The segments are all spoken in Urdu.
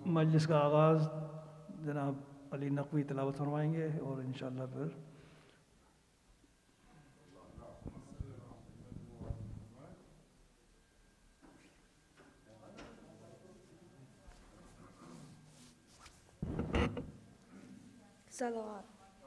مجلس کا آغاز جناب علی نقوی تلاوت فرمائیں گے اور انشاءاللہ پھر صلوات.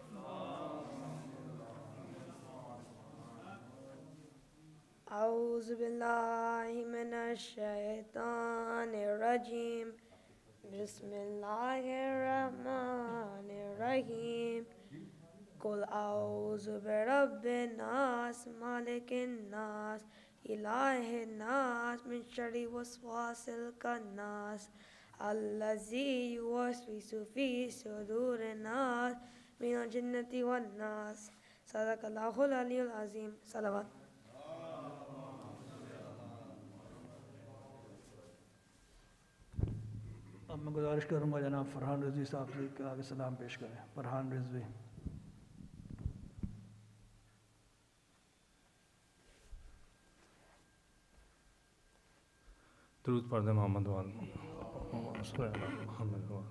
اعوذ باللہ من الشیطان الرجیم. بسم اللہ الرحمن الرحیم. قل اعوذ برب الناس مالک الناس الہ الناس من شر وسواس الخناس الذی یوسوس فی صدور الناس من الجنۃ والناس. صدق اللہ العلی العظیم. صلوات. اب میں گزارش کروں گا جناب فرحان رضوی صاحب سے کہ آگے سلام پیش کریں. فرحان رضوی. درود پڑھ دیں محمد وال محمد وال.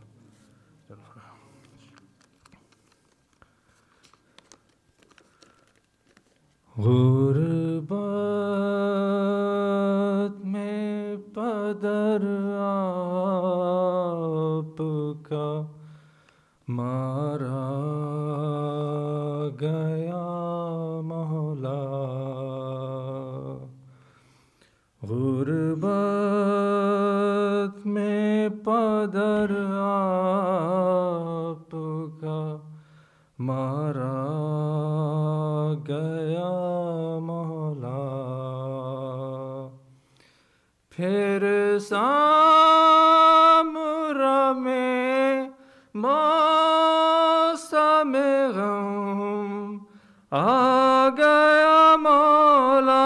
غربت میں پدر آپ کا مارا گیا مولا. غربت میں پدر آپ کا مارا گیا مولا. پھر سامرا میں موسم غم آ گیا مولا.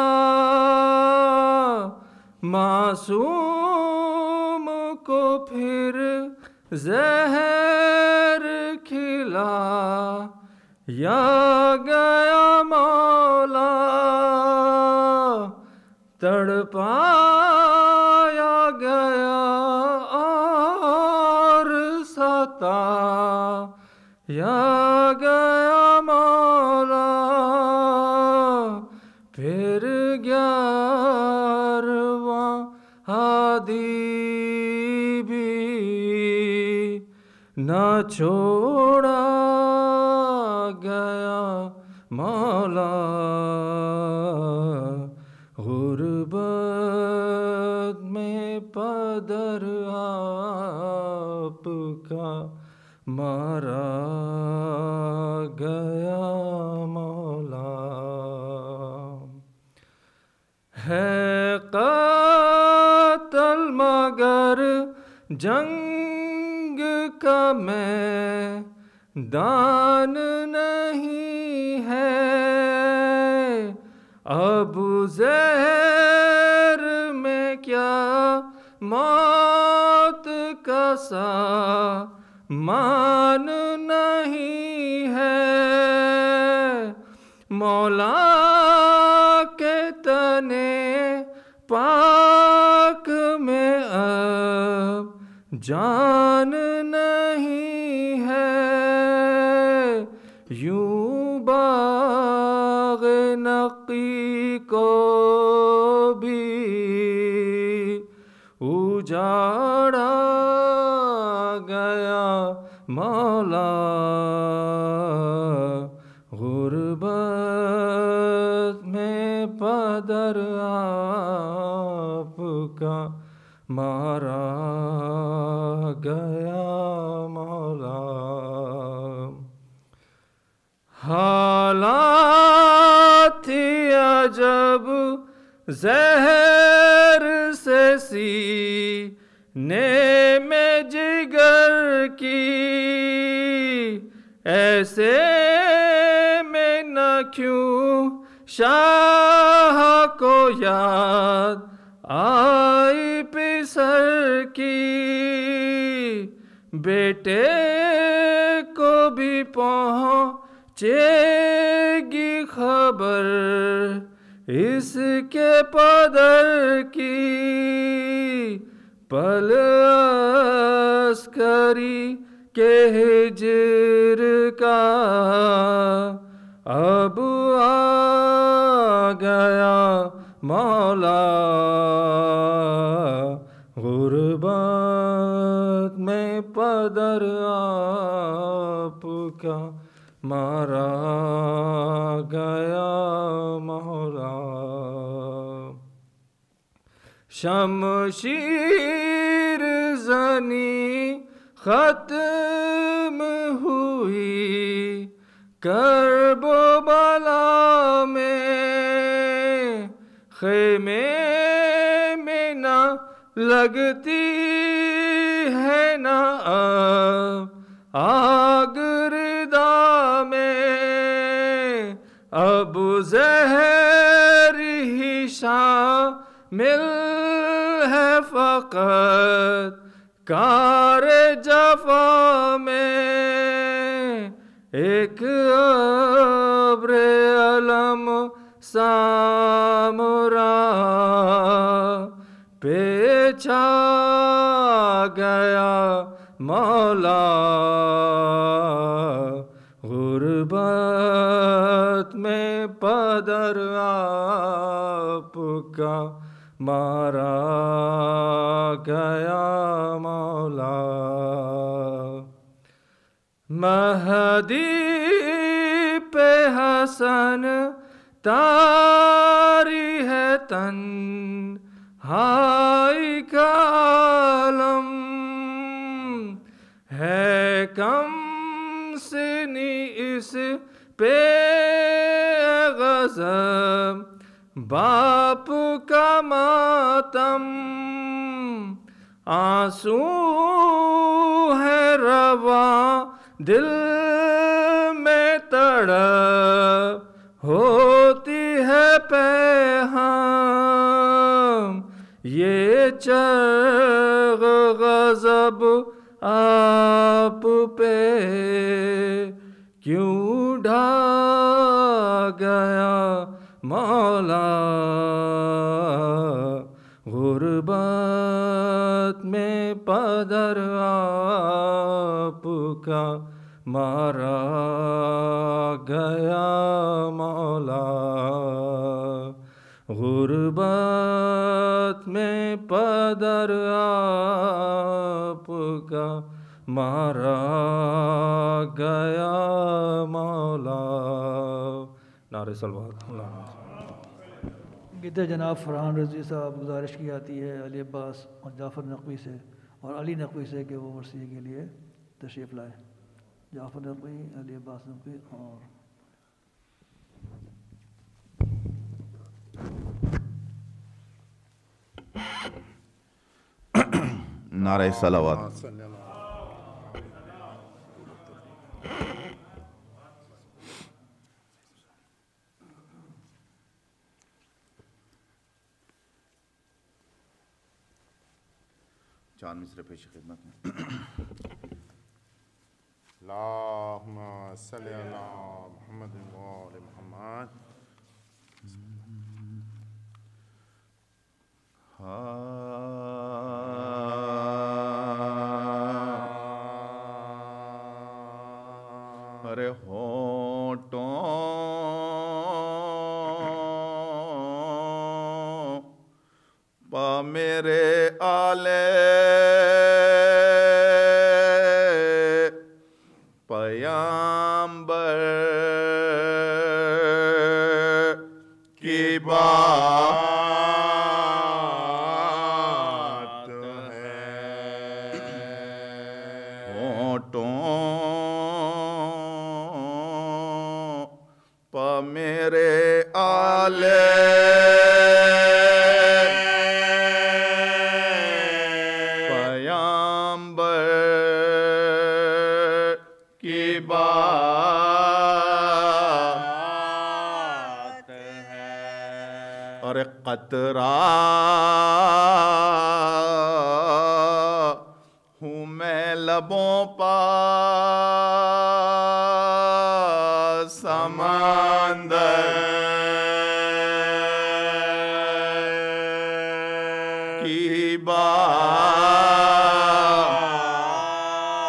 معصوم کو پھر زہر کھلا یا گیا مولا. تڑپایا گیا اور ستایا گیا مولا. پھر 11واں ہادی بھی نہ چھوڑا گیا مولا. غربت میں پدر آپ کا مارا گیا مولا. ہے قاتل مگر جنگ کا میدان نہیں ہے. ابو زہر میں کیا موت کا سامان نہیں ہے. مولا کے تنے پاک میں اب جان نہیں ہے. یوں باغ نقی کو بھی اجاڑا گیا مولا. غربت میں پدر آپ کا مارا گیا مولا. حالات تھی عجب زہر سے سینے میں جگر کی. ایسے میں نہ کیوں شاہ کو یاد آئی پسر کی. بیٹے کو بھی پہنچے گی خبر اس کے پدر کی. پلس تری کے ہجر کا اب آ گیا مولا، غربت میں پدر آپ کا مارا گیا مولا۔ شمشیر زنی ختم ہوئی کرب و بلا میں، خیمے میں نہ لگتی ہے نہ آگ ردا میں، اب زہر ہی شامل ہے فقط کار جفا میں، ایک ابر علم سامرا پہ چھا گیا مولا، غربت میں پدر آپ کا مارا گیا مولا۔ مہدی پہ حسن تاری ہے تنہائی کا عالم، ہے کم سنی اس پہ غضب باپ کا ماتم، آنسو ہے رواں دل میں تڑپ ہوتی ہے پیہم، یہ چرغ غضب آپ پہ کیوں ڈھا گیا مولا، غربت میں پدر آپ کا مارا گیا مولا، غربت میں پدر آپ کا مارا گیا مولا۔ نعرہ صلوات۔ گیت جناب فرحان رضوی صاحب گزارش کی جاتی ہے علی عباس اور جعفر نقوی سے اور علی نقوی سے کہ وہ مرثیے کے لیے تشریف لائے۔ جعفر نقوی، علی عباس نقوی اور نعرہ صلوات۔ چاند مصرے پیش خدمت میں۔ اللہم صلی علی محمد و آل محمد۔ ارے ہونٹوں پا میرے آلے پیامبر کی بات ہے، ہونٹوں پا میرے آلے پیامبر کی بات ہے، اور قطرہ ہوں میں لبوں پا سمندر کی بات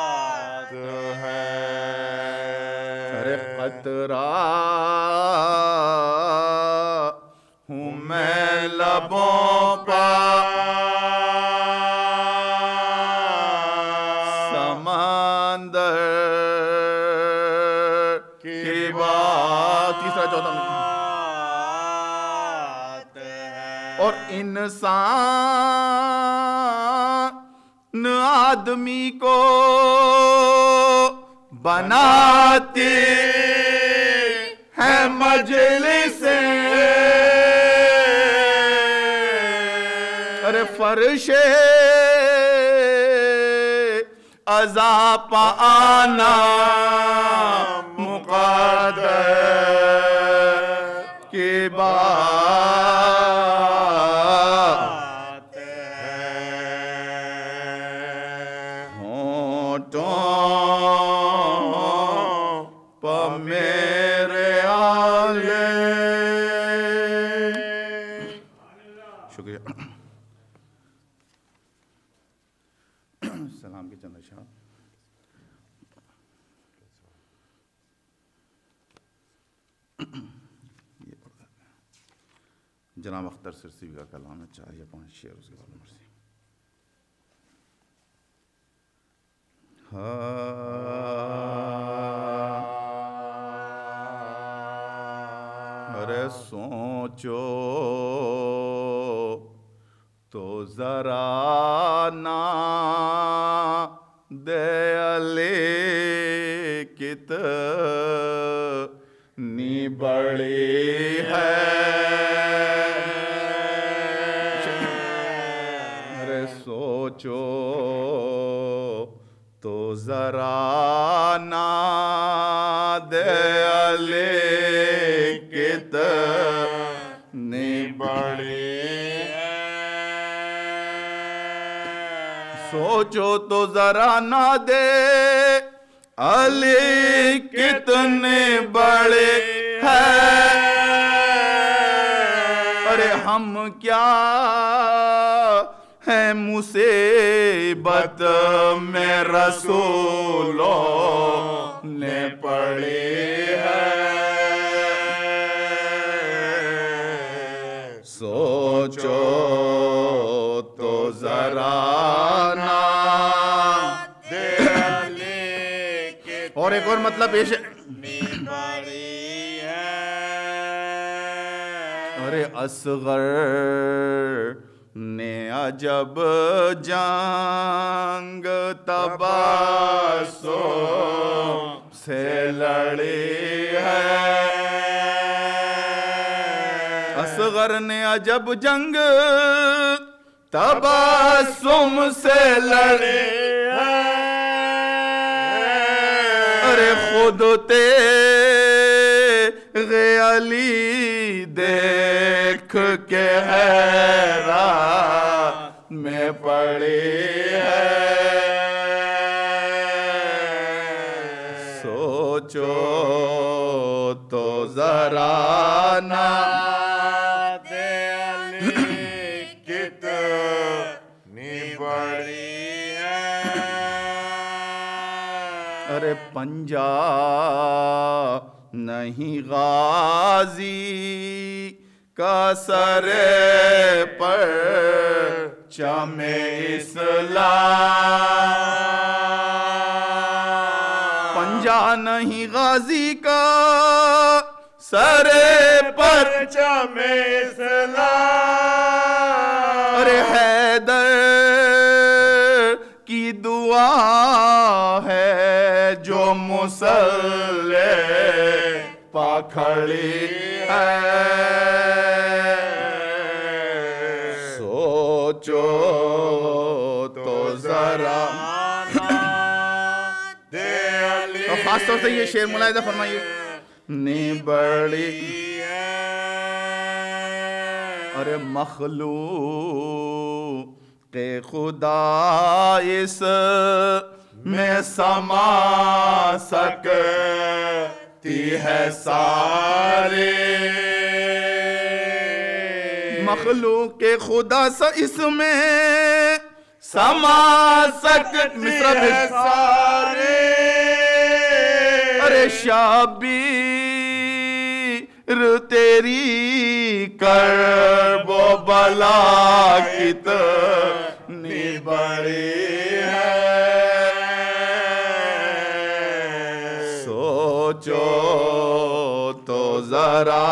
چوتھا اور انسان آدمی کو بناتے ہیں مجلسیں، ارے فرش عزا پہ آنا مقدر کی بات ہے، ہونٹوں پہ میرے آلے. شکریہ. سلام کی چند اشعار. جناب اختر سرسیوی کا کلام ہے، 4 یا 5 شعر اس کے بعد مرسی. ارے سوچو تو ذرا نا دے علی کتنی بڑی ہے، ارے سوچو تو ذرا نا دے علی کتنی بڑی ہے، سوچو تو ذرا نہ دے علی کتنے بڑے ہیں، ارے ہم کیا ہیں مصیبت میں رسولوں نے پڑی ہے، سوچو تو ذرا نا دے علی کتنی. اور ایک اور مطلب پیش ہے، ارے اصغر نے عجب جنگ تبسم سے لڑی ہے، اصغر نے عجب جنگ تبسم سے لڑی ہے، ارے خود تیغِ علی دیکھ کے حیران میں پڑی ہے، سوچو تو ذرا نا دے علی کتنی بڑی ہے، ارے پنجا نہیں غازی کا سر پر چم اسلام، پنجا نہیں غازی کا سر پر چم اسلام، ارے حیدر کی دعا ہے جو مسلح پا کھڑی ہے، سوچو تو ذرا دے علی. خاص طور سے یہ شعر ملاحظہ فرمائیے، نی بڑی ارے مخلوق خدا اس میں سما سکتی ہے سارے، مخلوق خدا سا اس میں سما سکتی ہے سارے، ارے شابیر تیری کرب و بلا کتنی بڑی ہے، سوچو تو ذرا ذرا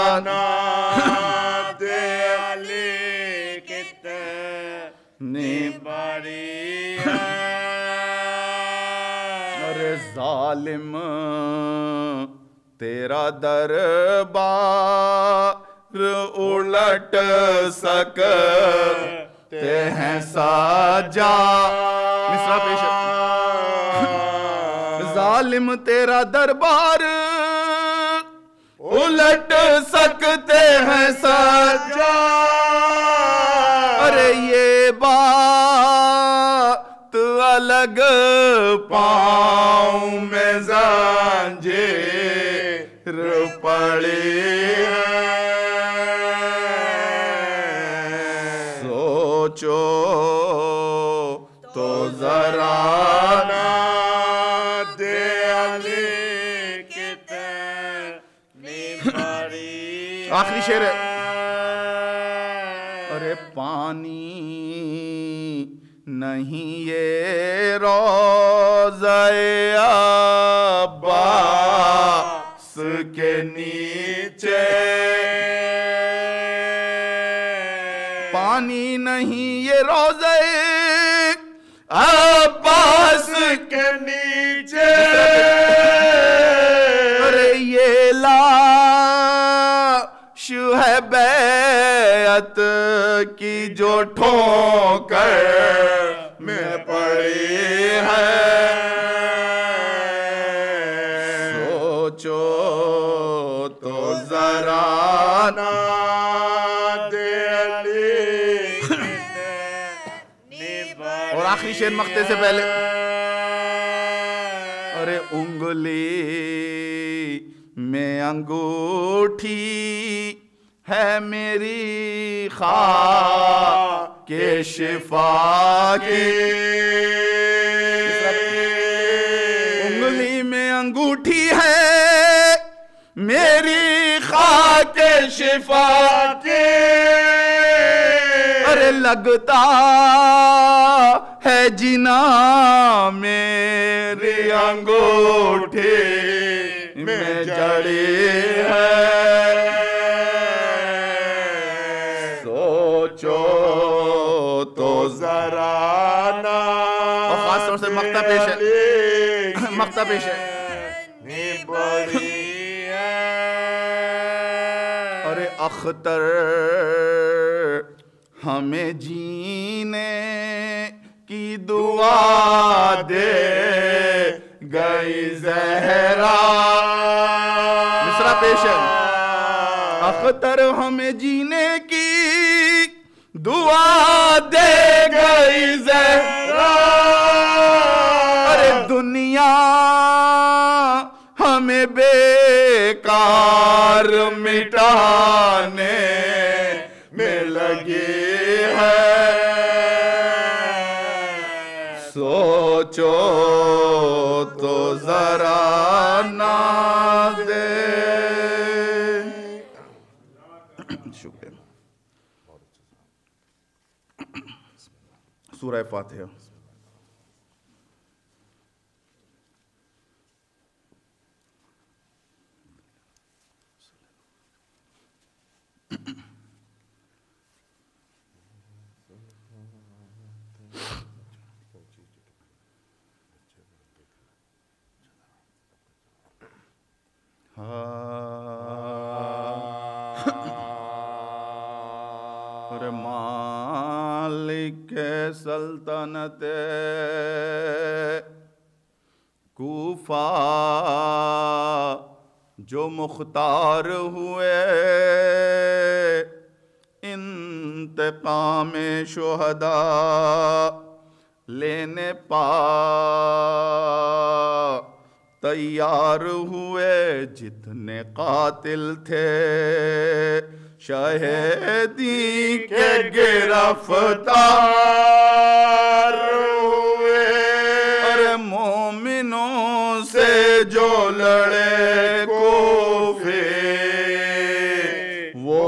نات علی کتنی بڑی ہے ارے ظالم تیرا دربار الٹ سکتے ہیں ساجا مصرع پیش ہے ظالم تیرا دربار الٹ سکتے ہیں ساجا ارے یہ بات الگ پاؤں میں زنجیر پڑی ہے سوچو تو ذرا نات علی کتنی بڑی آخری شعر ہے ارے پانی نہیں یہ روضہ عباس کے نیچے پانی نہیں یہ روضہ عباس کے نیچے ارے یہ لاش ہے بیعت کی جو ٹھوکر میں پڑی ہے سوچو تو ذرا نات علی کتنی بڑی اور آخری شعر مقطع سے پہلے ارے انگلی میں انگوٹھی ہے میری خواہ کے شفا کی انگلی میں انگوٹھی ہے میری خواہ کے شفا کی ارے لگتا ہے جنا میری انگوٹھی میں جڑی ہے سوچو تو ذرا اور خاص طور سے مقطع پیش ہے مقطع پیش ہے بڑی ہے ارے اختر ہمیں جینے کی دعا دے گئی زہرا مصرع پیش ہے اختر ہمیں جینے کی دعا دے گئی زہرا ارے دنیا ہمیں بیکار مٹانے میں لگی ہے سوچو تو ذرا نازے شکریہ سورہ فاتحہ اور مالک سلطنت کوفہ جو مختار ہوئے انتقام شہداء لینے تیار ہوئے جتنے قاتل تھے شہیدی کے گرفتار ہوئے ارے مومنوں سے جو لڑے کوفے وہ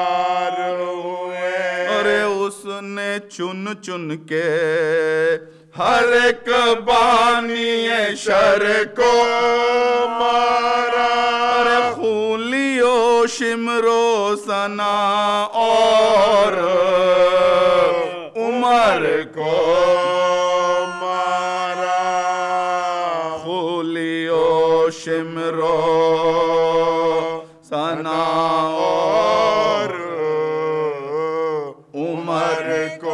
فنار ہوئے ارے اس نے چن چن کے ہر ایک بانی شر کو مارا ارے خولیو شمرو سنا اور عمر کو مارا خولیو شمرو سنا اور عمر کو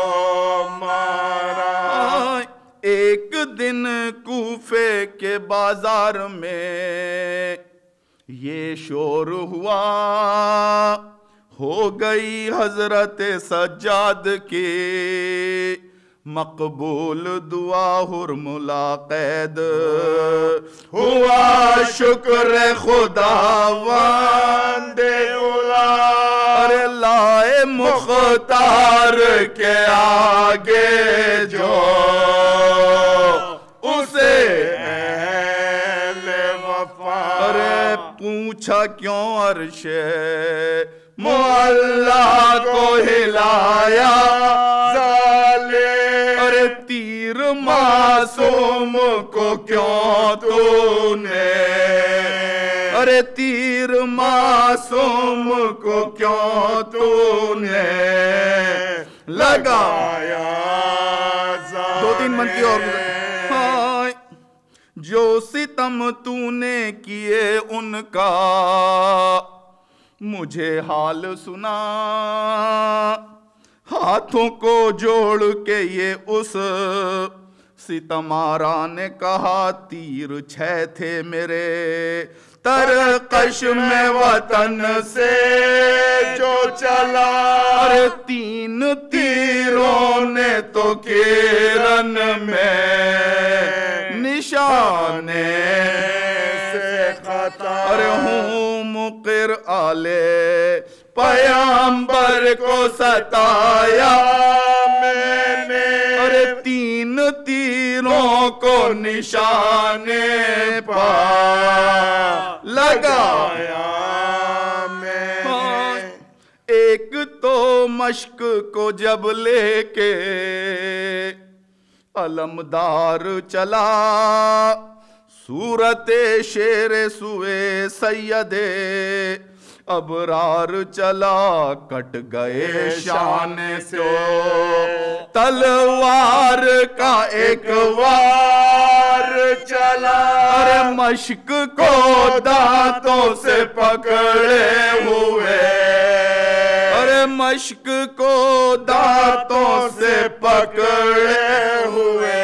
مارا ایک دن کوفے کے بازار میں یہ شور ہوا ہو گئی حضرت سجاد کی مقبول دعا حرملا قید ہوا شکر خدا وند اولا ارے لائے مختار کے آگے جو اسے اہل وفا ارے پوچھا کیوں عرش معلا کو ہلایا ارے تیر معصوم کو کیوں تو نے ارے تیر معصوم کو کیوں تو نے لگایا 2-3 من کی اور جو ستم تو نے کیے ان کا مجھے حال سنا ہاتھوں کو جوڑ کے یہ اس ستمارا نے کہا تیر 6 تھے میرے ترکش میں وطن سے جو چلا ارے 3 تیروں نے تو کرن میں نشانے سے خطا ارے ہوں مقر آلے پیامبر کو ستایا میں نے ارے 3 تیروں کو نشانے پا لگایا میں نے ایک تو مشق کو جب لے کے علمدار چلا صورت شیر سوئے سیدے ابرار چلا کٹ گئے شان سے تلوار کا ایک وار چلا ارے مشک کو دانتوں سے پکڑے ہوئے ارے مشک کو دانتوں سے پکڑے ہوئے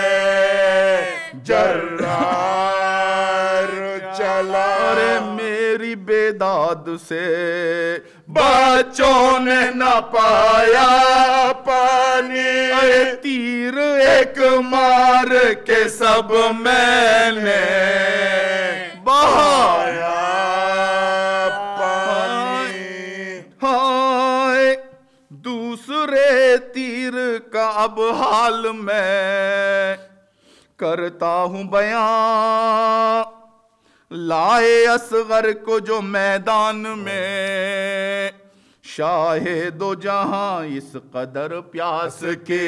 جرار چلا ارے میری بیداد سے بچوں نے نہ پایا پانی ارے تیر ایک مار کے سب میں نے بہایا پانی ہائے دوسرے تیر کا اب حال میں کرتا ہوں بیان لائے اصغر کو جو میدان میں شاہ دو جہاں اس قدر پیاس کے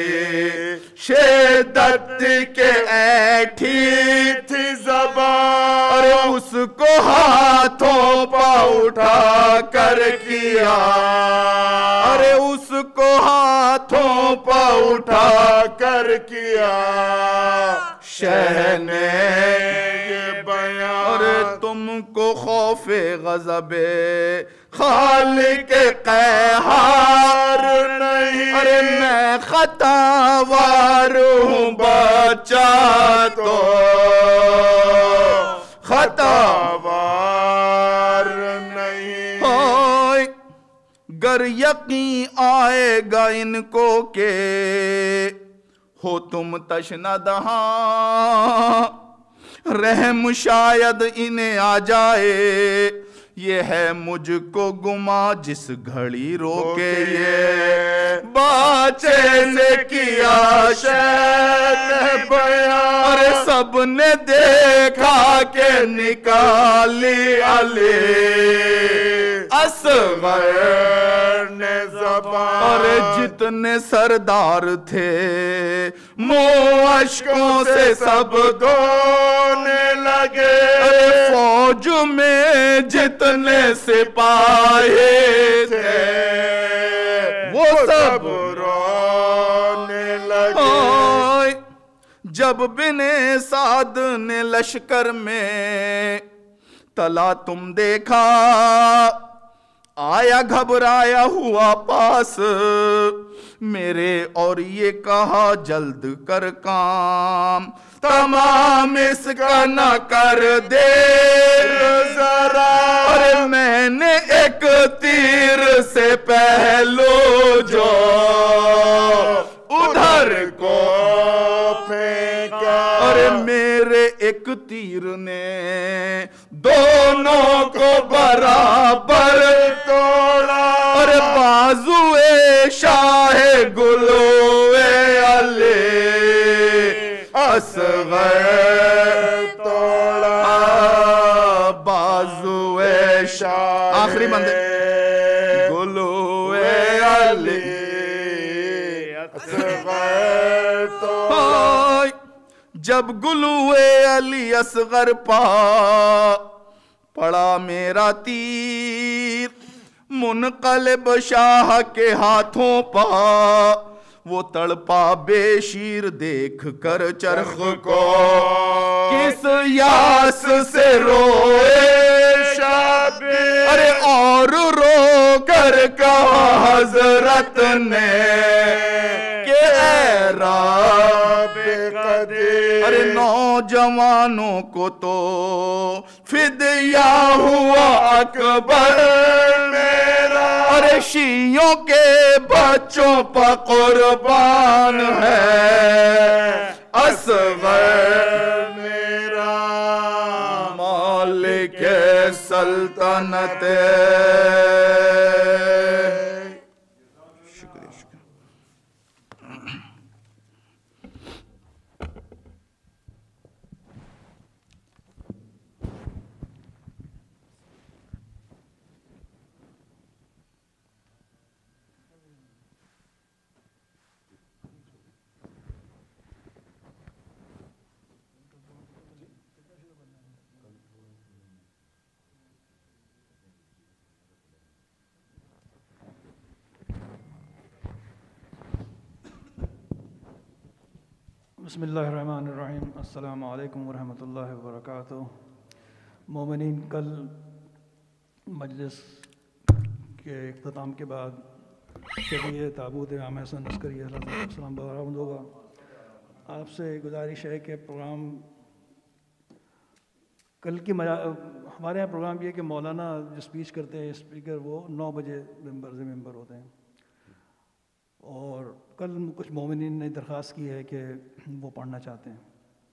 شدت کے ایٹھی تھی زبان اور اس کو ہاتھوں پا اٹھا کر کیا ارے اس کو ہاتھوں پا اٹھا کر کیا شہ نے یہ بیان اور تم کو خوف غضب خالق قہار نہیں ارے میں خطا وار ہوں بچہ تو خطا وار نہیں گر یقین آئے گا ان کو کہ ہو تم تشنہ دہاں رحم شاید انہیں آ جائے یہ ہے مجھ کو گما جس گھڑی روکے یہ باچے سے کیا شہد بیان ارے سب نے دیکھا کہ نکالی علی اصغر نے زبان اور جتنے سردار تھے منہ اشکوں سے سب دھونے لگے فوج میں جتنے سپاہی تھے وہ سب رونے لگے جب بن سعد نے لشکر میں تلا تم دیکھا آیا گھبرایا ہوا پاس میرے اور یہ کہا جلد کر کام تمام اس کا نہ کر دیر ذرا ارے میں نے ایک تیر سے پہلو جو ادھر کو پھینکا ارے میرے ایک تیر نے دونوں کو برابر توڑا اور بازوئے شاہ گلوئے علی اصغر توڑا بازوئے شاہ آخری بندے گلوئے علی اصغر توڑا جب گلوئے علی اصغر پڑا میرا تیر منقلب شاہ کے ہاتھوں پا وہ تڑپا بے شیر دیکھ کر چرخ کو کس یاس سے روئے شبیر ارے اور رو کر کہا حضرت نے کہ اے رب قدیر ارے نوجوانوں کو تو فدیہ ہوا اکبر میرا ارے شیعوں کے بچوں پر قربان ہے اصغر میرا مالک سلطنت شکریہ بسم اللہ الرحمن الرحیم السلام علیکم ورحمۃ اللہ وبرکاتہ مومنین کل مجلس کے اختتام کے بعد شفیع تابوت امام حسن عسکری علیہ السلام برآمد ہوگا آپ سے گزارش ہے کہ پروگرام کل کی ہمارے یہاں پروگرام یہ کہ مولانا جو اسپیچ کرتے ہیں اسپیکر وہ 9 بجے ممبر ہوتے ہیں اور کل کچھ مومنین نے درخواست کی ہے کہ وہ پڑھنا چاہتے ہیں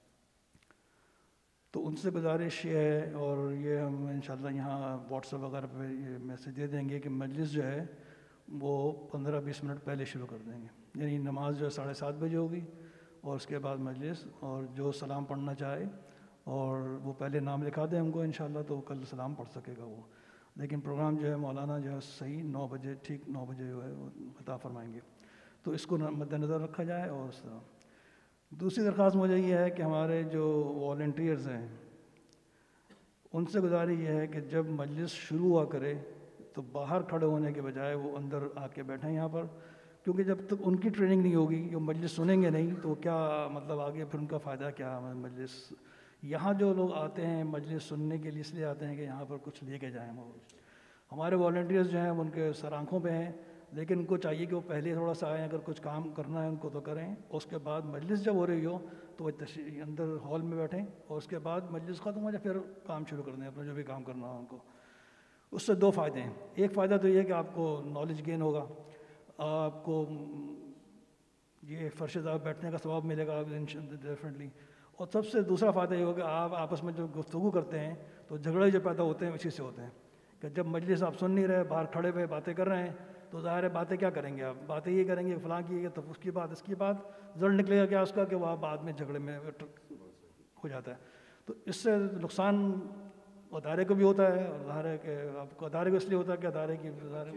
تو ان سے گزارش یہ ہے اور یہ ہم انشاءاللہ یہاں واٹس ایپ وغیرہ پہ یہ میسیج دے دیں گے کہ مجلس جو ہے وہ 15-20 منٹ پہلے شروع کر دیں گے یعنی نماز جو ہے 7:30 بجے ہوگی اور اس کے بعد مجلس اور جو سلام پڑھنا چاہے اور وہ پہلے نام لکھا دیں ہم کو انشاءاللہ تو کل سلام پڑھ سکے گا وہ لیکن پروگرام جو ہے مولانا جو ہے صحیح 9 بجے ٹھیک 9 بجے جو ہے وہ عطا فرمائیں گے تو اس کو مد نظر رکھا جائے اور اس طرح دوسری درخواست مجھے یہ ہے کہ ہمارے جو والنٹیئرز ہیں ان سے گزارش یہ ہے کہ جب مجلس شروع ہوا کرے تو باہر کھڑے ہونے کے بجائے وہ اندر آ کے بیٹھیں یہاں پر کیونکہ جب تک ان کی ٹریننگ نہیں ہوگی وہ مجلس سنیں گے نہیں تو کیا مطلب آگے پھر ان کا فائدہ کیا مجلس یہاں جو لوگ آتے ہیں مجلس سننے کے لیے اس لیے آتے ہیں کہ یہاں پر کچھ لے کے جائیں وہ ہمارے والنٹیئرز جو ہیں ان کے سر آنکھوں پہ ہیں لیکن ان کو چاہیے کہ وہ پہلے تھوڑا سا آئیں اگر کچھ کام کرنا ہے ان کو تو کریں اس کے بعد مجلس جب ہو رہی ہو تو وہ اندر ہال میں بیٹھیں اور اس کے بعد مجلس ختم ہو جائے پھر کام شروع کر دیں اپنا جو بھی کام کرنا ہو ان کو اس سے 2 فائدے ہیں ایک فائدہ تو یہ ہے کہ آپ کو نالج گین ہوگا آپ کو یہ فرش دار بیٹھنے کا ثواب ملے گا ڈیفینیٹلی اور سب سے دوسرا فائدہ یہ ہوگا کہ آپ آپس میں جو گفتگو کرتے ہیں تو جھگڑے جو پیدا ہوتے ہیں اسی سے ہوتے ہیں کہ جب مجلس آپ سن نہیں رہے باہر کھڑے ہوئے باتیں کر رہے ہیں تو ظاہر ہے باتیں کیا کریں گے آپ باتیں یہ کریں گے فلاں کی تو اس کی بات اس کی بات رزلٹ نکلے گا کیا اس کا کہ وہ بعد میں جھگڑے میں ہو جاتا ہے تو اس سے نقصان ادارے کو بھی ہوتا ہے، اور ظاہر ہے کہ آپ کو ادارے کو اس لیے ہوتا ہے کہ ادارے کی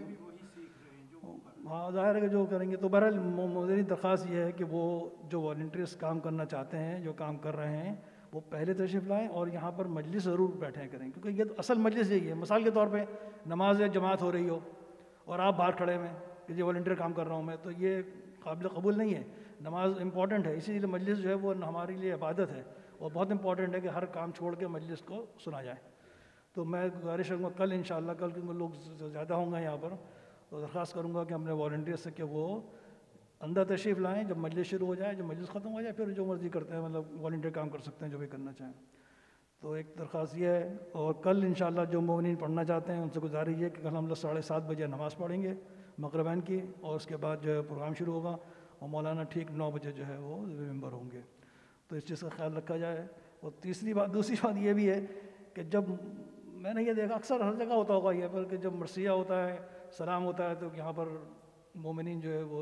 ہاں ظاہر ہے کہ جو کریں گے. تو بہرحال میری درخواست یہ ہے کہ وہ جو والنٹیئرس کام کرنا چاہتے ہیں، جو کام کر رہے ہیں، وہ پہلے تشریف لائیں اور یہاں پر مجلس ضرور بیٹھیں کریں، کیونکہ یہ تو اصل مجلس یہی ہے. مثال کے طور پہ نماز جماعت ہو رہی ہو اور آپ باہر کھڑے ہوئے کہ یہ والنٹیئر کام کر رہا ہوں میں، تو یہ قابل قبول نہیں ہے. نماز امپورٹنٹ ہے، اسی لیے مجلس جو ہے وہ ہمارے لیے عبادت ہے، اور بہت امپورٹنٹ ہے کہ ہر کام چھوڑ کے مجلس کو سنا جائے. تو میں گزارش کروں گا کل انشاءاللہ، کل کیونکہ لوگ زیادہ ہوں گے یہاں پر، تو درخواست کروں گا کہ ہم نے والنٹیئر سے کہ وہ اندر تشریف لائیں جب مجلس شروع ہو جائے، جب مجلس ختم ہو جائے پھر جو مرضی کرتے ہیں، مطلب والنٹیئر کام کر سکتے ہیں جو بھی کرنا چاہیں. تو ایک درخواست یہ ہے. اور کل انشاءاللہ جو مومنین پڑھنا چاہتے ہیں ان سے گزارش یہ کہ کل ہم لوگ 7:30 بجے نماز پڑھیں گے مغربین کی، اور اس کے بعد جو ہے پروگرام شروع ہوگا، اور مولانا ٹھیک 9 بجے جو ہے وہ ممبر ہوں گے. تو اس چیز کا خیال رکھا جائے. اور دوسری بات یہ بھی ہے کہ جب میں نے یہ دیکھا اکثر ہر جگہ ہوتا ہوگا یہ پر کہ جب مرثیہ ہوتا ہے، سلام ہوتا ہے، تو یہاں پر مومنین جو ہے وہ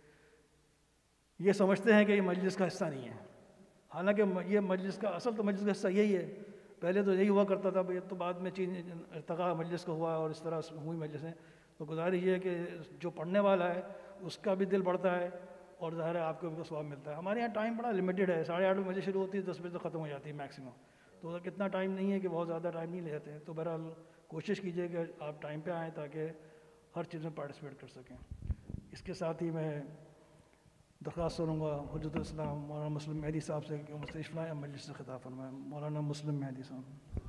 یہ سمجھتے ہیں کہ یہ مجلس کا حصہ نہیں ہے، حالانکہ یہ مجلس کا اصل تو مجلس کا حصہ یہی ہے. پہلے تو یہی ہوا کرتا تھا، تو بعد میں ارتقاء مجلس کا ہوا اور اس طرح ہوئی مجلسیں. تو گزارش یہ ہے کہ جو پڑھنے والا ہے اس کا بھی دل بڑھتا ہے، اور ظاہر ہے آپ کو بھی ثواب ملتا ہے. ہمارے یہاں ٹائم بڑا لمیٹڈ ہے، 8:30 بجے شروع ہوتی ہے، 10 بجے تک ختم ہو جاتی ہے میکسیمم. تو کتنا ٹائم نہیں ہے کہ بہت زیادہ ٹائم نہیں لیتے ہیں. تو بہرحال کوشش کیجیے کہ آپ ٹائم پہ آئیں تاکہ ہر چیز میں پارٹیسپیٹ کر سکیں. اس کے ساتھ ہی میں درخواست کروں گا حجت الاسلام مولانا مسلم مہدی صاحب سے کہ مستشفی لائیں، مجلس سے خطاب فرمائیں. مولانا مسلم مہدی صاحب.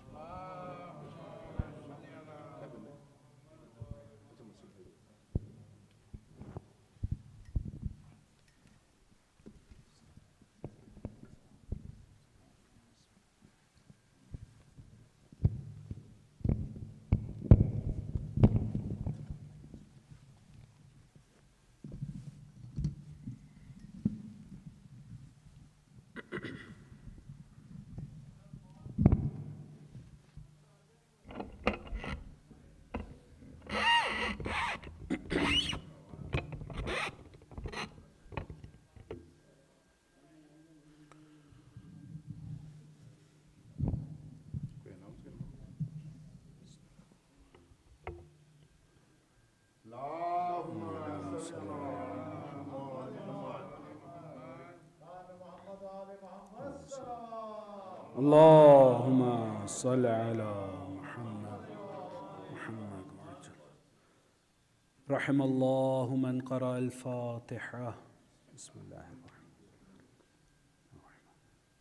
اللهم صل على محمد وعجل. رحم الله من قرأ الفاتحة. بسم الله الرحمن الرحيم.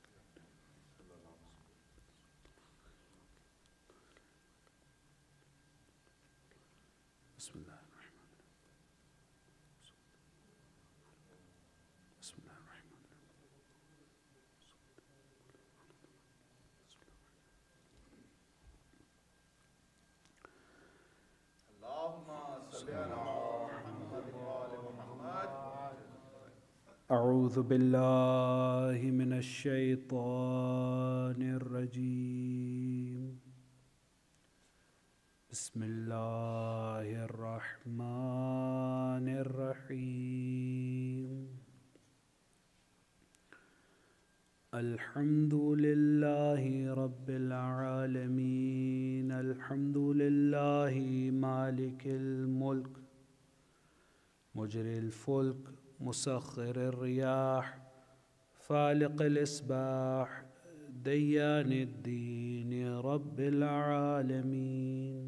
بسم الله الرحمن الرحيم. بسم الله الرحمن الرحيم. أعوذ بالله من الشيطان الرجيم. بسم الله الرحمن الرحيم. الحمد لله رب العالمين. الحمد لله مالك الملك مجري الفلك مسخر الرياح فالق الإصباح ديان الدين رب العالمين.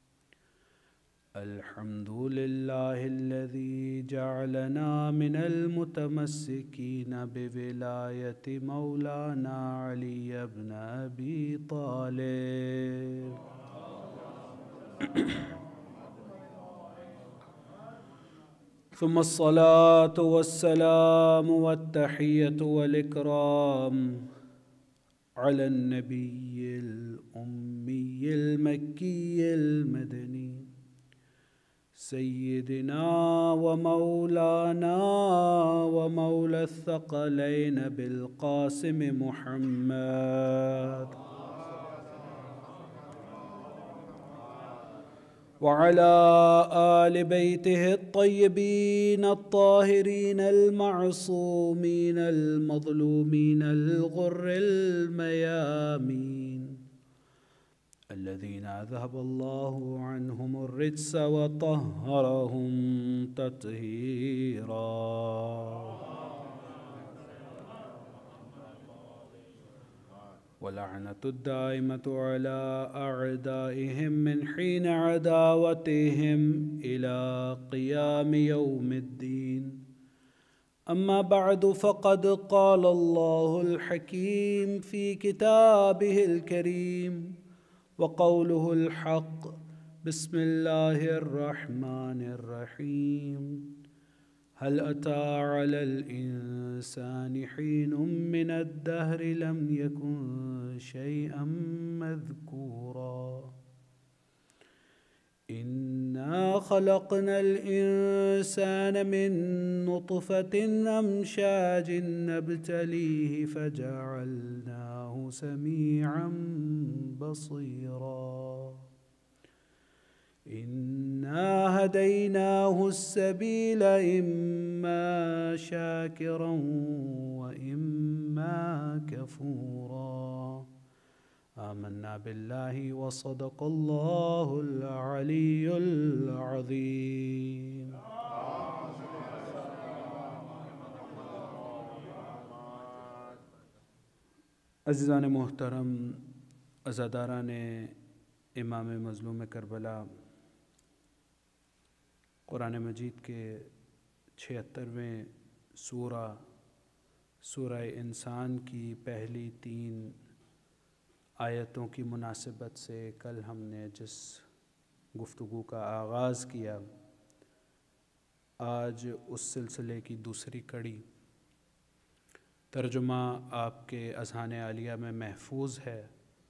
الحمد لله الذي جعلنا من المتمسكين بولاية مولانا علي بن أبي طالب. ثم الصلاة والسلام والتحية والإكرام على النبي الأمي المكي المدني سيدنا ومولانا ومولى الثقلين بالقاسم محمد وعلى آل بيته الطيبين الطاهرين المعصومين المظلومين الغر الميامين الذين أذهب الله عنهم الرجس وطهرهم تطهيرا ولعنة الدائمة على أعدائهم من حين عداوتهم إلى قيام يوم الدين أما بعد فقد قال الله الحكيم في كتابه الكريم وقوله الحق بسم الله الرحمن الرحيم هل أتى على الإنسان حين من الدهر لم يكن شيئا مذكورا إنا خلقنا الإنسان من نطفة أمشاج نبتليه فجعلناه سميعا بصيرا إنا هديناه السبيل إما شاكرا وإما كفورا آمنا بالله وصدق الله العلي العظيم. عزیزان محترم، عزاداران امام مظلوم کربلا، قرآن مجید کے 76ویں سورہ انسان کی پہلی 3 آیتوں کی مناسبت سے کل ہم نے جس گفتگو کا آغاز کیا، آج اس سلسلے کی دوسری کڑی ترجمہ آپ کے اذہان عالیہ میں محفوظ ہے۔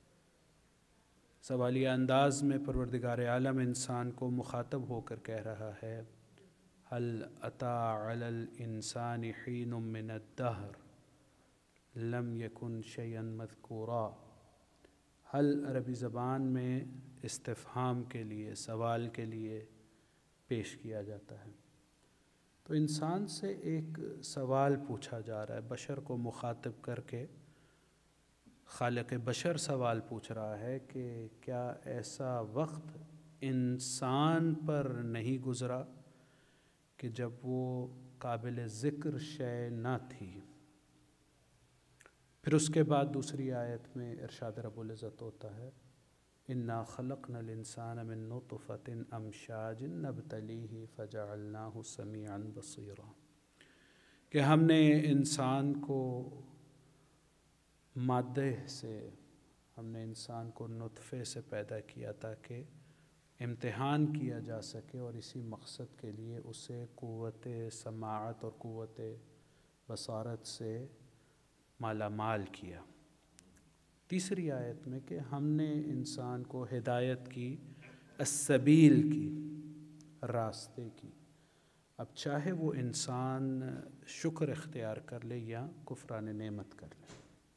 سوالیہ انداز میں پروردگار عالم انسان کو مخاطب ہو کر کہہ رہا ہے، هل اتی علی الانسان حین من الدہر لم یکن شیئا مذکورا۔ حل عربی زبان میں استفہام کے لیے، سوال کے لیے پیش کیا جاتا ہے۔ تو انسان سے ایک سوال پوچھا جا رہا ہے، بشر کو مخاطب کر کے خالق بشر سوال پوچھ رہا ہے کہ کیا ایسا وقت انسان پر نہیں گزرا کہ جب وہ قابل ذکر شے نہ تھی۔ پھر اس کے بعد دوسری آیت میں ارشاد رب العزت ہوتا ہے، انا خلقنا الانسان من نطفۃ امشاج نبتلیہ فجعلناہ سمیعا بصیرا، کہ ہم نے انسان کو مادے سے، ہم نے انسان کو نطفے سے پیدا کیا تاکہ امتحان کیا جا سکے، اور اسی مقصد کے لیے اسے قوت سماعت اور قوت بصارت سے مالا مال کیا۔ تیسری آیت میں کہ ہم نے انسان کو ہدایت کی، السبیل کی، راستے کی۔ اب چاہے وہ انسان شکر اختیار کر لے یا کفران نعمت کر لے۔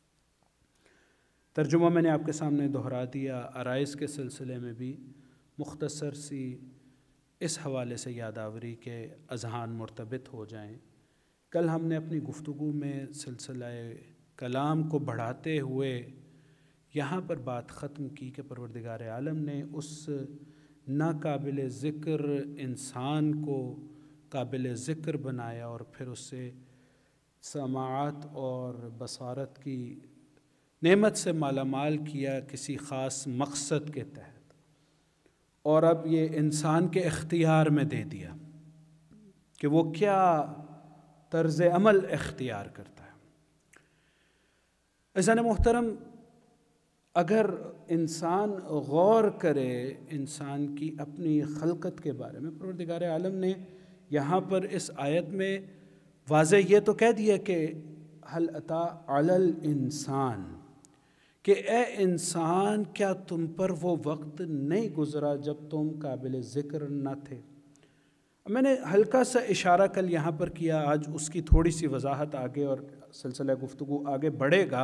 ترجمہ میں نے آپ کے سامنے دہرا دیا، عرائض کے سلسلے میں بھی مختصر سی اس حوالے سے یادآوری کے اذہان مرتبط ہو جائیں۔ کل ہم نے اپنی گفتگو میں سلسلہ کلام کو بڑھاتے ہوئے یہاں پر بات ختم کی کہ پروردگار عالم نے اس ناقابل ذکر انسان کو قابل ذکر بنایا اور پھر اسے سماعت اور بصارت کی نعمت سے مالا مال کیا کسی خاص مقصد کے تحت، اور اب یہ انسان کے اختیار میں دے دیا کہ وہ کیا طرز عمل اختیار کرتا ہے۔ عزیزان محترم، اگر انسان غور کرے انسان کی اپنی خلقت کے بارے میں، پروردگار عالم نے یہاں پر اس آیت میں واضح یہ تو کہہ دیا کہ هل اتی علی الانسان، کہ اے انسان کیا تم پر وہ وقت نہیں گزرا جب تم قابل ذکر نہ تھے۔ میں نے ہلکا سا اشارہ کل یہاں پر کیا، آج اس کی تھوڑی سی وضاحت آگے اور سلسلہ گفتگو آگے بڑھے گا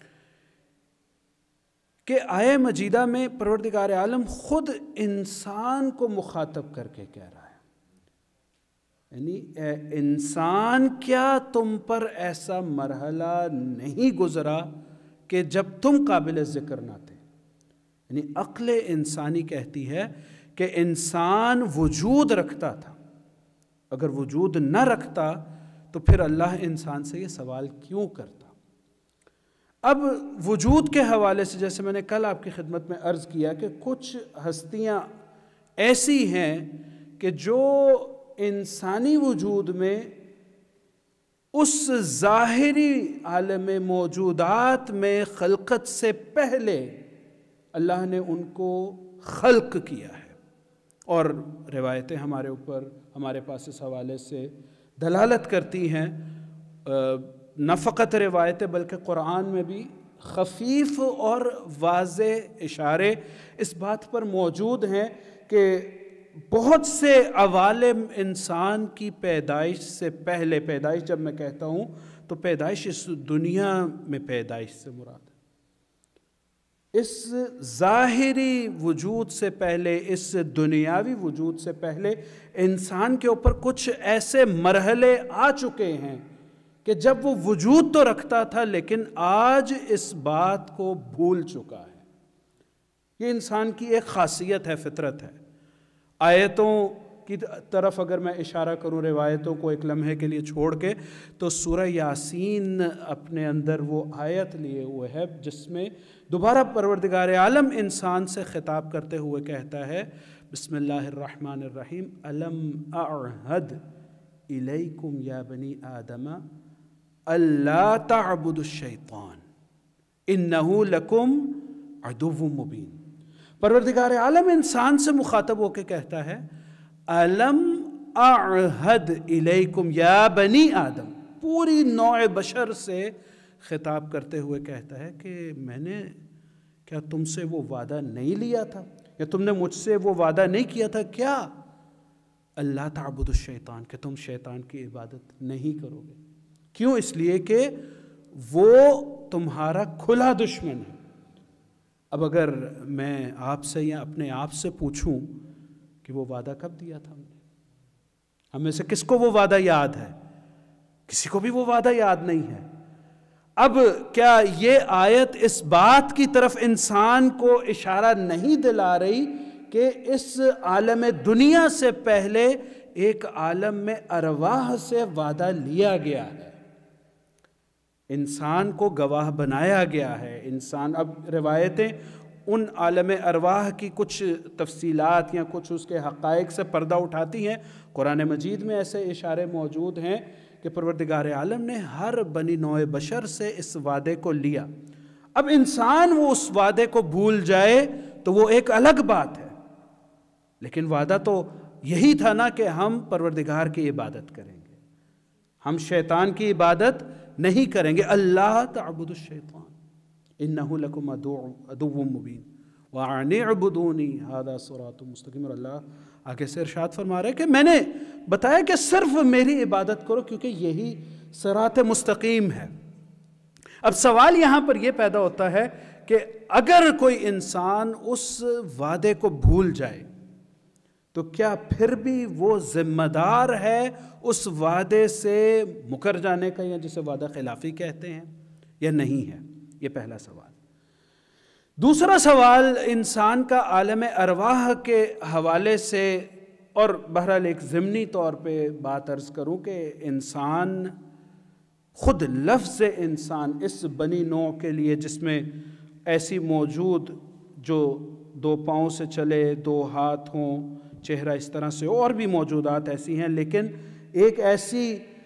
کہ آیہ مجیدہ میں پروردگار عالم خود انسان کو مخاطب کر کے کہہ رہا ہے، یعنی اے انسان کیا تم پر ایسا مرحلہ نہیں گزرا کہ جب تم قابل ذکر نہ تھے۔ یعنی عقل انسانی کہتی ہے کہ انسان وجود رکھتا تھا، اگر وجود نہ رکھتا تو پھر اللہ انسان سے یہ سوال کیوں کرتا؟ اب وجود کے حوالے سے جیسے میں نے کل آپ کی خدمت میں عرض کیا کہ کچھ ہستیاں ایسی ہیں کہ جو انسانی وجود میں اس ظاہری عالم موجودات میں خلقت سے پہلے اللہ نے ان کو خلق کیا ہے، اور روایتیں ہمارے پاس اس حوالے سے دلالت کرتی ہیں، نہ فقط روایتیں بلکہ قرآن میں بھی خفیف اور واضح اشارے اس بات پر موجود ہیں کہ بہت سے عوالم انسان کی پیدائش سے پہلے، پیدائش جب میں کہتا ہوں تو پیدائش اس دنیا میں پیدائش سے مراد ہے، اس ظاہری وجود سے پہلے، اس دنیاوی وجود سے پہلے انسان کے اوپر کچھ ایسے مرحلے آ چکے ہیں کہ جب وہ وجود تو رکھتا تھا لیکن آج اس بات کو بھول چکا ہے۔ یہ انسان کی ایک خاصیت ہے، فطرت ہے۔ آیتوں کی طرف اگر میں اشارہ کروں، روایتوں کو ایک لمحے کے لیے چھوڑ کے، تو سورہ یاسین اپنے اندر وہ آیت لیے ہوئے ہے جس میں دوبارہ پروردگار عالم انسان سے خطاب کرتے ہوئے کہتا ہے، بسم اللہ الرحمن الرحیم، الم اعہد الیکم یا بنی آدم اللہ تعبدوا الشیطان انہ لکم عدو مبین۔ پروردگار عالم انسان سے مخاطب ہو کے کہتا ہے، الم اعہد الیکم یا بنی آدم، پوری نوع بشر سے خطاب کرتے ہوئے کہتا ہے کہ میں نے کیا تم سے وہ وعدہ نہیں لیا تھا، یا تم نے مجھ سے وہ وعدہ نہیں کیا تھا کیا؟ اللہ تعبدوا الشیطان، کہ تم شیطان کی عبادت نہیں کرو گے۔ کیوں؟ اس لیے کہ وہ تمہارا کھلا دشمن ہے۔ اب اگر میں آپ سے یا اپنے آپ سے پوچھوں کہ وہ وعدہ کب دیا تھا ہم میں سے کس کو وہ وعدہ یاد ہے؟ کسی کو بھی وہ وعدہ یاد نہیں ہے۔ اب کیا یہ آیت اس بات کی طرف انسان کو اشارہ نہیں دلا رہی کہ اس عالم دنیا سے پہلے ایک عالم میں ارواح سے وعدہ لیا گیا ہے، انسان کو گواہ بنایا گیا ہے؟ انسان، اب روایتیں ان عالم ارواح کی کچھ تفصیلات یا کچھ اس کے حقائق سے پردہ اٹھاتی ہیں۔ قرآن مجید میں ایسے اشارے موجود ہیں کہ پروردگار عالم نے ہر بنی نوع بشر سے اس وعدے کو لیا۔ اب انسان وہ اس وعدے کو بھول جائے تو وہ ایک الگ بات ہے، لیکن وعدہ تو یہی تھا نا کہ ہم پروردگار کی عبادت کریں گے، ہم شیطان کی عبادت نہیں کریں گے۔ اللہ تعبدوا الشیطان انہ لکم عدو مبین وان اعبدونی ھذا صراط مستقیم۔ اور اللہ آگے سے ارشاد فرما رہے کہ میں نے بتایا کہ صرف میری عبادت کرو کیونکہ یہی صراط مستقیم ہے۔ اب سوال یہاں پر یہ پیدا ہوتا ہے کہ اگر کوئی انسان اس وعدے کو بھول جائے تو کیا پھر بھی وہ ذمہ دار ہے اس وعدے سے مکر جانے کا، یا جسے وعدہ خلافی کہتے ہیں، یا نہیں ہے؟ یہ پہلا سوال۔ دوسرا سوال انسان کا عالم ارواح کے حوالے سے، اور بہرحال ایک ضمنی طور پہ بات عرض کروں کہ انسان خود لفظ انسان اس بنی نوع کے لیے جس میں ایسی موجود جو 2 پاؤں سے چلے، 2 ہاتھ ہوں، چہرہ اس طرح سے، اور بھی موجودات ایسی ہیں، لیکن ایک ایسی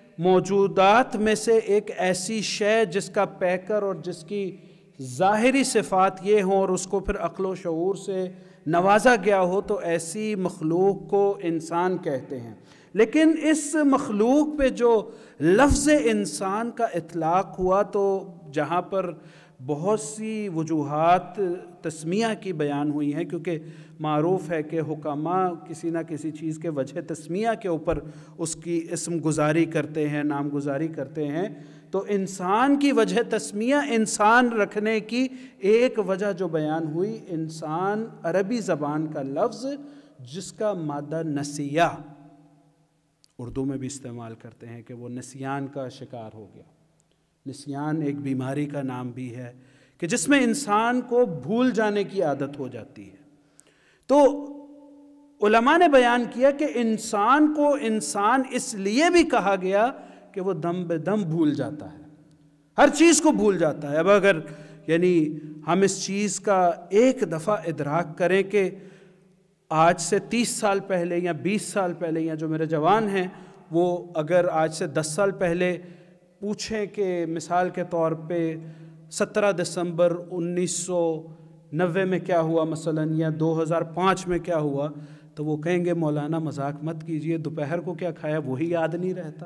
موجودات میں سے ایک ایسی شے جس کا پیکر اور جس کی ظاہری صفات یہ ہوں اور اس کو پھر عقل و شعور سے نوازا گیا ہو، تو ایسی مخلوق کو انسان کہتے ہیں۔ لیکن اس مخلوق پہ جو لفظ انسان کا اطلاق ہوا تو جہاں پر بہت سی وجوہات تسمیہ کی بیان ہوئی ہیں، کیونکہ معروف ہے کہ حکماء کسی نہ کسی چیز کے وجہ تسمیہ کے اوپر اس کی اسم گزاری کرتے ہیں، نام گزاری کرتے ہیں، تو انسان کی وجہ تسمیہ انسان رکھنے کی ایک وجہ جو بیان ہوئی، انسان عربی زبان کا لفظ جس کا مادہ نسیہ اردو میں بھی استعمال کرتے ہیں کہ وہ نسیان کا شکار ہو گیا۔ نسیان ایک بیماری کا نام بھی ہے کہ جس میں انسان کو بھول جانے کی عادت ہو جاتی ہے. تو علماء نے بیان کیا کہ انسان کو انسان اس لیے بھی کہا گیا کہ وہ دم بے دم بھول جاتا ہے, ہر چیز کو بھول جاتا ہے. اب اگر یعنی ہم اس چیز کا ایک دفعہ ادراک کریں کہ آج سے 30 سال پہلے یا 20 سال پہلے, یا جو میرے جوان ہیں وہ اگر آج سے 10 سال پہلے پوچھیں کہ مثال کے طور پہ 17 دسمبر 1990 میں کیا ہوا مثلا, یا 2005 میں کیا ہوا, تو وہ کہیں گے مولانا مذاق مت کیجئے, دوپہر کو کیا کھایا وہی یاد نہیں رہتا.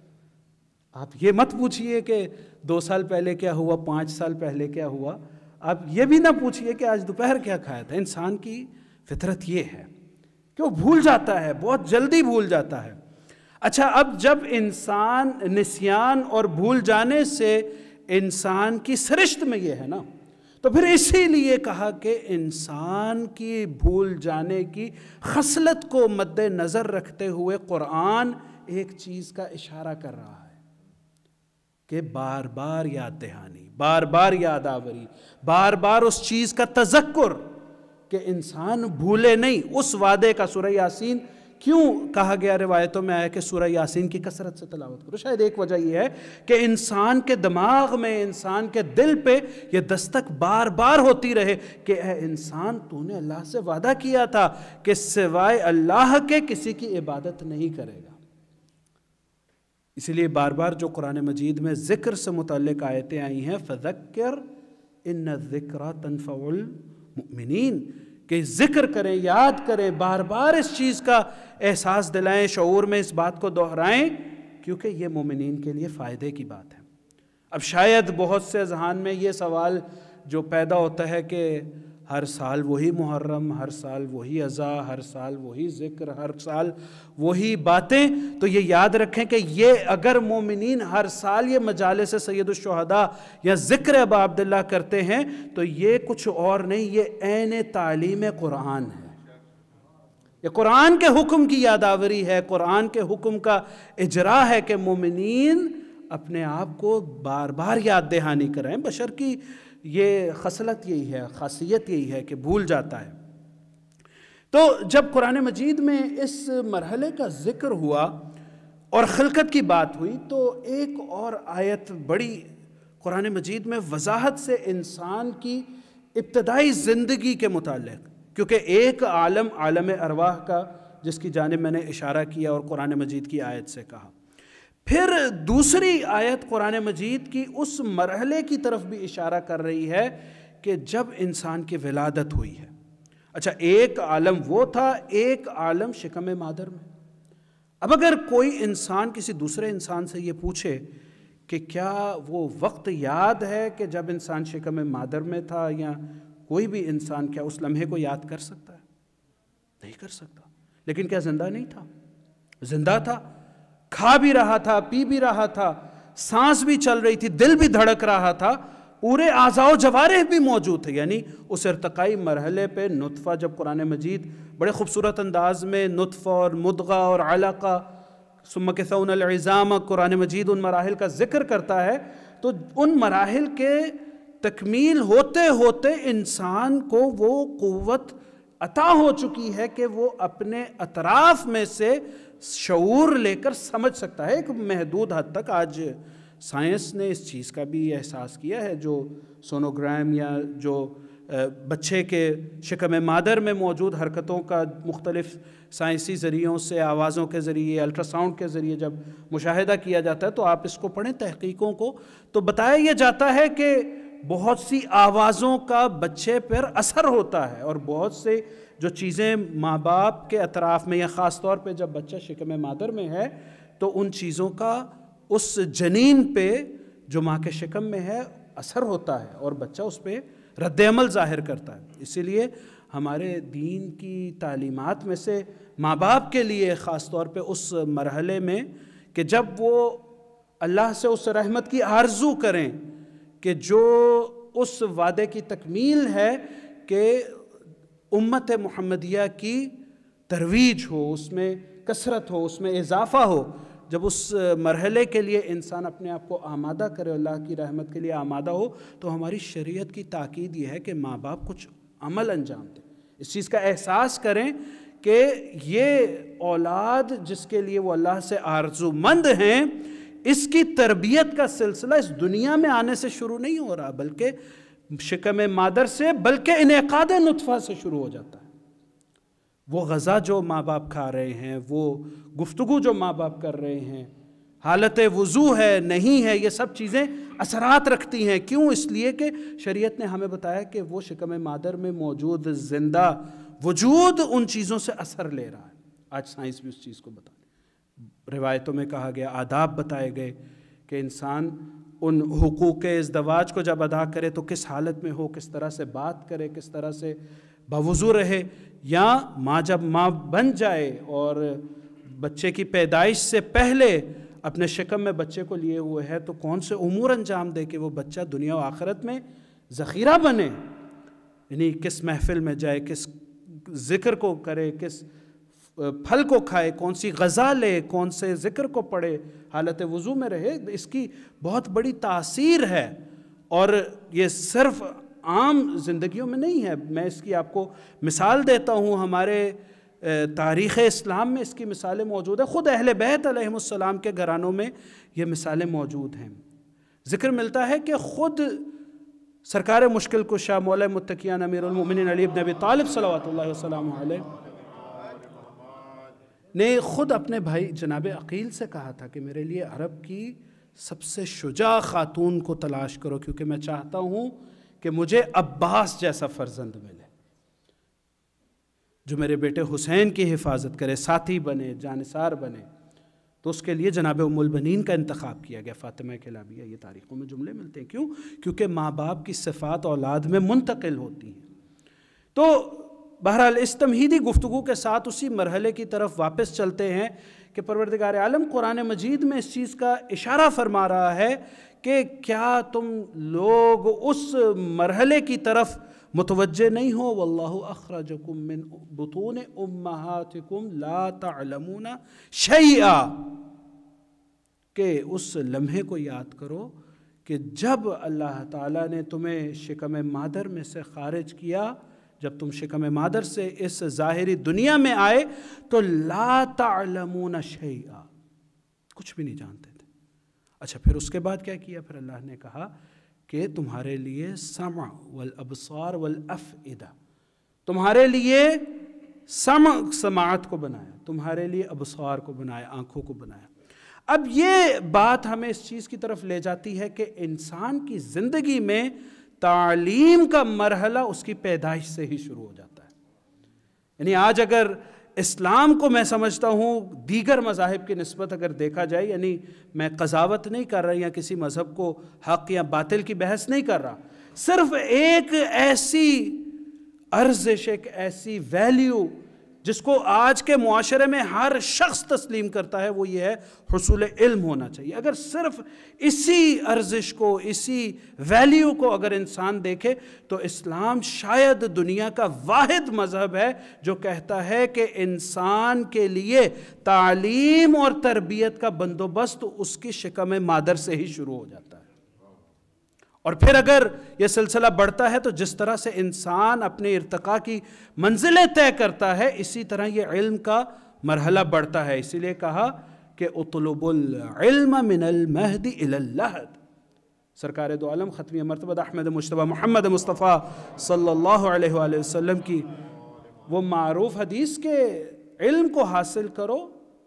آپ یہ مت پوچھئے کہ 2 سال پہلے کیا ہوا, 5 سال پہلے کیا ہوا, آپ یہ بھی نہ پوچھئے کہ آج دوپہر کیا کھایا تھا. انسان کی فطرت یہ ہے کہ وہ بھول جاتا ہے, بہت جلدی بھول جاتا ہے. اچھا, اب جب انسان نسیان اور بھول جانے سے انسان کی سرشت میں یہ ہے نا, تو پھر اسی لیے کہا کہ انسان کی بھول جانے کی خصلت کو مد نظر رکھتے ہوئے قرآن ایک چیز کا اشارہ کر رہا ہے کہ بار بار یاد دہانی, بار بار یاد آوری, بار بار اس چیز کا تذکر کہ انسان بھولے نہیں. اس وعدے کا سورہ یاسین کیوں کہا گیا, روایتوں میں آیا کہ سورہ یاسین کی کثرت سے تلاوت کرو. شاید ایک وجہ یہ ہے کہ انسان کے دماغ میں, انسان کے دل پہ یہ دستک بار بار ہوتی رہے کہ اے انسان, تو نے اللہ سے وعدہ کیا تھا کہ سوائے اللہ کے کسی کی عبادت نہیں کرے گا. اسی لیے بار بار جو قرآن مجید میں ذکر سے متعلق آیتیں آئی ہیں, فذکر ان الذکریٰ تنفع المؤمنین, کہ ذکر کریں, یاد کریں, بار بار اس چیز کا احساس دلائیں, شعور میں اس بات کو دہرائیں, کیونکہ یہ مومنین کے لیے فائدے کی بات ہے. اب شاید بہت سے اذہان میں یہ سوال جو پیدا ہوتا ہے کہ ہر سال وہی محرم, ہر سال وہی اذا, ہر سال وہی ذکر, ہر سال وہی باتیں, تو یہ یاد رکھیں کہ یہ اگر مومنین ہر سال یہ مجالس سید الشہداء یا ذکر ابا عبداللہ کرتے ہیں تو یہ کچھ اور نہیں, یہ عین تعلیم قرآن ہے. یہ قرآن کے حکم کی یادآوری ہے, قرآن کے حکم کا اجرا ہے کہ مومنین اپنے آپ کو بار بار یاد دہانی کریں. بشر کی یہ خصلت یہی ہے, خاصیت یہی ہے کہ بھول جاتا ہے. تو جب قرآن مجید میں اس مرحلے کا ذکر ہوا اور خلقت کی بات ہوئی, تو ایک اور آیت بڑی قرآن مجید میں وضاحت سے انسان کی ابتدائی زندگی کے متعلق, کیونکہ ایک عالم, عالم ارواح کا, جس کی جانب میں نے اشارہ کیا اور قرآن مجید کی آیت سے کہا, پھر دوسری آیت قرآن مجید کی اس مرحلے کی طرف بھی اشارہ کر رہی ہے کہ جب انسان کی ولادت ہوئی ہے. اچھا, ایک عالم وہ تھا, ایک عالم شکم مادر میں. اب اگر کوئی انسان کسی دوسرے انسان سے یہ پوچھے کہ کیا وہ وقت یاد ہے کہ جب انسان شکم مادر میں تھا, یا کوئی بھی انسان کیا اس لمحے کو یاد کر سکتا ہے؟ نہیں کر سکتا. لیکن کیا زندہ نہیں تھا؟ زندہ تھا, کھا بھی رہا تھا, پی بھی رہا تھا, سانس بھی چل رہی تھی, دل بھی دھڑک رہا تھا, پورے اعضاء و جوارح بھی موجود تھے. یعنی اس ارتقائی مرحلے پہ نطفہ, جب قرآن مجید بڑے خوبصورت انداز میں نطفہ اور مدغہ اور علقہ, ثم کسونا العظام, قرآن مجید ان مراحل کا ذکر کرتا ہے, تو ان مراحل کے تکمیل ہوتے ہوتے انسان کو وہ قوت عطا ہو چکی ہے کہ وہ اپنے اطراف میں سے شعور لے کر سمجھ سکتا ہے. ایک محدود حد تک آج سائنس نے اس چیز کا بھی احساس کیا ہے, جو سونوگرام یا جو بچے کے شکم مادر میں موجود حرکتوں کا مختلف سائنسی ذریعوں سے, آوازوں کے ذریعے, الٹرا ساؤنڈ کے ذریعے جب مشاہدہ کیا جاتا ہے, تو آپ اس کو پڑھیں تحقیقوں کو, تو بتایا یہ جاتا ہے کہ بہت سی آوازوں کا بچے پر اثر ہوتا ہے, اور بہت سے جو چیزیں ماں باپ کے اطراف میں, یا خاص طور پہ جب بچہ شکم مادر میں ہے, تو ان چیزوں کا اس جنین پہ جو ماں کے شکم میں ہے اثر ہوتا ہے, اور بچہ اس پہ رد عمل ظاہر کرتا ہے. اسی لیے ہمارے دین کی تعلیمات میں سے ماں باپ کے لیے خاص طور پہ اس مرحلے میں کہ جب وہ اللہ سے اس رحمت کی آرزو کریں کہ جو اس وعدے کی تکمیل ہے کہ امت محمدیہ کی ترویج ہو, اس میں کثرت ہو, اس میں اضافہ ہو, جب اس مرحلے کے لیے انسان اپنے آپ کو آمادہ کرے، اللہ کی رحمت کے لیے آمادہ ہو، تو ہماری شریعت کی تاکید یہ ہے کہ ماں باپ کچھ عمل انجام دیں، اس چیز کا احساس کریں کہ یہ اولاد جس کے لیے وہ اللہ سے آرزومند ہیں، اس کی تربیت کا سلسلہ اس دنیا میں آنے سے شروع نہیں ہو رہا، بلکہ شکم مادر سے، بلکہ انعقاد نطفہ سے شروع ہو جاتا ہے۔ وہ غذا جو ماں باپ کھا رہے ہیں، وہ گفتگو جو ماں باپ کر رہے ہیں، حالت وضو ہے نہیں ہے، یہ سب چیزیں اثرات رکھتی ہیں۔ کیوں؟ اس لیے کہ شریعت نے ہمیں بتایا کہ وہ شکم مادر میں موجود زندہ وجود ان چیزوں سے اثر لے رہا ہے۔ آج سائنس بھی اس چیز کو بتا رہی، روایتوں میں کہا گیا، آداب بتائے گئے کہ انسان ان حقوق ازدواج کو جب ادا کرے تو کس حالت میں ہو، کس طرح سے بات کرے، کس طرح سے باوضو رہے، یا ماں جب ماں بن جائے اور بچے کی پیدائش سے پہلے اپنے شکم میں بچے کو لیے ہوئے ہے تو کون سے امور انجام دے کہ وہ بچہ دنیا و آخرت میں ذخیرہ بنے، یعنی کس محفل میں جائے، کس ذکر کو کرے، کس پھل کو کھائے، کون سی غذا لے، کون سے ذکر کو پڑھے، حالت وضو میں رہے، اس کی بہت بڑی تاثیر ہے۔ اور یہ صرف عام زندگیوں میں نہیں ہے، میں اس کی آپ کو مثال دیتا ہوں، ہمارے تاریخ اسلام میں اس کی مثالیں موجود ہیں، خود اہل بیت علیہم السلام کے گھرانوں میں یہ مثالیں موجود ہیں۔ ذکر ملتا ہے کہ خود سرکار مشکل کشا مولا متقیان امیر المومنین علی بن ابی طالب صلوات اللہ وسلم علیہ نے خود اپنے بھائی جناب عقیل سے کہا تھا کہ میرے لیے عرب کی سب سے شجاع خاتون کو تلاش کرو، کیونکہ میں چاہتا ہوں کہ مجھے عباس جیسا فرزند ملے جو میرے بیٹے حسین کی حفاظت کرے، ساتھی بنے، جانثار بنے۔ تو اس کے لیے جناب ام البنین کا انتخاب کیا گیا، فاطمہ کلابیہ۔ یہ تاریخوں میں جملے ملتے ہیں، کیوں؟ کیونکہ ماں باپ کی صفات اولاد میں منتقل ہوتی ہیں۔ تو بہرحال اس تمہیدی گفتگو کے ساتھ اسی مرحلے کی طرف واپس چلتے ہیں کہ پروردگار عالم قرآن مجید میں اس چیز کا اشارہ فرما رہا ہے کہ کیا تم لوگ اس مرحلے کی طرف متوجہ نہیں ہو؟ واللہ اخرجکم من بطون امہاتکم لا تعلمون شیئا، کہ اس لمحے کو یاد کرو کہ جب اللہ تعالیٰ نے تمہیں شکم مادر میں سے خارج کیا، جب تم شکم مادر سے اس ظاہری دنیا میں آئے تو لا تعلمون شیئا، کچھ بھی نہیں جانتے تھے۔ اچھا، پھر اس کے بعد کیا کیا؟ پھر اللہ نے کہا کہ تمہارے لیے سمع والابصار والافئدہ، تمہارے لیے سماعت کو بنایا، تمہارے لیے ابصار کو بنایا، آنکھوں کو بنایا۔ اب یہ بات ہمیں اس چیز کی طرف لے جاتی ہے کہ انسان کی زندگی میں تعلیم کا مرحلہ اس کی پیدائش سے ہی شروع ہو جاتا ہے۔ یعنی آج اگر اسلام کو میں سمجھتا ہوں دیگر مذاہب کی نسبت اگر دیکھا جائے، یعنی میں قضاوت نہیں کر رہا یا کسی مذہب کو حق یا باطل کی بحث نہیں کر رہا، صرف ایک ایسی ارزش، ایک ایسی ویلیو جس کو آج کے معاشرے میں ہر شخص تسلیم کرتا ہے، وہ یہ ہے حصول علم ہونا چاہیے۔ اگر صرف اسی ارزش کو، اسی ویلیو کو اگر انسان دیکھے تو اسلام شاید دنیا کا واحد مذہب ہے جو کہتا ہے کہ انسان کے لیے تعلیم اور تربیت کا بندوبست اس کی شکم مادر سے ہی شروع ہو جاتا ہے۔ اور پھر اگر یہ سلسلہ بڑھتا ہے تو جس طرح سے انسان اپنے ارتقاء کی منزلیں طے کرتا ہے، اسی طرح یہ علم کا مرحلہ بڑھتا ہے۔ اسی لیے کہا کہ اطلب العلم من المہد الی اللحد۔ سرکار دو عالم ختمی مرتبہ احمد مجتبی محمد مصطفیٰ صلی اللہ علیہ وآلہ وسلم کی وہ معروف حدیث کے علم کو حاصل کرو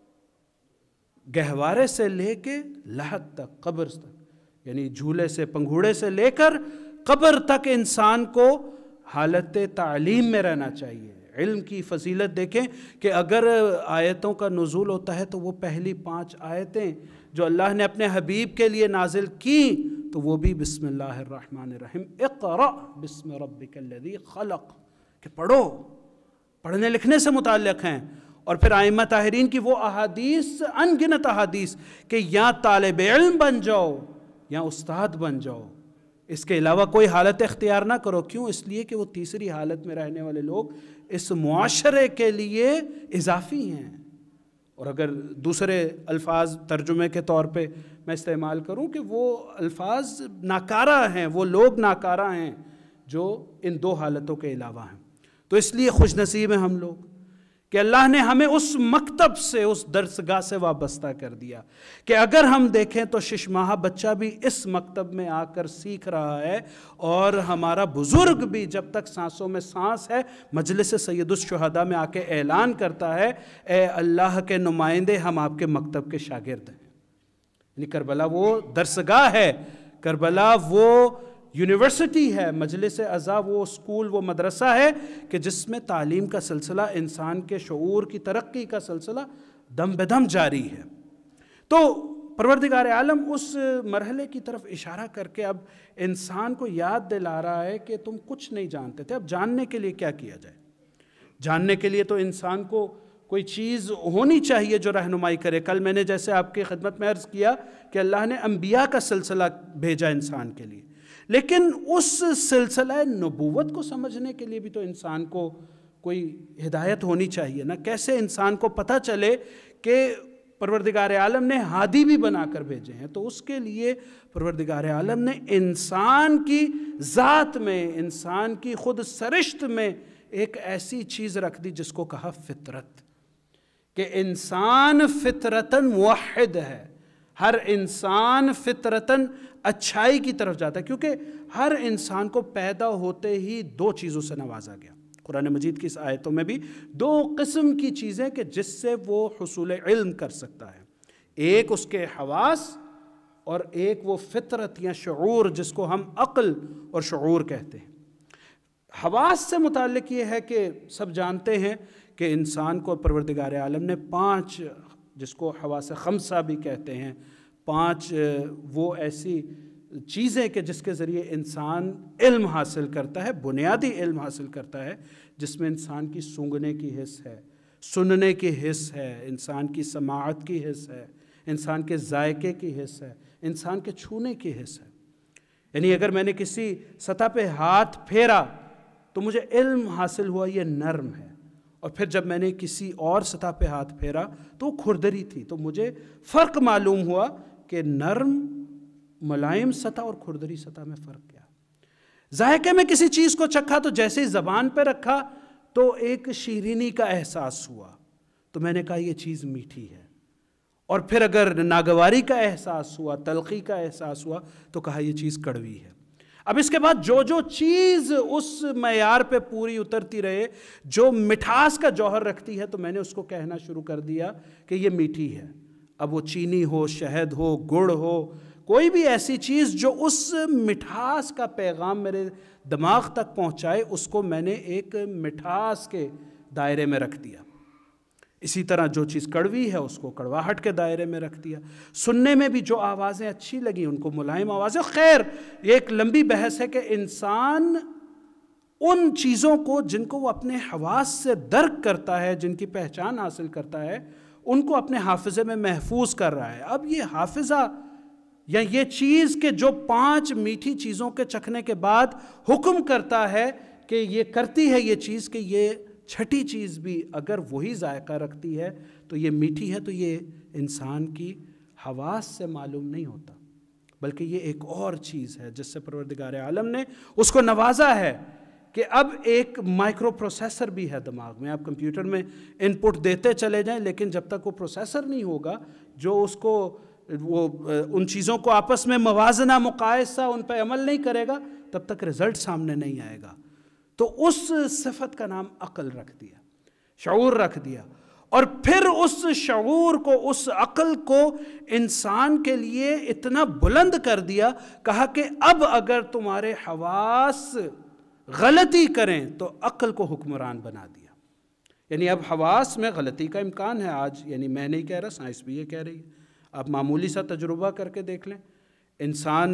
گہوارے سے لے کے لحد تک، قبر تک، یعنی جھولے سے، پنگھوڑے سے لے کر قبر تک انسان کو حالت تعلیم میں رہنا چاہیے۔ علم کی فضیلت دیکھیں کہ اگر آیتوں کا نزول ہوتا ہے تو وہ پہلی 5 آیتیں جو اللہ نے اپنے حبیب کے لیے نازل کی تو وہ بھی بسم اللہ الرحمن الرحیم، اقرأ بسم ربک الذی خلق، کہ پڑھو، پڑھنے لکھنے سے متعلق ہیں۔ اور پھر ائمہ طاہرین کی وہ احادیث، ان گنت احادیث، کہ یا طالب علم بن جاؤ یا استاد بن جاؤ، اس کے علاوہ کوئی حالت اختیار نہ کرو۔ کیوں؟ اس لیے کہ وہ تیسری حالت میں رہنے والے لوگ اس معاشرے کے لیے اضافی ہیں، اور اگر دوسرے الفاظ ترجمے کے طور پہ میں استعمال کروں کہ وہ الفاظ ناکارہ ہیں، وہ لوگ ناکارہ ہیں جو ان دو حالتوں کے علاوہ ہیں۔ تو اس لیے خوش نصیب ہیں ہم لوگ کہ اللہ نے ہمیں اس مکتب سے، اس درسگاہ سے وابستہ کر دیا کہ اگر ہم دیکھیں تو 6 ماہ بچہ بھی اس مکتب میں آ کر سیکھ رہا ہے، اور ہمارا بزرگ بھی جب تک سانسوں میں سانس ہے مجلس سید الشہداء میں آ کے اعلان کرتا ہے اے اللہ کے نمائندے، ہم آپ کے مکتب کے شاگرد ہیں۔ یعنی کربلا وہ درسگاہ ہے، کربلا وہ یونیورسٹی ہے، مجلس اعضاء وہ اسکول، وہ مدرسہ ہے کہ جس میں تعلیم کا سلسلہ، انسان کے شعور کی ترقی کا سلسلہ دم بدم جاری ہے۔ تو پروردگار عالم اس مرحلے کی طرف اشارہ کر کے اب انسان کو یاد دلا رہا ہے کہ تم کچھ نہیں جانتے تھے، اب جاننے کے لیے کیا کیا جائے۔ جاننے کے لیے تو انسان کو کوئی چیز ہونی چاہیے جو رہنمائی کرے۔ کل میں نے جیسے آپ کی خدمت میں عرض کیا کہ اللہ نے انبیاء کا سلسلہ بھیجا انسان کے لیے، لیکن اس سلسلہ نبوت کو سمجھنے کے لیے بھی تو انسان کو کوئی ہدایت ہونی چاہیے نا۔ کیسے انسان کو پتہ چلے کہ پروردگار عالم نے ہادی بھی بنا کر بھیجے ہیں؟ تو اس کے لیے پروردگار عالم نے انسان کی ذات میں، انسان کی خود سرشت میں ایک ایسی چیز رکھ دی جس کو کہا فطرت، کہ انسان فطرتاً موحد ہے، ہر انسان فطرتاً اچھائی کی طرف جاتا ہے، کیونکہ ہر انسان کو پیدا ہوتے ہی 2 چیزوں سے نوازا گیا۔ قرآن مجید کی اس آیتوں میں بھی 2 قسم کی چیزیں کہ جس سے وہ حصول علم کر سکتا ہے، ایک اس کے حواس اور ایک وہ فطرت یا شعور جس کو ہم عقل اور شعور کہتے ہیں۔ حواس سے متعلق یہ ہے کہ سب جانتے ہیں کہ انسان کو پروردگار عالم نے 5، جس کو حواس خمسہ بھی کہتے ہیں، 5 وہ ایسی چیزیں کہ جس کے ذریعے انسان علم حاصل کرتا ہے، بنیادی علم حاصل کرتا ہے، جس میں انسان کی سونگھنے کی حس ہے، سننے کی حس ہے، انسان کی سماعت کی حس ہے، انسان کے ذائقے کی حس ہے، انسان کے چھونے کی حس ہے۔ یعنی اگر میں نے کسی سطح پہ ہاتھ پھیرا تو مجھے علم حاصل ہوا یہ نرم ہے، اور پھر جب میں نے کسی اور سطح پہ ہاتھ پھیرا تو وہ کھردری تھی، تو مجھے فرق معلوم ہوا کہ نرم ملائم سطح اور کھردری سطح میں فرق کیا۔ ذائقے میں کسی چیز کو چکھا تو جیسے ہی زبان پہ رکھا تو ایک شیرینی کا احساس ہوا، تو میں نے کہا یہ چیز میٹھی ہے، اور پھر اگر ناگواری کا احساس ہوا، تلخی کا احساس ہوا تو کہا یہ چیز کڑوی ہے۔ اب اس کے بعد جو چیز اس معیار پہ پوری اترتی رہے، جو مٹھاس کا جوہر رکھتی ہے، تو میں نے اس کو کہنا شروع کر دیا کہ یہ میٹھی ہے۔ اب وہ چینی ہو، شہد ہو، گڑ ہو، کوئی بھی ایسی چیز جو اس مٹھاس کا پیغام میرے دماغ تک پہنچائے، اس کو میں نے ایک مٹھاس کے دائرے میں رکھ دیا۔ اسی طرح جو چیز کڑوی ہے اس کو کڑواہٹ کے دائرے میں رکھ دیا۔ سننے میں بھی جو آوازیں اچھی لگیں ان کو ملائم آوازیں۔ خیر یہ ایک لمبی بحث ہے کہ انسان ان چیزوں کو جن کو وہ اپنے حواس سے درک کرتا ہے، جن کی پہچان حاصل کرتا ہے، ان کو اپنے حافظے میں محفوظ کر رہا ہے۔ اب یہ حافظہ یا یہ چیز کہ جو 5 میٹھی چیزوں کے چکھنے کے بعد حکم کرتا ہے کہ یہ کرتی ہے یہ چیز کہ یہ 6ٹھی چیز بھی اگر وہی ذائقہ رکھتی ہے تو یہ میٹھی ہے، تو یہ انسان کی حواس سے معلوم نہیں ہوتا، بلکہ یہ ایک اور چیز ہے جس سے پروردگار عالم نے اس کو نوازا ہے کہ اب ایک مائکرو پروسیسر بھی ہے دماغ میں۔ آپ کمپیوٹر میں ان پٹ دیتے چلے جائیں، لیکن جب تک وہ پروسیسر نہیں ہوگا جو اس کو ان چیزوں کو آپس میں موازنہ، مقایسہ، ان پہ عمل نہیں کرے گا، تب تک رزلٹ سامنے نہیں آئے گا۔ تو اس صفت کا نام عقل رکھ دیا، شعور رکھ دیا، اور پھر اس شعور کو، اس عقل کو انسان کے لیے اتنا بلند کر دیا، کہا کہ اب اگر تمہارے حواس غلطی کریں تو عقل کو حکمران بنا دیا۔ یعنی اب حواس میں غلطی کا امکان ہے آج، یعنی میں نہیں کہہ رہا، سائنس بھی یہ کہہ رہی ہے۔ آپ معمولی سا تجربہ کر کے دیکھ لیں، انسان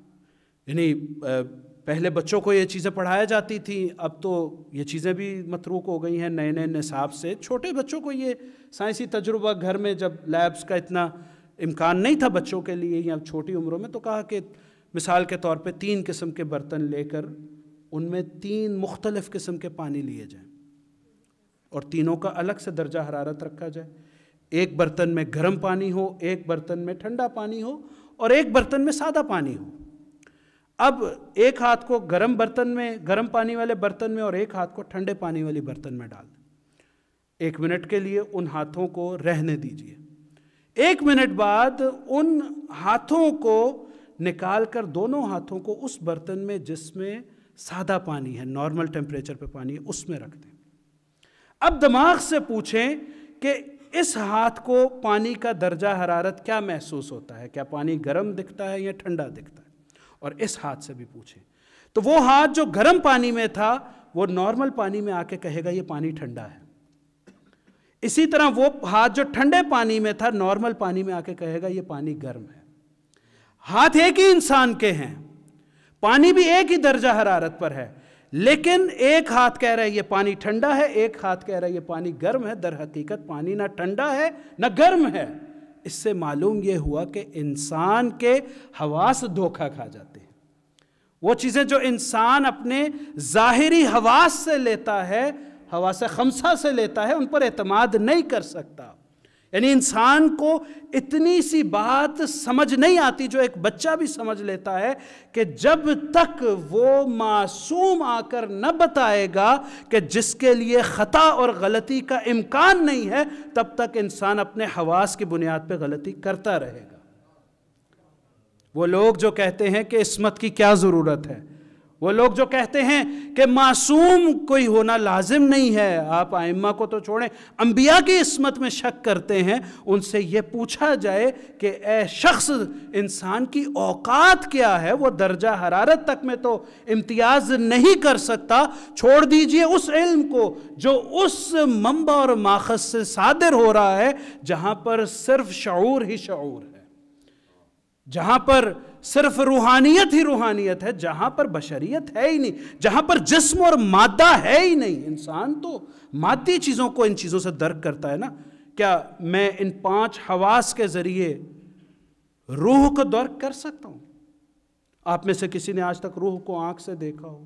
یعنی پہلے بچوں کو یہ چیزیں پڑھایا جاتی تھیں، اب تو یہ چیزیں بھی متروک ہو گئی ہیں نئے نصاب سے۔ چھوٹے بچوں کو یہ سائنسی تجربہ گھر میں، جب لیبس کا اتنا امکان نہیں تھا بچوں کے لیے یا چھوٹی عمروں میں، تو کہا کہ مثال کے طور پہ 3 قسم کے برتن لے کر ان میں 3 مختلف قسم کے پانی لیے جائیں اور تینوں کا الگ سے درجہ حرارت رکھا جائے۔ ایک برتن میں گرم پانی ہو، ایک برتن میں ٹھنڈا پانی ہو، اور ایک برتن میں سادہ پانی ہو۔ اب ایک ہاتھ کو گرم برتن میں، گرم پانی والے برتن میں، اور ایک ہاتھ کو ٹھنڈے پانی والی برتن میں ڈال دیں۔ 1 منٹ کے لیے ان ہاتھوں کو رہنے دیجیے۔ 1 منٹ بعد ان ہاتھوں کو نکال کر دونوں ہاتھوں کو اس برتن میں جس میں سادہ پانی ہے، نارمل ٹیمپریچر پہ پانی ہے، اس میں رکھ دیں۔ اب دماغ سے پوچھیں کہ اس ہاتھ کو پانی کا درجہ حرارت کیا محسوس ہوتا ہے، کیا پانی گرم دکھتا ہے یا ٹھنڈا دکھتا ہے؟ اور اس ہاتھ سے بھی پوچھیں۔ تو وہ ہاتھ جو گرم پانی میں تھا وہ نارمل پانی میں آ کے کہے گا یہ پانی ٹھنڈا ہے۔ اسی طرح وہ ہاتھ جو ٹھنڈے پانی میں تھا نارمل پانی میں آ کے کہے گا یہ پانی گرم ہے۔ ہاتھ ایک ہی انسان کے ہیں، پانی بھی ایک ہی درجہ حرارت پر ہے، لیکن ایک ہاتھ کہہ رہا ہے یہ پانی ٹھنڈا ہے، ایک ہاتھ کہہ رہا ہے یہ پانی گرم ہے۔ در حقیقت پانی نہ ٹھنڈا ہے نہ گرم ہے۔ اس سے معلوم یہ ہوا کہ انسان کے حواس دھوکہ کھا جاتے ہیں۔ وہ چیزیں جو انسان اپنے ظاہری حواس سے لیتا ہے، حواس خمسہ سے لیتا ہے، ان پر اعتماد نہیں کر سکتا۔ یعنی انسان کو اتنی سی بات سمجھ نہیں آتی جو ایک بچہ بھی سمجھ لیتا ہے کہ جب تک وہ معصوم آ کر نہ بتائے گا کہ جس کے لیے خطا اور غلطی کا امکان نہیں ہے، تب تک انسان اپنے حواس کی بنیاد پہ غلطی کرتا رہے گا۔ وہ لوگ جو کہتے ہیں کہ عصمت کی کیا ضرورت ہے، وہ لوگ جو کہتے ہیں کہ معصوم کوئی ہونا لازم نہیں ہے، آپ ائمہ کو تو چھوڑیں، انبیاء کی عصمت میں شک کرتے ہیں، ان سے یہ پوچھا جائے کہ اے شخص، انسان کی اوقات کیا ہے؟ وہ درجہ حرارت تک میں تو امتیاز نہیں کر سکتا، چھوڑ دیجئے اس علم کو جو اس منبع اور ماخذ سے صادر ہو رہا ہے جہاں پر صرف شعور ہی شعور ہے، جہاں پر صرف روحانیت ہی روحانیت ہے، جہاں پر بشریت ہے ہی نہیں، جہاں پر جسم اور مادہ ہے ہی نہیں۔ انسان تو مادی چیزوں کو ان چیزوں سے درک کرتا ہے نا۔ کیا میں ان 5 حواس کے ذریعے روح کو درک کر سکتا ہوں؟ آپ میں سے کسی نے آج تک روح کو آنکھ سے دیکھا ہو،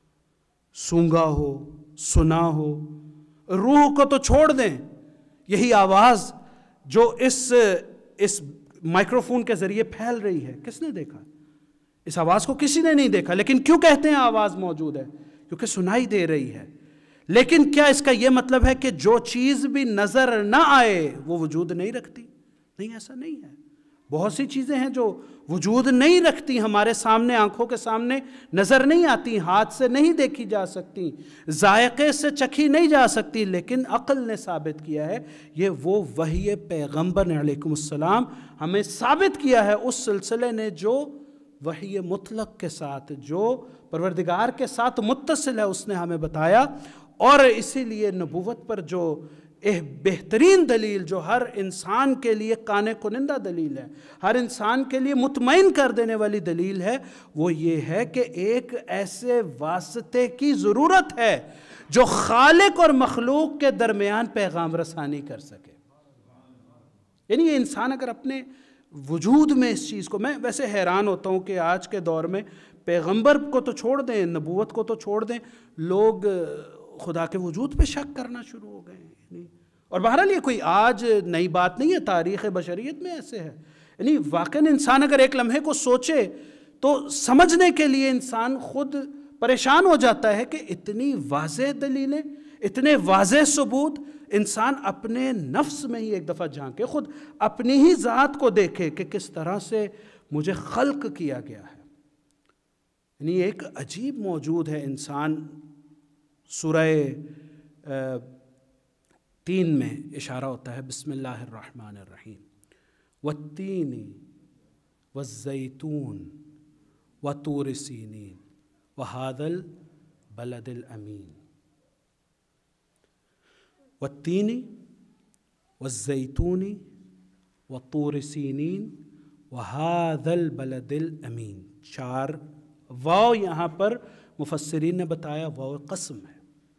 سونگا ہو، سنا ہو؟ روح کو تو چھوڑ دیں، یہی آواز جو اس مائکروفون کے ذریعے پھیل رہی ہے، کس نے دیکھا؟ اس آواز کو کسی نے نہیں دیکھا، لیکن کیوں کہتے ہیں آواز موجود ہے؟ کیونکہ سنائی دے رہی ہے۔ لیکن کیا اس کا یہ مطلب ہے کہ جو چیز بھی نظر نہ آئے وہ وجود نہیں رکھتی؟ نہیں، ایسا نہیں ہے۔ بہت سی چیزیں ہیں جو وجود نہیں رکھتی، ہمارے سامنے، آنکھوں کے سامنے نظر نہیں آتی، ہاتھ سے نہیں دیکھی جا سکتی، ذائقے سے چکھی نہیں جا سکتی، لیکن عقل نے ثابت کیا ہے، یہ وہ وحی پیغمبر علیکم السلام ہمیں ثابت کیا ہے، اس سلسلے نے جو وحی مطلق کے ساتھ، جو پروردگار کے ساتھ متصل ہے، اس نے ہمیں بتایا۔ اور اسی لیے نبوت پر جو بہترین دلیل، جو ہر انسان کے لیے قانع کنندہ دلیل ہے، ہر انسان کے لیے مطمئن کر دینے والی دلیل ہے، وہ یہ ہے کہ ایک ایسے واسطے کی ضرورت ہے جو خالق اور مخلوق کے درمیان پیغام رسانی کر سکے۔ یعنی یہ انسان اگر اپنے وجود میں اس چیز کو، میں ویسے حیران ہوتا ہوں کہ آج کے دور میں پیغمبر کو تو چھوڑ دیں، نبوت کو تو چھوڑ دیں، لوگ خدا کے وجود پہ شک کرنا شروع ہو گئے ہیں۔ اور بہرحال یہ کوئی آج نئی بات نہیں ہے، تاریخ بشریت میں ایسے ہے۔ یعنی واقعاً انسان اگر ایک لمحے کو سوچے تو سمجھنے کے لیے انسان خود پریشان ہو جاتا ہے کہ اتنی واضح دلیلیں، اتنے واضح ثبوت، انسان اپنے نفس میں ہی ایک دفعہ جھانکے، خود اپنی ہی ذات کو دیکھے کہ کس طرح سے مجھے خلق کیا گیا ہے۔ یعنی ایک عجیب موجود ہے انسان۔ سورہ 3 میں اشارہ ہوتا ہے، بسم اللہ الرحمن الرحیم، والتین والزیتون وطور سینین وہذا البلد الامین۔ والتین والزیتون وطور سینین وہذا البلد الامین۔ 4 واو یہاں پر مفسرین نے بتایا واو قسم ہے۔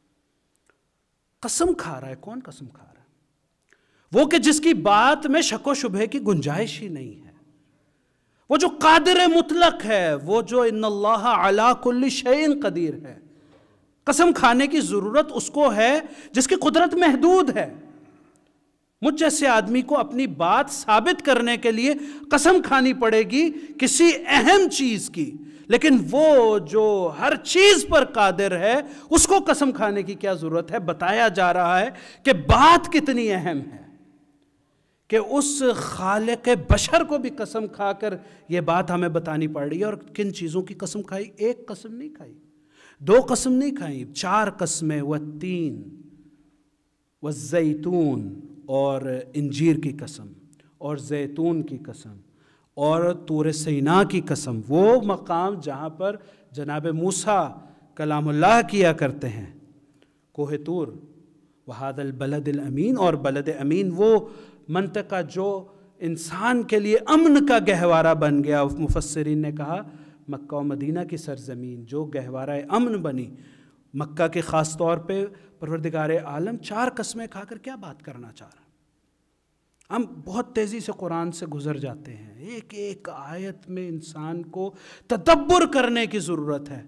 قسم کھا رہا ہے، کون قسم کھا رہا ہے؟ وہ کہ جس کی بات میں شک و شبہ کی گنجائش ہی نہیں ہے، وہ جو قادر مطلق ہے، وہ جو ان اللہ علی کل شیء قدیر ہے۔ قسم کھانے کی ضرورت اس کو ہے جس کی قدرت محدود ہے۔ مجھ جیسے آدمی کو اپنی بات ثابت کرنے کے لیے قسم کھانی پڑے گی کسی اہم چیز کی، لیکن وہ جو ہر چیز پر قادر ہے اس کو قسم کھانے کی کیا ضرورت ہے؟ بتایا جا رہا ہے کہ بات کتنی اہم ہے کہ اس خالق بشر کو بھی قسم کھا کر یہ بات ہمیں بتانی پڑ رہی ہے۔ اور کن چیزوں کی قسم کھائی؟ ایک قسم نہیں کھائی، دو قسم نہیں کھائی، 4 قسمیں، والتین والزیتون، اور انجیر کی قسم، اور زیتون کی قسم، اور طور سینا کی قسم، وہ مقام جہاں پر جناب موسیٰ کلام اللہ کیا کرتے ہیں، کوہ طور، وہذا البلد الامین، اور بلد امین وہ منطقہ جو انسان کے لیے امن کا گہوارہ بن گیا۔ مفسرین نے کہا مکہ و مدینہ کی سرزمین جو گہوارہ امن بنی، مکہ کے خاص طور پہ پروردگار عالم 4 قسمیں کھا کر کیا بات کرنا چاہ رہا ہے۔ ہم بہت تیزی سے قرآن سے گزر جاتے ہیں، ایک ایک آیت میں انسان کو تدبر کرنے کی ضرورت ہے۔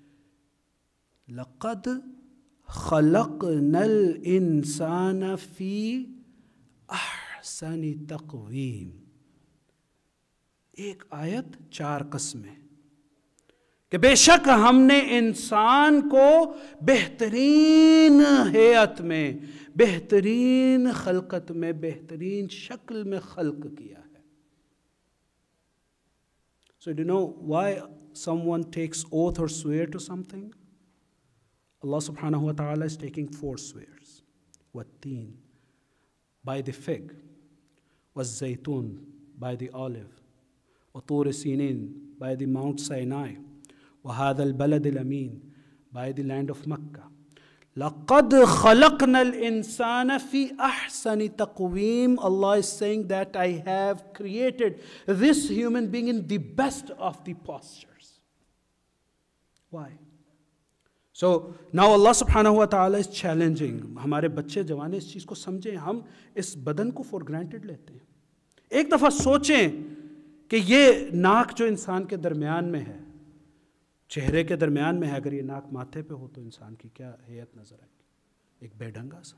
لَقَدْ خَلَقْنَا الْإِنسَانَ فِي أَحْسَنِ تَقْوِيمٍ، ایک آیت 4 قسمیں، کہ بے شک ہم نے انسان کو بہترین ہیئت میں، بہترین خلقت میں، بہترین شکل میں خلق کیا ہے۔ So do you know why someone takes oath or swear to something? Allah subhanahu wa ta'ala is taking 4 swears. Wat-teen, by the fig, was-zaytun, by the olive, wa-tur sinin, by the Mount Sinai, وَهَذَا الْبَلَدِ الْأَمِينَ, by the land of Makkah. لَقَدْ خَلَقْنَا الْإِنسَانَ فِي أَحْسَنِ تَقْوِيمٍ. Allah is saying that I have created this human being in the best of the postures. Why? So now Allah subhanahu wa ta'ala is challenging. ہمارے بچے جوانے اس چیز کو سمجھیں، ہم اس بدن کو for granted لیتے ہیں۔ ایک دفعہ سوچیں کہ یہ ناک جو انسان کے درمیان میں ہے، چہرے کے درمیان میں ہے، اگر یہ ناک ماتھے پہ ہو تو انسان کی کیا ہیئت نظر آئے گی؟ ایک بے ڈھنگا سا۔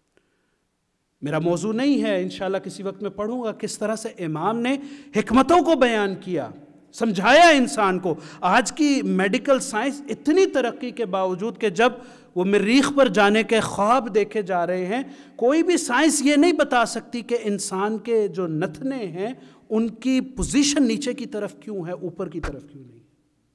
میرا موضوع نہیں ہے، انشاءاللہ کسی وقت میں پڑھوں گا کس طرح سے امام نے حکمتوں کو بیان کیا، سمجھایا انسان کو۔ آج کی میڈیکل سائنس اتنی ترقی کے باوجود کہ جب وہ مریخ پر جانے کے خواب دیکھے جا رہے ہیں، کوئی بھی سائنس یہ نہیں بتا سکتی کہ انسان کے جو نتنے ہیں ان کی پوزیشن نیچے کی طرف کیوں ہے، اوپر کی طرف کیوں نہیں،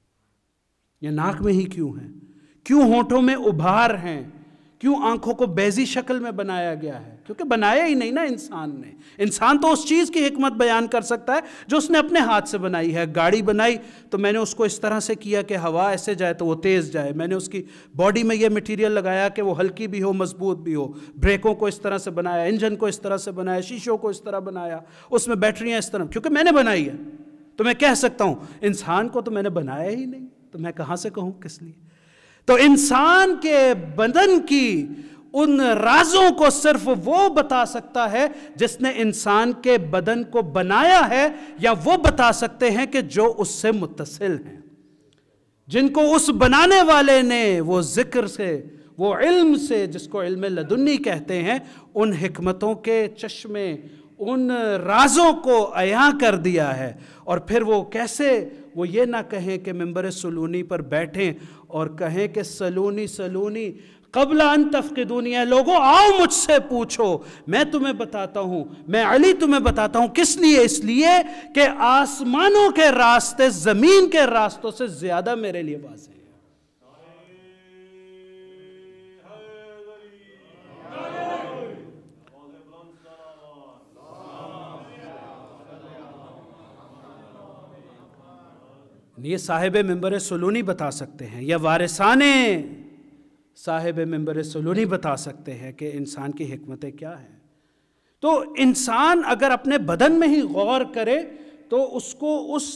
یا ناک میں ہی کیوں ہیں، کیوں ہونٹوں میں ابھار ہیں، کیوں آنکھوں کو بیضی شکل میں بنایا گیا ہے؟ کیونکہ بنایا ہی نہیں نا انسان نے۔ انسان تو اس چیز کی حکمت بیان کر سکتا ہے جو اس نے اپنے ہاتھ سے بنائی ہے۔ گاڑی بنائی تو میں نے اس کو اس طرح سے کیا کہ ہوا ایسے جائے تو وہ تیز جائے، میں نے اس کی باڈی میں یہ مٹیریل لگایا کہ وہ ہلکی بھی ہو، مضبوط بھی ہو، بریکوں کو اس طرح سے بنایا، انجن کو اس طرح سے بنایا، شیشوں کو اس طرح بنایا، اس میں بیٹریاں اس طرح، کیونکہ میں نے بنائی ہے۔ تو میں کہہ سکتا ہوں انسان کو تو میں نے بنایا ہی نہیں، تو میں کہاں سے کہوں کس لیے؟ تو انسان کے بدن کی ان رازوں کو صرف وہ بتا سکتا ہے جس نے انسان کے بدن کو بنایا ہے، یا وہ بتا سکتے ہیں کہ جو اس سے متصل ہیں، جن کو اس بنانے والے نے وہ ذکر سے، وہ علم سے، جس کو علم لدنی کہتے ہیں، ان حکمتوں کے چشمے، ان رازوں کو عیاں کر دیا ہے۔ اور پھر وہ کیسے، وہ یہ نہ کہیں کہ ممبر سلونی پر بیٹھیں اور کہیں کہ سلونی سلونی قبل ان تفقدونی، اے لوگوں آؤ مجھ سے پوچھو، میں تمہیں بتاتا ہوں، میں علی تمہیں بتاتا ہوں۔ کس لیے؟ اس لیے کہ آسمانوں کے راستے زمین کے راستوں سے زیادہ میرے لیے واضح ہیں۔ یہ صاحب ممبر سلونی بتا سکتے ہیں، یا وارثان صاحب ممبر سلونی بتا سکتے ہیں کہ انسان کی حکمتیں کیا ہیں۔ تو انسان اگر اپنے بدن میں ہی غور کرے تو اس کو اس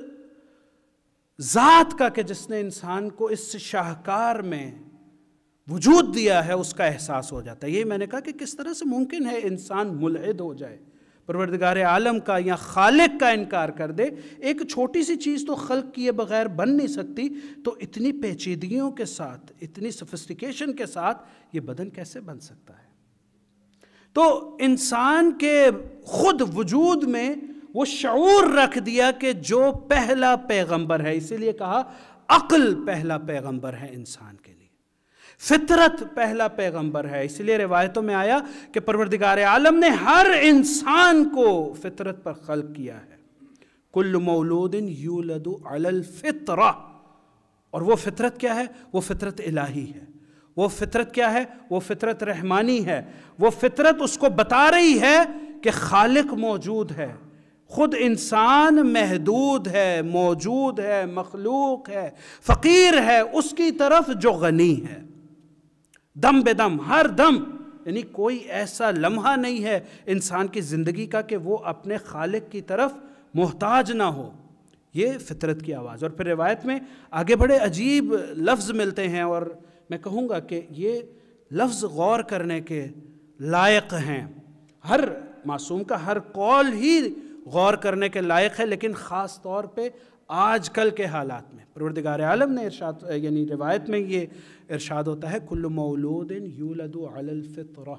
ذات کا کہ جس نے انسان کو اس شاہکار میں وجود دیا ہے اس کا احساس ہو جاتا ہے۔ یہ میں نے کہا کہ کس طرح سے ممکن ہے انسان ملحد ہو جائے، پروردگار عالم کا یا خالق کا انکار کر دے۔ ایک چھوٹی سی چیز تو خلق کیے بغیر بن نہیں سکتی، تو اتنی پیچیدگیوں کے ساتھ، اتنی سفسٹیکیشن کے ساتھ یہ بدن کیسے بن سکتا ہے؟ تو انسان کے خود وجود میں وہ شعور رکھ دیا کہ جو پہلا پیغمبر ہے، اسی لیے کہا عقل پہلا پیغمبر ہے انسان کے لیے، فطرت پہلا پیغمبر ہے. اس لیے روایتوں میں آیا کہ پروردگار عالم نے ہر انسان کو فطرت پر خلق کیا ہے. کل مولود یولد علی الفطرہ. اور وہ فطرت کیا ہے؟ وہ فطرت الہی ہے. وہ فطرت کیا ہے؟ وہ فطرت رحمانی ہے. وہ فطرت اس کو بتا رہی ہے کہ خالق موجود ہے، خود انسان محدود ہے، موجود ہے، مخلوق ہے، فقیر ہے اس کی طرف جو غنی ہے. دم بے دم، ہر دم، یعنی کوئی ایسا لمحہ نہیں ہے انسان کی زندگی کا کہ وہ اپنے خالق کی طرف محتاج نہ ہو. یہ فطرت کی آواز. اور پھر روایت میں آگے بڑے عجیب لفظ ملتے ہیں، اور میں کہوں گا کہ یہ لفظ غور کرنے کے لائق ہیں. ہر معصوم کا ہر قول ہی غور کرنے کے لائق ہے، لیکن خاص طور پہ آج کل کے حالات میں پروردگار عالم نے ارشاد، یعنی روایت میں یہ ارشاد ہوتا ہے کل مولود یولد علی الفطرہ.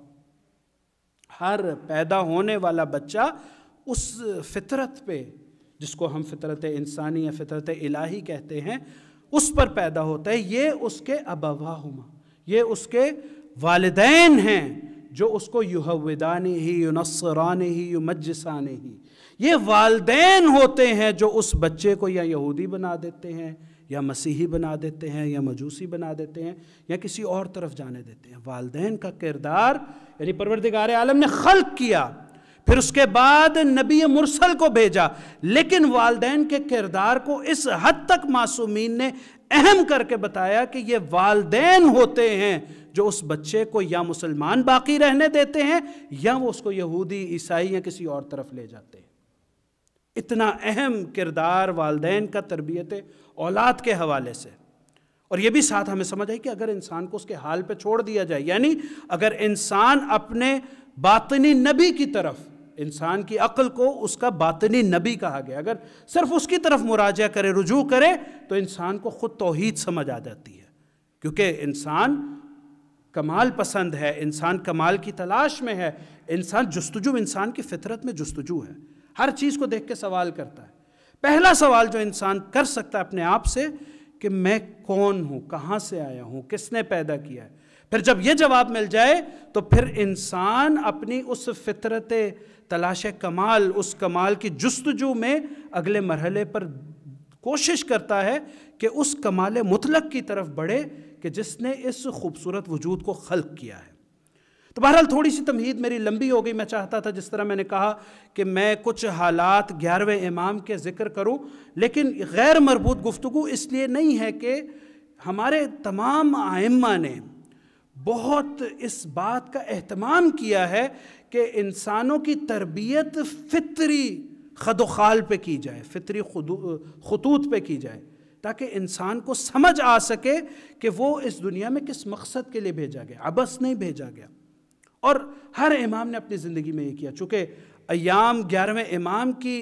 ہر پیدا ہونے والا بچہ اس فطرت پہ، جس کو ہم فطرت انسانی یا فطرت الہی کہتے ہیں، اس پر پیدا ہوتا ہے. یہ اس کے ابواہما، یہ اس کے والدین ہیں جو اس کو یہودانی ہی، ینصرانی ہی، یمجسانی ہی. یہ والدین ہوتے ہیں جو اس بچے کو یا یہودی بنا دیتے ہیں، یا مسیحی بنا دیتے ہیں، یا مجوسی بنا دیتے ہیں، یا کسی اور طرف جانے دیتے ہیں. والدین کا کردار، یعنی پروردگار عالم نے خلق کیا، پھر اس کے بعد نبی مرسل کو بھیجا، لیکن والدین کے کردار کو اس حد تک معصومین نے اہم کر کے بتایا کہ یہ والدین ہوتے ہیں جو اس بچے کو یا مسلمان باقی رہنے دیتے ہیں، یا وہ اس کو یہودی، عیسائی یا کسی اور طرف لے جاتے ہیں. اتنا اہم کردار والدین کا تربیت اولاد کے حوالے سے. اور یہ بھی ساتھ ہمیں سمجھ آئی کہ اگر انسان کو اس کے حال پہ چھوڑ دیا جائے، یعنی اگر انسان اپنے باطنی نبی کی طرف، انسان کی عقل کو اس کا باطنی نبی کہا گیا، اگر صرف اس کی طرف مراجعہ کرے، رجوع کرے، تو انسان کو خود توحید سمجھ آ جاتی ہے. کیونکہ انسان کمال پسند ہے، انسان کمال کی تلاش میں ہے، انسان جستجو، انسان کی فطرت میں جستجو ہے، ہر چیز کو دیکھ کے سوال کرتا ہے. پہلا سوال جو انسان کر سکتا ہے اپنے آپ سے کہ میں کون ہوں، کہاں سے آیا ہوں، کس نے پیدا کیا ہے. پھر جب یہ جواب مل جائے تو پھر انسان اپنی اس فطرت تلاش کمال، اس کمال کی جستجو میں اگلے مرحلے پر کوشش کرتا ہے کہ اس کمال مطلق کی طرف بڑھے کہ جس نے اس خوبصورت وجود کو خلق کیا ہے. تو بہرحال تھوڑی سی تمہید میری لمبی ہو گئی. میں چاہتا تھا جس طرح میں نے کہا کہ میں کچھ حالات 11ویں امام کے ذکر کروں، لیکن غیر مربوط گفتگو اس لیے نہیں ہے کہ ہمارے تمام ائمہ نے بہت اس بات کا اہتمام کیا ہے کہ انسانوں کی تربیت فطری خد و خال پہ کی جائے، فطری خطوط پہ کی جائے، تاکہ انسان کو سمجھ آ سکے کہ وہ اس دنیا میں کس مقصد کے لیے بھیجا گیا، عبث نہیں بھیجا گیا. اور ہر امام نے اپنی زندگی میں یہ کیا. چونکہ ایام 11ویں امام کی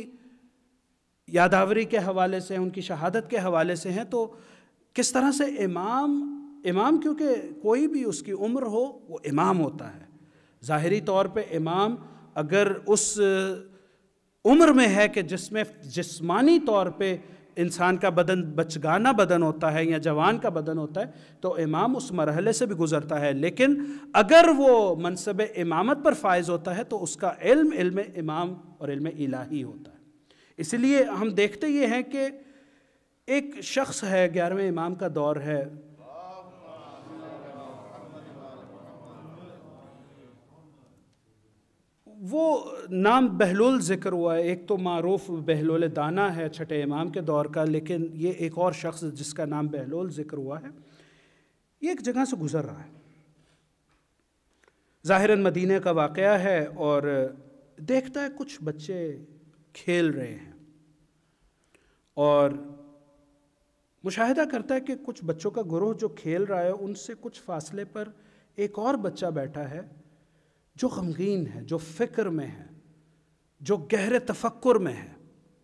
یاداوری کے حوالے سے، ان کی شہادت کے حوالے سے ہیں، تو کس طرح سے امام کیونکہ کوئی بھی اس کی عمر ہو وہ امام ہوتا ہے. ظاہری طور پہ امام اگر اس عمر میں ہے کہ جس میں جسمانی طور پہ انسان کا بدن بچگانہ بدن ہوتا ہے یا جوان کا بدن ہوتا ہے، تو امام اس مرحلے سے بھی گزرتا ہے. لیکن اگر وہ منصب امامت پر فائز ہوتا ہے تو اس کا علم امام اور علم الہی ہوتا ہے. اس لیے ہم دیکھتے یہ ہیں کہ ایک شخص ہے، 11ویں امام کا دور ہے، وہ نام بہلول ذکر ہوا ہے. ایک تو معروف بہلول دانا ہے چھٹے امام کے دور کا، لیکن یہ ایک اور شخص جس کا نام بہلول ذکر ہوا ہے، یہ ایک جگہ سے گزر رہا ہے. ظاہراً مدینہ کا واقعہ ہے، اور دیکھتا ہے کچھ بچے کھیل رہے ہیں، اور مشاہدہ کرتا ہے کہ کچھ بچوں کا گروہ جو کھیل رہا ہے ان سے کچھ فاصلے پر ایک اور بچہ بیٹھا ہے جو غمگین ہے، جو فکر میں ہے، جو گہرے تفکر میں ہے.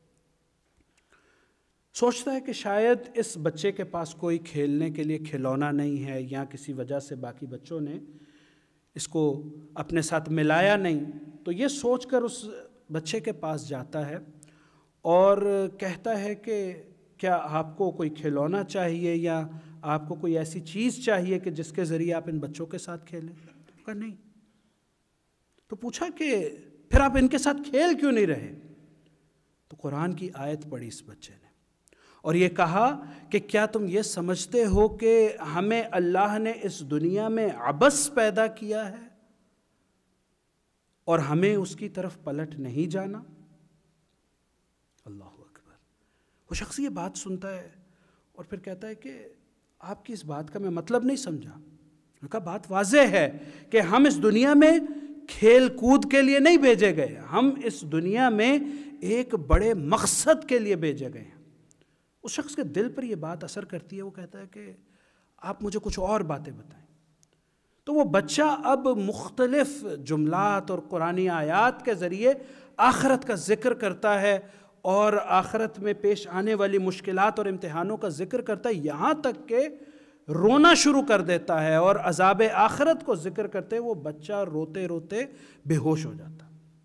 سوچتا ہے کہ شاید اس بچے کے پاس کوئی کھیلنے کے لیے کھلونا نہیں ہے، یا کسی وجہ سے باقی بچوں نے اس کو اپنے ساتھ ملایا نہیں، تو یہ سوچ کر اس بچے کے پاس جاتا ہے اور کہتا ہے کہ کیا آپ کو کوئی کھلونا چاہیے یا آپ کو کوئی ایسی چیز چاہیے کہ جس کے ذریعے آپ ان بچوں کے ساتھ کھیلیں؟ کہا نہیں۔ تو پوچھا کہ پھر آپ ان کے ساتھ کھیل کیوں نہیں رہے؟ تو قرآن کی آیت پڑھی اس بچے نے اور یہ کہا کہ کیا تم یہ سمجھتے ہو کہ ہمیں اللہ نے اس دنیا میں عبث پیدا کیا ہے اور ہمیں اس کی طرف پلٹ نہیں جانا؟ اللہ اکبر۔ وہ شخص یہ بات سنتا ہے اور پھر کہتا ہے کہ آپ کی اس بات کا میں مطلب نہیں سمجھا۔ ان کا بات واضح ہے کہ ہم اس دنیا میں کھیل کود کے لیے نہیں بھیجے گئے، ہم اس دنیا میں ایک بڑے مقصد کے لیے بھیجے گئے ہیں۔ اس شخص کے دل پر یہ بات اثر کرتی ہے، وہ کہتا ہے کہ آپ مجھے کچھ اور باتیں بتائیں۔ تو وہ بچہ اب مختلف جملات اور قرآنی آیات کے ذریعے آخرت کا ذکر کرتا ہے اور آخرت میں پیش آنے والی مشکلات اور امتحانوں کا ذکر کرتا ہے، یہاں تک کہ رونا شروع کر دیتا ہے اور عذاب آخرت کو ذکر کرتے وہ بچہ روتے روتے بے ہوش ہو جاتا۔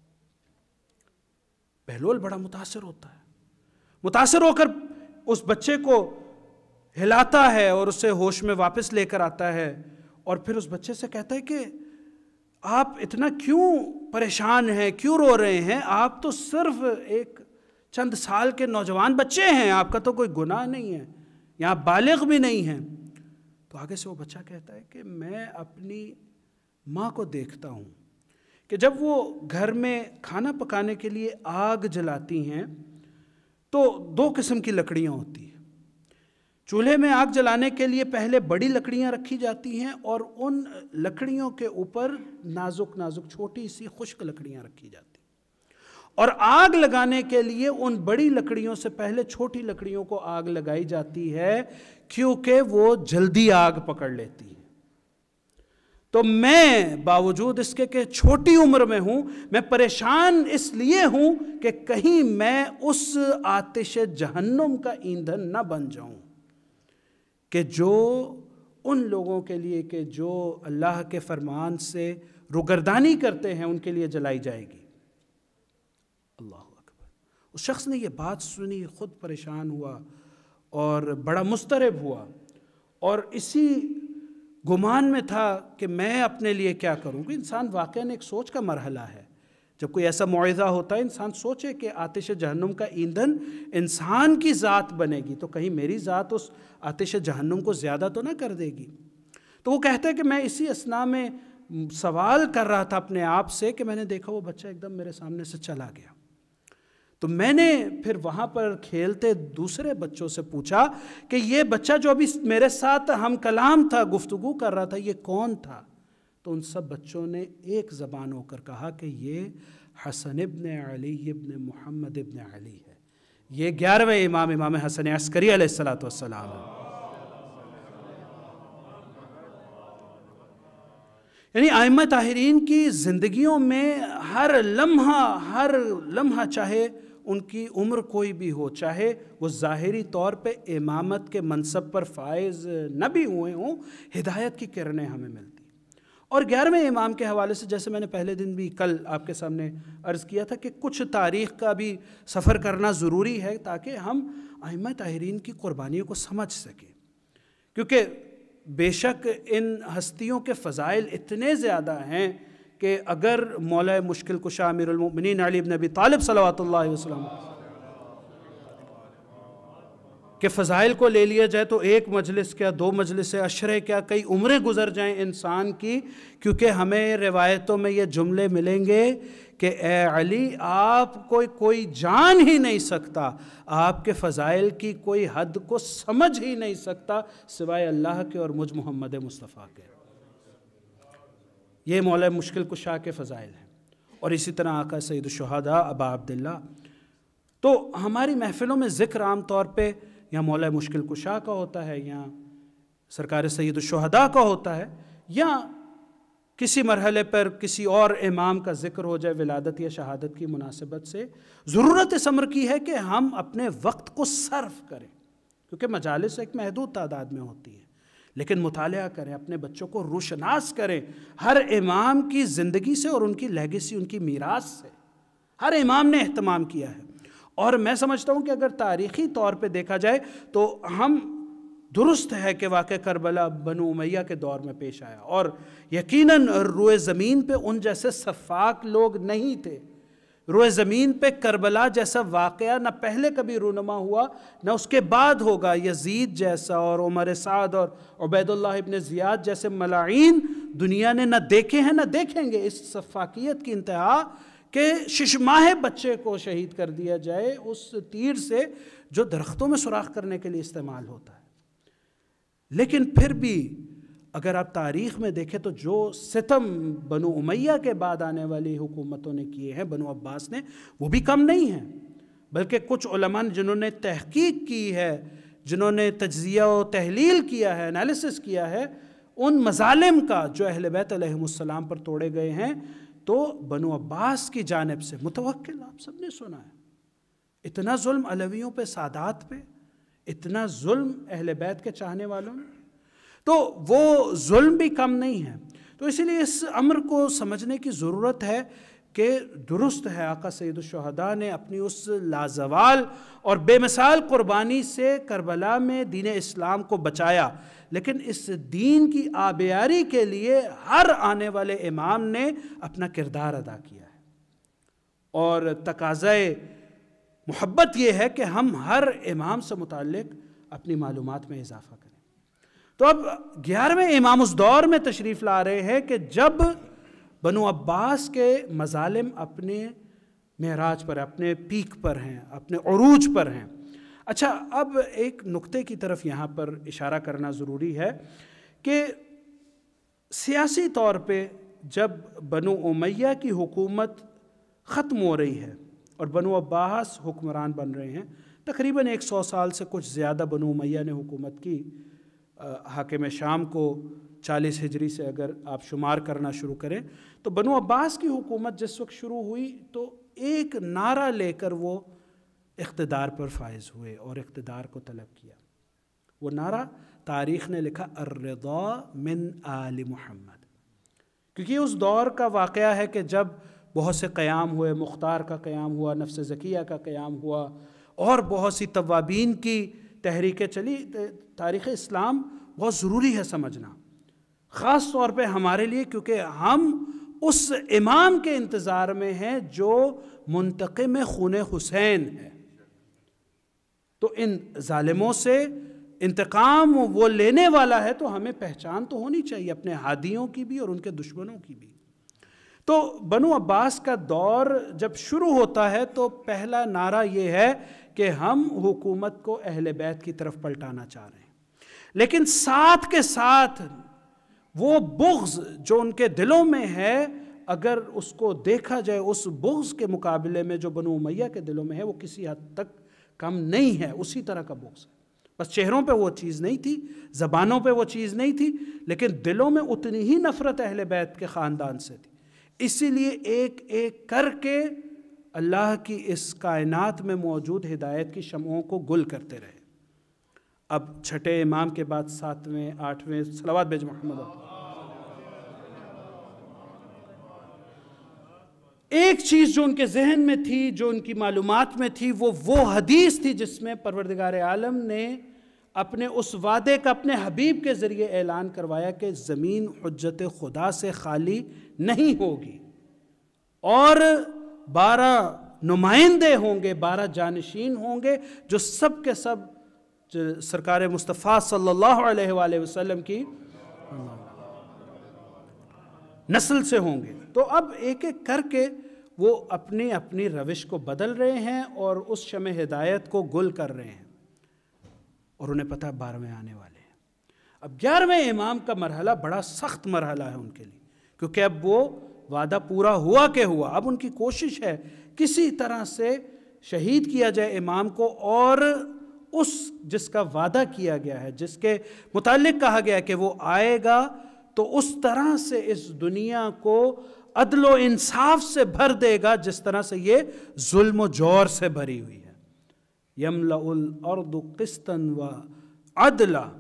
بہلول بڑا متاثر ہوتا ہے، متاثر ہو کر اس بچے کو ہلاتا ہے اور اسے ہوش میں واپس لے کر آتا ہے اور پھر اس بچے سے کہتا ہے کہ آپ اتنا کیوں پریشان ہیں، کیوں رو رہے ہیں؟ آپ تو صرف ایک چند سال کے نوجوان بچے ہیں، آپ کا تو کوئی گناہ نہیں ہے، یہاں بالغ بھی نہیں ہیں۔ تو آگے سے وہ بچہ کہتا ہے کہ میں اپنی ماں کو دیکھتا ہوں کہ جب وہ گھر میں کھانا پکانے کے لیے آگ جلاتی ہیں تو دو قسم کی لکڑیاں ہوتی ہیں۔ چولہے میں آگ جلانے کے لیے پہلے بڑی لکڑیاں رکھی جاتی ہیں اور ان لکڑیوں کے اوپر نازک نازک چھوٹی سی خشک لکڑیاں رکھی جاتی ہیں، اور آگ لگانے کے لیے ان بڑی لکڑیوں سے پہلے چھوٹی لکڑیوں کو آگ لگائی جاتی ہے کیونکہ وہ جلدی آگ پکڑ لیتی ہے۔ تو میں باوجود اس کے کہ چھوٹی عمر میں ہوں، میں پریشان اس لیے ہوں کہ کہیں میں اس آتش جہنم کا ایندھن نہ بن جاؤں کہ جو ان لوگوں کے لیے کہ جو اللہ کے فرمان سے روگردانی کرتے ہیں ان کے لیے جلائی جائے گی۔ اللہ اکبر۔ اس شخص نے یہ بات سنی، خود پریشان ہوا اور بڑا مضطرب ہوا اور اسی گمان میں تھا کہ میں اپنے لیے کیا کروں گا۔ انسان واقعاً ایک سوچ کا مرحلہ ہے، جب کوئی ایسا موعظہ ہوتا ہے انسان سوچے کہ آتش جہنم کا ایندھن انسان کی ذات بنے گی تو کہیں میری ذات اس آتش جہنم کو زیادہ تو نہ کر دے گی۔ تو وہ کہتا ہے کہ میں اسی اثناء میں سوال کر رہا تھا اپنے آپ سے کہ میں نے دیکھا وہ بچہ ایک دم میرے سامنے سے چلا گیا۔ تو میں نے پھر وہاں پر کھیلتے دوسرے بچوں سے پوچھا کہ یہ بچہ جو ابھی میرے ساتھ ہم کلام تھا، گفتگو کر رہا تھا، یہ کون تھا؟ تو ان سب بچوں نے ایک زبان ہو کر کہا کہ یہ حسن ابن علی ابن محمد ابن علی ہے، یہ 11ویں امام حسن عسکری علیہ السلام ہے۔ یعنی ائمہ طاہرین کی زندگیوں میں ہر لمحہ چاہے ان کی عمر کوئی بھی ہو، چاہے وہ ظاہری طور پہ امامت کے منصب پر فائز نہ بھی ہوئے ہوں، ہدایت کی کرنیں ہمیں ملتی۔ اور 11ویں امام کے حوالے سے جیسے میں نے پہلے دن بھی کل آپ کے سامنے عرض کیا تھا کہ کچھ تاریخ کا بھی سفر کرنا ضروری ہے تاکہ ہم ائمہ طاہرین کی قربانیوں کو سمجھ سکیں، کیونکہ بے شک ان ہستیوں کے فضائل اتنے زیادہ ہیں کہ اگر مولا مشکل کشا امیر المؤمنین علی بن ابی طالب صلوات اللہ علیہ وسلم کے فضائل کو لے لیا جائے تو ایک مجلس کیا، 2 مجلس عشرے کیا، کئی عمریں گزر جائیں انسان کی، کیونکہ ہمیں روایتوں میں یہ جملے ملیں گے کہ اے علی آپ کوئی جان ہی نہیں سکتا، آپ کے فضائل کی کوئی حد کو سمجھ ہی نہیں سکتا سوائے اللہ کے اور مجھ محمد مصطفیٰ کے۔ یہ مولا مشکل کشا کے فضائل ہیں، اور اسی طرح آقا سید الشہداء ابا عبداللہ۔ تو ہماری محفلوں میں ذکر عام طور پہ یا مولا مشکل کشا کا ہوتا ہے یا سرکار سید الشہداء کا ہوتا ہے، یا کسی مرحلے پر کسی اور امام کا ذکر ہو جائے ولادت یا شہادت کی مناسبت سے۔ ضرورت اس امر کی ہے کہ ہم اپنے وقت کو صرف کریں، کیونکہ مجالس ایک محدود تعداد میں ہوتی ہیں، لیکن مطالعہ کریں، اپنے بچوں کو روشناس کریں ہر امام کی زندگی سے اور ان کی لیگیسی، ان کی میراث سے۔ ہر امام نے اہتمام کیا ہے، اور میں سمجھتا ہوں کہ اگر تاریخی طور پہ دیکھا جائے تو ہم درست ہے کہ واقع کربلا بنو امیہ کے دور میں پیش آیا، اور یقیناً روئے زمین پہ ان جیسے سفاک لوگ نہیں تھے۔ روئے زمین پہ کربلا جیسا واقعہ نہ پہلے کبھی رونما ہوا نہ اس کے بعد ہوگا۔ یزید جیسا اور عمر سعد اور عبید اللہ ابن زیاد جیسے ملاعین دنیا نے نہ دیکھے ہیں نہ دیکھیں گے۔ اس سفاکیت کی انتہا کہ 6 ماہ بچے کو شہید کر دیا جائے اس تیر سے جو درختوں میں سوراخ کرنے کے لیے استعمال ہوتا ہے۔ لیکن پھر بھی اگر آپ تاریخ میں دیکھیں تو جو ستم بنو امیہ کے بعد آنے والی حکومتوں نے کیے ہیں، بنو عباس نے، وہ بھی کم نہیں ہیں، بلکہ کچھ علماء جنہوں نے تحقیق کی ہے، جنہوں نے تجزیہ و تحلیل کیا ہے، انالیسس کیا ہے، ان مظالم کا جو اہل بیت علیہم السلام پر توڑے گئے ہیں، تو بنو عباس کی جانب سے متوکل، آپ سب نے سنا ہے، اتنا ظلم علویوں پہ، سادات پہ، اتنا ظلم اہل بیت کے چاہنے والوں نے، تو وہ ظلم بھی کم نہیں ہے۔ تو اسی لیے اس امر کو سمجھنے کی ضرورت ہے کہ درست ہے آقا سید الشہداء نے اپنی اس لازوال اور بے مثال قربانی سے کربلا میں دین اسلام کو بچایا، لیکن اس دین کی آبیاری کے لیے ہر آنے والے امام نے اپنا کردار ادا کیا ہے، اور تقاضائے محبت یہ ہے کہ ہم ہر امام سے متعلق اپنی معلومات میں اضافہ کریں۔ تو اب 11ویں امام اس دور میں تشریف لا رہے ہیں کہ جب بنو عباس کے مظالم اپنے معراج پر، اپنے پیک پر ہیں، اپنے عروج پر ہیں۔ اچھا، اب ایک نقطے کی طرف یہاں پر اشارہ کرنا ضروری ہے کہ سیاسی طور پہ جب بنو امیہ کی حکومت ختم ہو رہی ہے اور بنو عباس حکمران بن رہے ہیں، تقریباً 100 سال سے کچھ زیادہ بنو امیہ نے حکومت کی۔ حاکم شام کو 40 ہجری سے اگر آپ شمار کرنا شروع کریں تو بنو عباس کی حکومت جس وقت شروع ہوئی تو ایک نعرہ لے کر وہ اقتدار پر فائز ہوئے اور اقتدار کو طلب کیا۔ وہ نعرہ تاریخ نے لکھا الرضا من آل محمد، کیونکہ اس دور کا واقعہ ہے کہ جب بہت سے قیام ہوئے، مختار کا قیام ہوا، نفس زکیہ کا قیام ہوا، اور بہت سی توابین کی تحریکیں چلی۔ تاریخ اسلام بہت ضروری ہے سمجھنا، خاص طور پہ ہمارے لیے، کیونکہ ہم اس امام کے انتظار میں ہیں جو منتقم خون حسین ہے۔ تو ان ظالموں سے انتقام وہ لینے والا ہے، تو ہمیں پہچان تو ہونی چاہیے اپنے ہادیوں کی بھی اور ان کے دشمنوں کی بھی۔ تو بنو عباس کا دور جب شروع ہوتا ہے تو پہلا نعرہ یہ ہے کہ ہم حکومت کو اہل بیت کی طرف پلٹانا چاہ رہے ہیں، لیکن ساتھ کے ساتھ وہ بغض جو ان کے دلوں میں ہے، اگر اس کو دیکھا جائے اس بغض کے مقابلے میں جو بنو امیہ کے دلوں میں ہے وہ کسی حد تک کم نہیں ہے، اسی طرح کا بغض ہے۔ بس چہروں پہ وہ چیز نہیں تھی، زبانوں پہ وہ چیز نہیں تھی، لیکن دلوں میں اتنی ہی نفرت اہل بیت کے خاندان سے تھی۔ اسی لیے ایک ایک کر کے اللہ کی اس کائنات میں موجود ہدایت کی شمعوں کو گل کرتے رہے۔ اب چھٹے امام کے بعد 7ویں 8ویں صلوات بھیج محمد۔ ایک چیز جو ان کے ذہن میں تھی، جو ان کی معلومات میں تھی، وہ حدیث تھی جس میں پروردگار عالم نے اپنے اس وعدے کا اپنے حبیب کے ذریعے اعلان کروایا کہ زمین حجت خدا سے خالی نہیں ہوگی، اور 12 نمائندے ہوں گے، 12 جانشین ہوں گے جو سب کے سب سرکار مصطفیٰ صلی اللہ علیہ وآلہ وسلم کی نسل سے ہوں گے۔ تو اب ایک ایک کر کے وہ اپنی اپنی روش کو بدل رہے ہیں اور اس شمع ہدایت کو گل کر رہے ہیں، اور انہیں پتہ 12ویں آنے والے ہیں۔ اب 11ویں امام کا مرحلہ بڑا سخت مرحلہ ہے ان کے لیے، کیونکہ اب وہ وعدہ پورا ہوا کہ ہوا۔ اب ان کی کوشش ہے کسی طرح سے شہید کیا جائے امام کو، اور اس جس کا وعدہ کیا گیا ہے، جس کے متعلق کہا گیا کہ وہ آئے گا تو اس طرح سے اس دنیا کو عدل و انصاف سے بھر دے گا جس طرح سے یہ ظلم و جور سے بھری ہوئی ہے۔ یملأ الارض قسطا و عدلا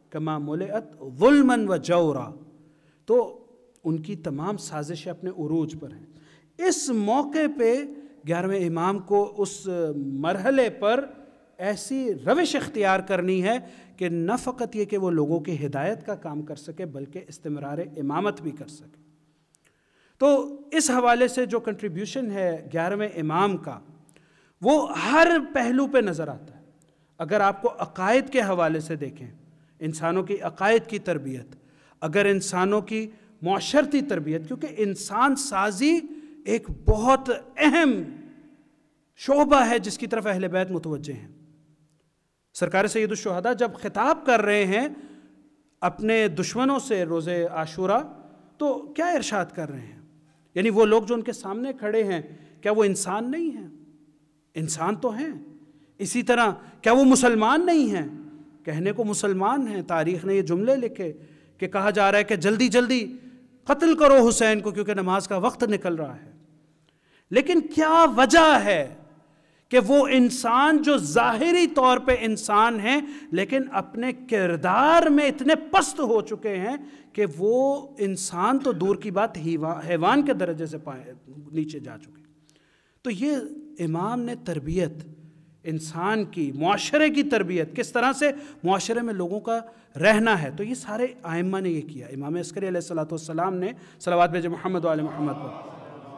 کما ملئت ظلما و جورا. تو ان کی تمام سازشیں اپنے عروج پر ہیں. اس موقع پہ 11ویں امام کو اس مرحلے پر ایسی روش اختیار کرنی ہے کہ نہ فقط یہ کہ وہ لوگوں کی ہدایت کا کام کر سکے بلکہ استمرار امامت بھی کر سکے. تو اس حوالے سے جو کنٹریبیوشن ہے 11ویں امام کا وہ ہر پہلو پہ نظر آتا ہے. اگر آپ کو عقائد کے حوالے سے دیکھیں، انسانوں کی عقائد کی تربیت، اگر انسانوں کی معاشرتی تربیت، کیونکہ انسان سازی ایک بہت اہم شعبہ ہے جس کی طرف اہل بیت متوجہ ہیں. سرکار سید الشہداء جب خطاب کر رہے ہیں اپنے دشمنوں سے روز عاشوراء تو کیا ارشاد کر رہے ہیں؟ یعنی وہ لوگ جو ان کے سامنے کھڑے ہیں کیا وہ انسان نہیں ہیں؟ انسان تو ہیں. اسی طرح کیا وہ مسلمان نہیں ہیں؟ کہنے کو مسلمان ہیں. تاریخ نے یہ جملے لکھے کہ کہا جا رہا ہے کہ جلدی جلدی قتل کرو حسین کو کیونکہ نماز کا وقت نکل رہا ہے. لیکن کیا وجہ ہے کہ وہ انسان جو ظاہری طور پہ انسان ہیں لیکن اپنے کردار میں اتنے پست ہو چکے ہیں کہ وہ انسان تو دور کی بات حیوان کے درجے سے نیچے جا چکے. تو یہ امام نے تربیت انسان کی، معاشرے کی تربیت، کس طرح سے معاشرے میں لوگوں کا رہنا ہے، تو یہ سارے ائمہ نے یہ کیا. امام عسکری علیہ السلام نے صلوات بھیجے محمد و آل محمد پر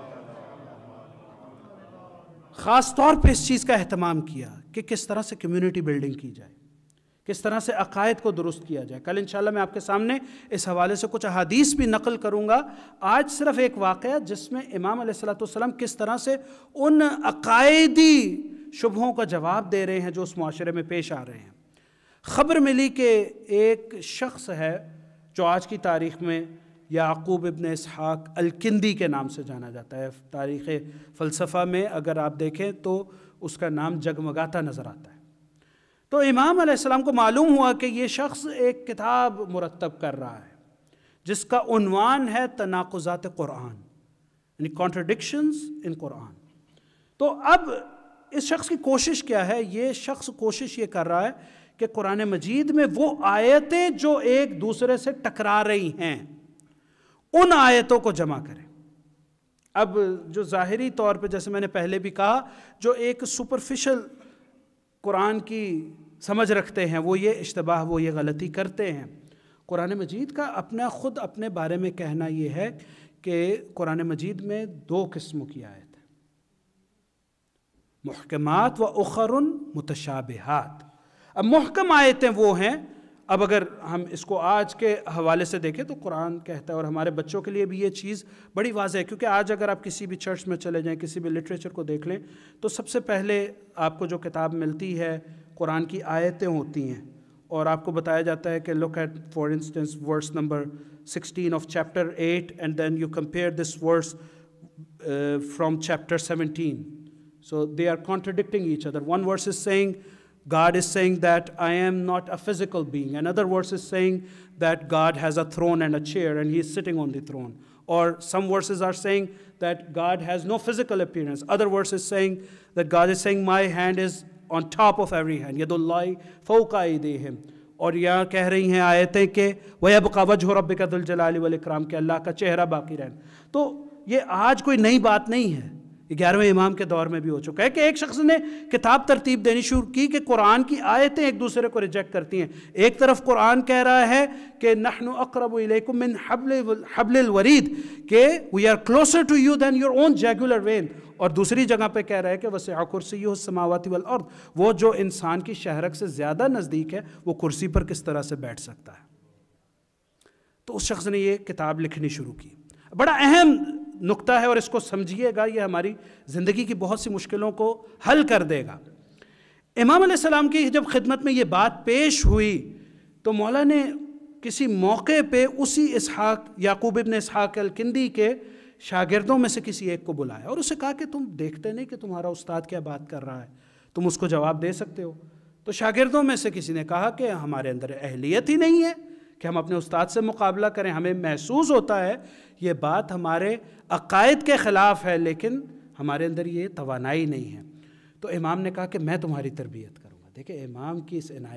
خاص طور پہ اس چیز کا اہتمام کیا کہ کس طرح سے کمیونٹی بلڈنگ کی جائے، کس طرح سے عقائد کو درست کیا جائے. کل انشاءاللہ میں آپ کے سامنے اس حوالے سے کچھ احادیث بھی نقل کروں گا. آج صرف ایک واقعہ جس میں امام علیہ السلام کس طرح سے ان عقائدی شبہوں کا جواب دے رہے ہیں جو اس معاشرے میں پیش آ رہے ہیں. خبر ملی کہ ایک شخص ہے جو آج کی تاریخ میں یعقوب ابن اسحاق الکندی کے نام سے جانا جاتا ہے. تاریخ فلسفہ میں اگر آپ دیکھیں تو اس کا نام جگمگاتا نظر آتا ہے. تو امام علیہ السلام کو معلوم ہوا کہ یہ شخص ایک کتاب مرتب کر رہا ہے جس کا عنوان ہے تناقضات قرآن، یعنی کانٹرڈکشنز ان قرآن. تو اب اس شخص کی کوشش کیا ہے؟ یہ شخص کوشش یہ کر رہا ہے کہ قرآن مجید میں وہ آیتیں جو ایک دوسرے سے ٹکرا رہی ہیں ان آیتوں کو جمع کریں. اب جو ظاہری طور پہ جیسے میں نے پہلے بھی کہا جو ایک سپرفیشل قرآن کی سمجھ رکھتے ہیں وہ یہ اشتباہ، وہ یہ غلطی کرتے ہیں. قرآن مجید کا خود اپنے بارے میں کہنا یہ ہے کہ قرآن مجید میں 2 قسموں کی آیت ہے، محکمات و اخر متشابہات. اب محکم آیتیں وہ ہیں، اب اگر ہم اس کو آج کے حوالے سے دیکھیں تو قرآن کہتا ہے، اور ہمارے بچوں کے لیے بھی یہ چیز بڑی واضح ہے، کیونکہ آج اگر آپ کسی بھی چرچ میں چلے جائیں، کسی بھی لٹریچر کو دیکھ لیں تو سب سے پہلے آپ کو جو کتاب ملتی ہے قرآن کی آیتیں ہوتی ہیں، اور آپ کو بتایا جاتا ہے کہ look at for instance verse number 16 of chapter 8 and then you compare this verse from chapter 17. So they are contradicting each other. One verse is saying, God is saying that I am not a physical being. Another verse is saying that God has a throne and a chair and he is sitting on the throne. Or some verses are saying that God has no physical appearance. Other verses saying that God is saying my hand is on top of every hand. Yadullahi fawqa aydihim. اور یہاں کہہ رہی ہیں آیتیں کہ وَيَبْقَى وَجْهُ رَبِّكَ ذُو الْجَلَالِ وَالْإِكْرَامِ کہ اللہ کا چہرہ باقی رہنا. تو یہ آج کوئی نئی بات نہیں ہے، یہ 11ویں امام کے دور میں بھی ہو چکا ہے کہ ایک شخص نے کتاب ترتیب دینی شروع کی کہ قرآن کی آیتیں ایک دوسرے کو ریجیکٹ کرتی ہیں. ایک طرف قرآن کہہ رہا ہے کہ نحن اقرب الیکم من حبل الورید کہ we are closer to you than your own jugular vein، اور دوسری جگہ پہ کہہ رہا ہے کہ وسع کرسیہ السماوات والارض، وہ جو انسان کی شہرک سے زیادہ نزدیک ہے وہ کرسی پر کس طرح سے بیٹھ سکتا ہے. تو اس شخص نے یہ کتاب لکھنی شروع کی. بڑا اہم نقطہ ہے اور اس کو سمجھیے گا، یہ ہماری زندگی کی بہت سی مشکلوں کو حل کر دے گا. امام علیہ السلام کی جب خدمت میں یہ بات پیش ہوئی تو مولا نے کسی موقع پہ اسی یعقوب ابن اسحاق الکندی کے شاگردوں میں سے کسی ایک کو بلایا اور اسے کہا کہ تم دیکھتے نہیں کہ تمہارا استاد کیا بات کر رہا ہے، تم اس کو جواب دے سکتے ہو. تو شاگردوں میں سے کسی نے کہا کہ ہمارے اندر اہلیت ہی نہیں ہے کہ ہم اپنے استاد سے مقابلہ کریں، ہمیں محسوس ہوتا ہے یہ بات ہمارے عقائد کے خلاف ہے لیکن ہمارے اندر یہ توانائی نہیں ہے. تو امام نے کہا کہ میں تمہاری تربیت کروں گا. دیکھیں امام کی اس عنایت کو،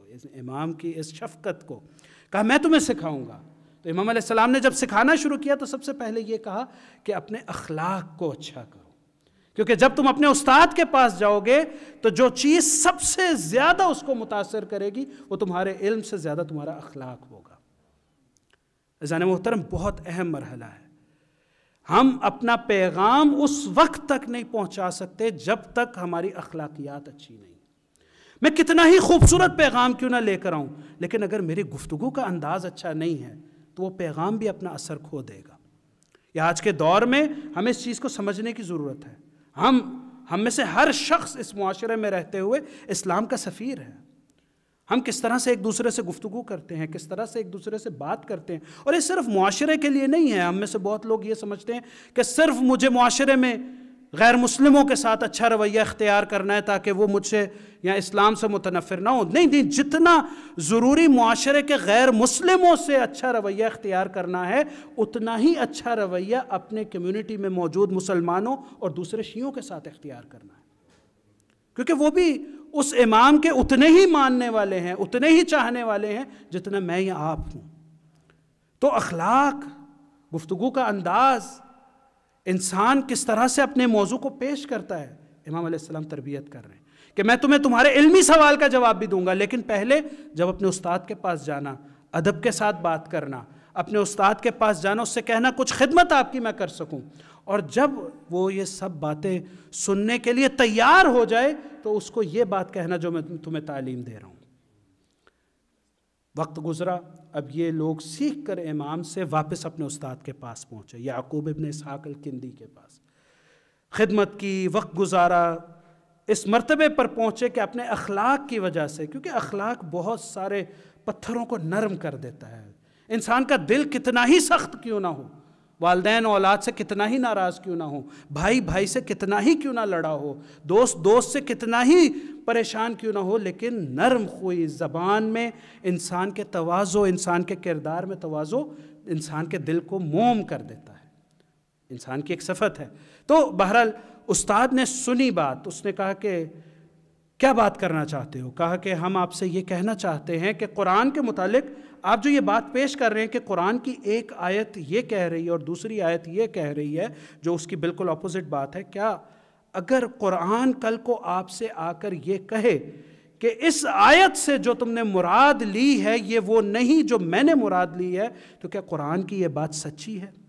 اس امام کی اس شفقت کو. کہا میں تمہیں سکھاؤں گا. تو امام علیہ السلام نے جب سکھانا شروع کیا تو سب سے پہلے یہ کہا کہ اپنے اخلاق کو اچھا کرو، کیونکہ جب تم اپنے استاد کے پاس جاؤ گے تو جو چیز سب سے زیادہ اس کو متاثر کرے گی وہ تمہارے علم سے زیادہ تمہارا اخلاق ہوگا. عزیزان محترم، بہت اہم مرحلہ ہے. ہم اپنا پیغام اس وقت تک نہیں پہنچا سکتے جب تک ہماری اخلاقیات اچھی نہیں. میں کتنا ہی خوبصورت پیغام کیوں نہ لے کر آؤں، لیکن اگر میری گفتگو کا انداز اچھا نہیں ہے تو وہ پیغام بھی اپنا اثر کھو دے گا. یہ آج کے دور میں ہمیں اس چیز کو سمجھنے کی ضرورت ہے. ہم میں سے ہر شخص اس معاشرے میں رہتے ہوئے اسلام کا سفیر ہے. ہم کس طرح سے ایک دوسرے سے گفتگو کرتے ہیں، کس طرح سے ایک دوسرے سے بات کرتے ہیں. اور یہ صرف معاشرے کے لیے نہیں ہے. ہم میں سے بہت لوگ یہ سمجھتے ہیں کہ صرف مجھے معاشرے میں غیر مسلموں کے ساتھ اچھا رویہ اختیار کرنا ہے تاکہ وہ مجھ سے یا اسلام سے متنفر نہ ہو. نہیں، جتنا ضروری معاشرے کے غیر مسلموں سے اچھا رویہ اختیار کرنا ہے اتنا ہی اچھا رویہ اپنے کمیونٹی میں موجود مسلمانوں اور دوسرے شیعوں کے ساتھ اختیار کرنا ہے، کیونکہ وہ بھی اس امام کے اتنے ہی ماننے والے ہیں، اتنے ہی چاہنے والے ہیں جتنا میں یا آپ ہوں. تو اخلاق، گفتگو کا انداز، انسان کس طرح سے اپنے موضوع کو پیش کرتا ہے، امام علیہ السلام تربیت کر رہے ہیں کہ میں تمہیں تمہارے علمی سوال کا جواب بھی دوں گا، لیکن پہلے جب اپنے استاد کے پاس جانا، ادب کے ساتھ بات کرنا، اپنے استاد کے پاس جانا، اس سے کہنا کچھ خدمت آپ کی میں کر سکوں. اور جب وہ یہ سب باتیں سننے کے لیے تیار ہو جائے تو اس کو یہ بات کہنا جو میں تمہیں تعلیم دے رہا ہوں. وقت گزرا، اب یہ لوگ سیکھ کر امام سے واپس اپنے استاد کے پاس پہنچے، یعقوب ابن اسحاق الکندی کے پاس. خدمت کی، وقت گزارا، اس مرتبے پر پہنچے کہ اپنے اخلاق کی وجہ سے، کیونکہ اخلاق بہت سارے پتھروں کو نرم کر دیتا ہے. انسان کا دل کتنا ہی سخت کیوں نہ ہو، والدین اولاد سے کتنا ہی ناراض کیوں نہ ہو، بھائی بھائی سے کتنا ہی کیوں نہ لڑا ہو، دوست دوست سے کتنا ہی پریشان کیوں نہ ہو، لیکن نرم خوئی زبان میں انسان کے تواضع، انسان کے کردار میں تواضع انسان کے دل کو موم کر دیتا ہے. انسان کی ایک صفت ہے. تو بہرحال استاد نے سنی بات، اس نے کہا کہ کیا بات کرنا چاہتے ہو؟ کہا کہ ہم آپ سے یہ کہنا چاہتے ہیں کہ قرآن کے متعلق آپ جو یہ بات پیش کر رہے ہیں کہ قرآن کی ایک آیت یہ کہہ رہی ہے اور دوسری آیت یہ کہہ رہی ہے جو اس کی بالکل اپوزٹ بات ہے، کیا اگر قرآن کل کو آپ سے آ کر یہ کہے کہ اس آیت سے جو تم نے مراد لی ہے یہ وہ نہیں جو میں نے مراد لی ہے، تو کیا قرآن کی یہ بات سچی ہے؟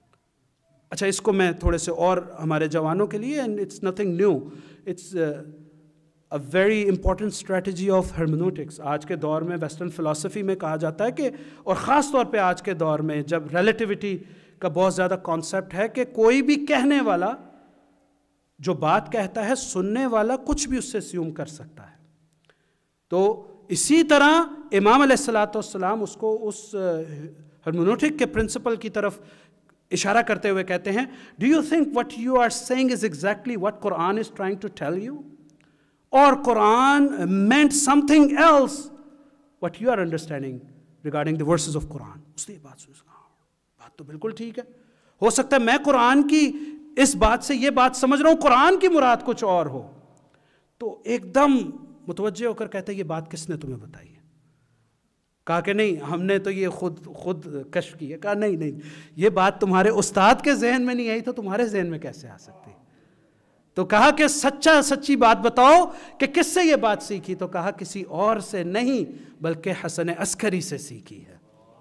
اچھا، اس کو میں تھوڑے سے اور ہمارے جوانوں کے لیے، and it's nothing new, it's a very important strategy of hermeneutics. آج کے دور میں ویسٹرن فلسفی میں کہا جاتا ہے کہ، اور خاص طور پہ آج کے دور میں جب ریلیٹیوٹی کا بہت زیادہ کانسیپٹ ہے کہ کوئی بھی کہنے والا جو بات کہتا ہے سننے والا کچھ بھی اس سے اسیوم کر سکتا ہے. تو اسی طرح امام علیہ السلام اس کو اس ہرمنوٹک کے پرنسپل کی طرف اشارہ کرتے ہوئے کہتے ہیں، Do you think what you are saying is exactly what Quran is trying to tell you? Or Quran meant something else what you are understanding regarding the verses of Quran. اس نے یہ بات سنی، بات تو بالکل ٹھیک ہے، ہو سکتا ہے میں قرآن کی اس بات سے یہ بات سمجھ رہا ہوں، قرآن کی مراد کچھ اور ہو. تو ایک دم متوجہ ہو کر کہتے ہیں یہ بات کس نے تمہیں بتائی ہے؟ کہا کہ نہیں، ہم نے تو یہ خود کشف کی ہے. کہا نہیں، یہ بات تمہارے استاد کے ذہن میں نہیں آئی تو تمہارے ذہن میں کیسے آ سکتی؟ تو کہا کہ سچی بات بتاؤ کہ کس سے یہ بات سیکھی؟ تو کہا کسی اور سے نہیں بلکہ حسن عسکری سے سیکھی ہے.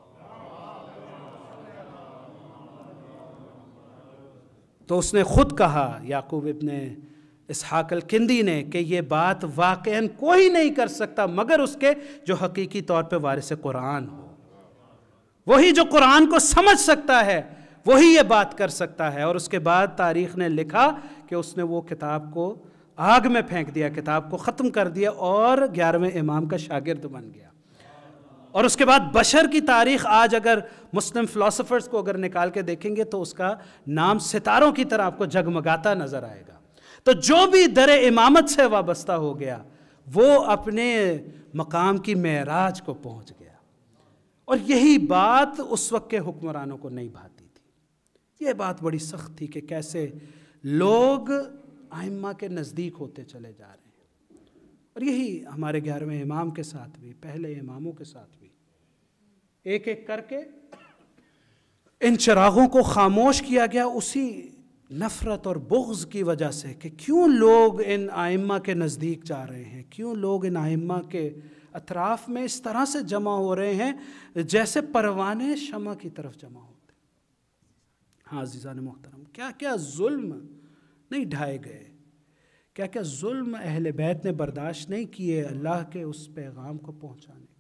تو اس نے خود کہا، یعقوب ابن اسحاق الکندی نے، کہ یہ بات واقعاً کوئی نہیں کر سکتا مگر اس کے جو حقیقی طور پہ وارث قرآن ہو. وہی جو قرآن کو سمجھ سکتا ہے وہی یہ بات کر سکتا ہے. اور اس کے بعد تاریخ نے لکھا کہ اس نے وہ کتاب کو آگ میں پھینک دیا، کتاب کو ختم کر دیا اور 11ویں امام کا شاگرد بن گیا. اور اس کے بعد بشر کی تاریخ آج اگر مسلم فلاسفرز کو اگر نکال کے دیکھیں گے تو اس کا نام ستاروں کی طرح آپ کو جگمگاتا نظر آئے گا. تو جو بھی در امامت سے وابستہ ہو گیا وہ اپنے مقام کی معراج کو پہنچ گیا. اور یہی بات اس وقت کے حکمرانوں کو نہیں بھاتی تھی. یہ بات بڑی سخت تھی کہ کیسے لوگ ائمہ کے نزدیک ہوتے چلے جا رہے ہیں اور یہی ہمارے 11ویں امام کے ساتھ بھی، پہلے اماموں کے ساتھ بھی، ایک ایک کر کے ان چراغوں کو خاموش کیا گیا اسی نفرت اور بغض کی وجہ سے کہ کیوں لوگ ان ائمہ کے نزدیک جا رہے ہیں، کیوں لوگ ان ائمہ کے اطراف میں اس طرح سے جمع ہو رہے ہیں جیسے پروانے شمع کی طرف جمع ہوتے ہیں۔ ہاں عزیزان محترم، کیا کیا ظلم نہیں ڈھائے گئے، کیا کیا ظلم اہل بیت نے برداشت نہیں کیے اللہ کے اس پیغام کو پہنچانے کے۔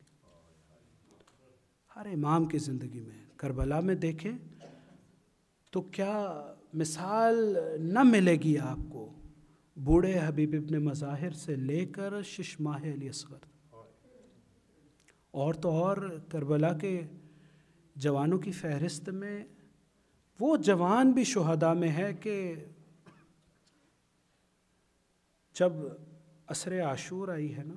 ہر امام کی زندگی میں کربلا میں دیکھیں تو کیا مثال نہ ملے گی آپ کو، بوڑھے حبیب ابن مظاہر سے لے کر شش ماہ علی اصغر، اور تو اور کربلا کے جوانوں کی فہرست میں وہ جوان بھی شہداء میں ہے کہ جب عصر عاشور آئی ہے نا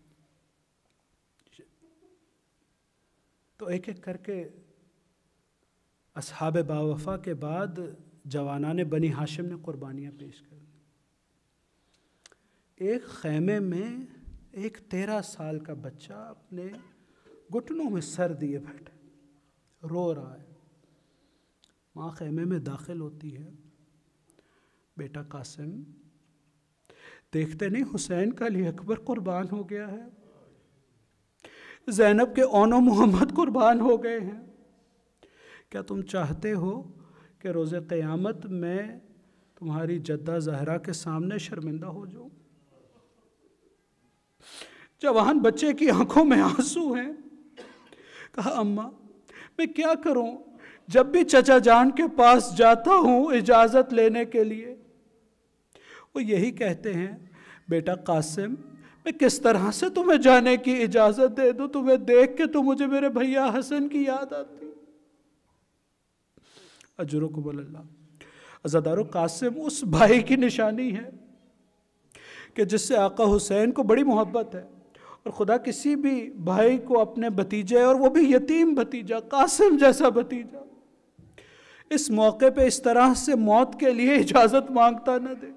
تو ایک ایک کر کے اصحاب باوفا کے بعد جوانان بنی ہاشم نے قربانیاں پیش کر دی۔ ایک خیمے میں ایک 13 سال کا بچہ اپنے گھٹنوں میں سر دیے بیٹھے رو رہا ہے۔ ماں خیمے میں داخل ہوتی ہے، بیٹا قاسم دیکھتے نہیں حسین کا علی اکبر قربان ہو گیا ہے، زینب کے اون و محمد قربان ہو گئے ہیں، کیا تم چاہتے ہو کہ روز قیامت میں تمہاری جدہ زہرا کے سامنے شرمندہ ہو جاؤں؟ جوان بچے کی آنکھوں میں آنسو ہیں۔ کہا اماں میں کیا کروں، جب بھی چچا جان کے پاس جاتا ہوں اجازت لینے کے لیے وہ یہی کہتے ہیں بیٹا قاسم میں کس طرح سے تمہیں جانے کی اجازت دے دوں، تمہیں دیکھ کے تو مجھے میرے بھیا حسن کی یاد آتی۔ اجرکم اللہ۔ عزادارو قاسم اس بھائی کی نشانی ہے کہ جس سے آقا حسین کو بڑی محبت ہے، اور خدا کسی بھی بھائی کو اپنے بھتیجے اور وہ بھی یتیم بھتیجا قاسم جیسا بھتیجا اس موقع پہ اس طرح سے موت کے لیے اجازت مانگتا نہ دے۔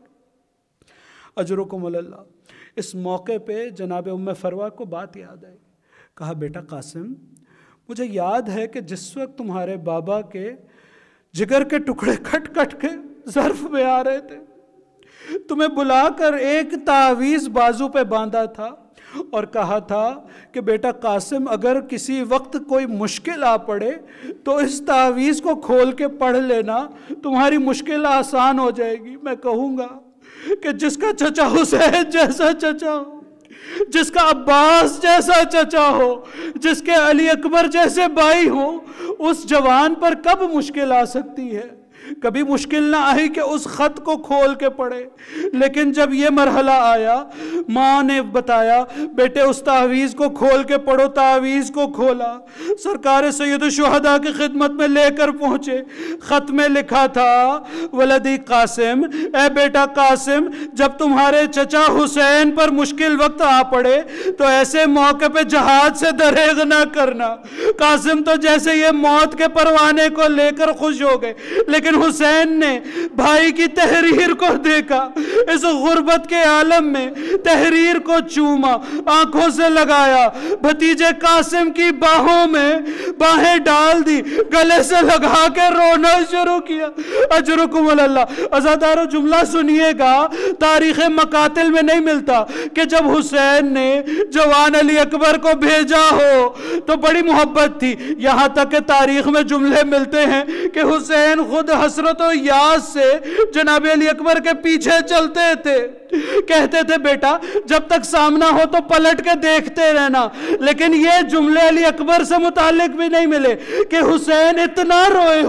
اجرکم اللہ۔ اس موقع پہ جناب ام فروا کو بات یاد آئی، کہا بیٹا قاسم مجھے یاد ہے کہ جس وقت تمہارے بابا کے جگر کے ٹکڑے کٹ کٹ کے ظرف میں آ رہے تھے، تمہیں بلا کر ایک تعویذ بازو پہ باندھا تھا اور کہا تھا کہ بیٹا قاسم اگر کسی وقت کوئی مشکل آ پڑے تو اس تعویذ کو کھول کے پڑھ لینا، تمہاری مشکل آسان ہو جائے گی۔ میں کہوں گا کہ جس کا چچا حسین جیسا چچا ہو، جس کا عباس جیسا چچا ہو، جس کے علی اکبر جیسے بھائی ہو، اس جوان پر کب مشکل آ سکتی ہے؟ کبھی مشکل نہ آئی کہ اس خط کو کھول کے پڑھے، لیکن جب یہ مرحلہ آیا ماں نے بتایا بیٹے اس تعویذ کو کھول کے پڑھو۔ تعویذ کو کھولا، سرکار سید الشہداء کی خدمت میں لے کر پہنچے، خط میں لکھا تھا ولدی قاسم، اے بیٹا قاسم جب تمہارے چچا حسین پر مشکل وقت آ پڑے تو ایسے موقع پہ جہاد سے دریغ نہ کرنا۔ قاسم تو جیسے یہ موت کے پروانے کو لے کر خوش ہو گئے، لیکن حسین نے بھائی کی تحریر کو دیکھا، اس غربت کے عالم میں تحریر کو چوما، آنکھوں سے لگایا، بھتیجے قاسم کی باہوں میں باہیں ڈال دی، گلے سے لگا کے رونا شروع کیا۔ اجرکم اللہ۔ عزادارو جملہ سنیے گا، تاریخ مقاتل میں نہیں ملتا کہ جب حسین نے جوان علی اکبر کو بھیجا ہو تو بڑی محبت تھی، یہاں تک کہ تاریخ میں جملے ملتے ہیں کہ حسین خود حسرت و یاس سے جناب علی اکبر کے پیچھے چلتے تھے، کہتے تھے بیٹا جب تک سامنا ہو تو پلٹ کے دیکھتے رہنا، لیکن یہ جملے علی اکبر سے متعلق بھی نہیں ملے کہ حسین اتنا روئے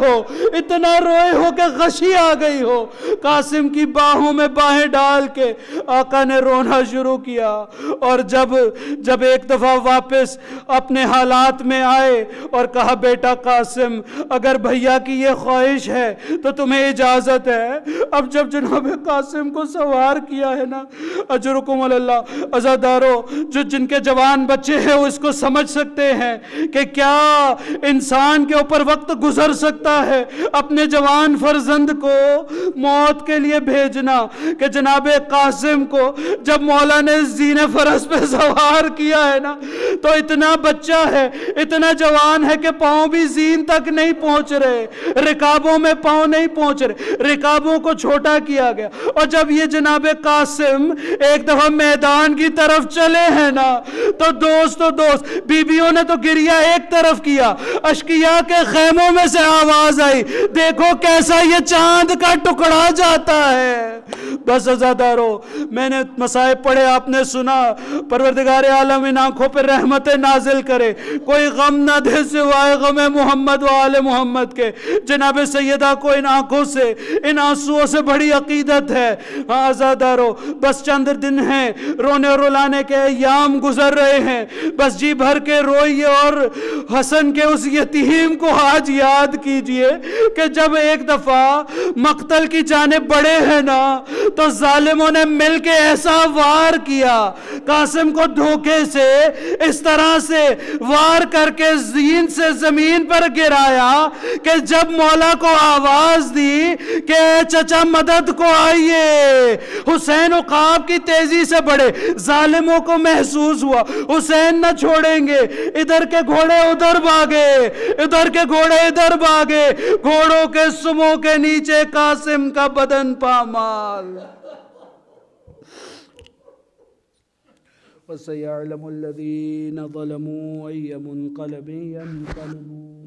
ہو کہ غشی آ گئی ہو، قاسم کی باہوں میں باہیں ڈال کے آقا نے رونا شروع کیا۔ اور جب ایک دفعہ واپس اپنے حالات میں آئے اور کہا بیٹا قاسم اگر بھیا کی یہ خواہش ہے تو تمہیں اجازت ہے۔ اب جب جناب قاسم کو سوار کیا किया है ना। अजरुकुम अल्लाह। अज़ादारो जो जिनके जवान बच्चे हैं वो इसको समझ सकते हैं कि क्या इंसान के ऊपर वक्त गुजर सकता है अपने जवान फर्जंद को मौत के लिए भेजना। कि जनाब कासिम को जब मौला ने ज़ीने फरस पे सवार किया है ना, तो इतना बच्चा है, इतना जवान है कि पाँव भी ज़ीन तक नहीं पहुंच रहे, रिकाबों में पाँव नहीं पहुंच रहे, रिकाबों को छोटा किया गया। और जब ये जनाब कासिम एक दफा मैदान की तरफ चले हैं ना, तो दोस्त बीबियों ने तो गिरिया एक तरफ किया, अशकिया के खैमों में से आवाज आई, देखो कैसा ये चांद का टुकड़ा जाता है। बस अज़ादारो मैंने मसाइब पढ़े, आपने सुना, परवरदिगार आलम इन आंखों पर रहमत नाजिल करे, कोई गम ना दे सिवाय गम मोहम्मद व आले मोहम्मद के। जनाब सैयदा को इन आंखों से, इन आंसुओं से बड़ी अकीदत है। हाँ अज़ादारो बस चंद दिन हैं, रोने और रुलाने के अय्याम गुजर रहे हैं, बस जी भर के रोइए और हसन के उस यतीम को आज याद कीजिए कि जब एक दफा मक्तल की जानिब बढ़े हैं ना, तो जालिमों ने मिलके ऐसा वार किया, कासिम को धोखे से इस तरह से वार करके ज़ीन से जमीन पर गिराया कि जब मौला को आवाज दी कि चचा मदद को आइए, हुसैन उकाब की तेजी से बढ़े, जालिमों को महसूस हुआ हुसैन न छोड़ेंगे, इधर के घोड़े उधर भागे, इधर के घोड़े इधर भागे, घोड़ों के सुमों के नीचे कासिम का बदन पामाल। वसयअलमुल्लज़ीना ज़लमू अय्य मुनक़लबिन यनक़लिबून।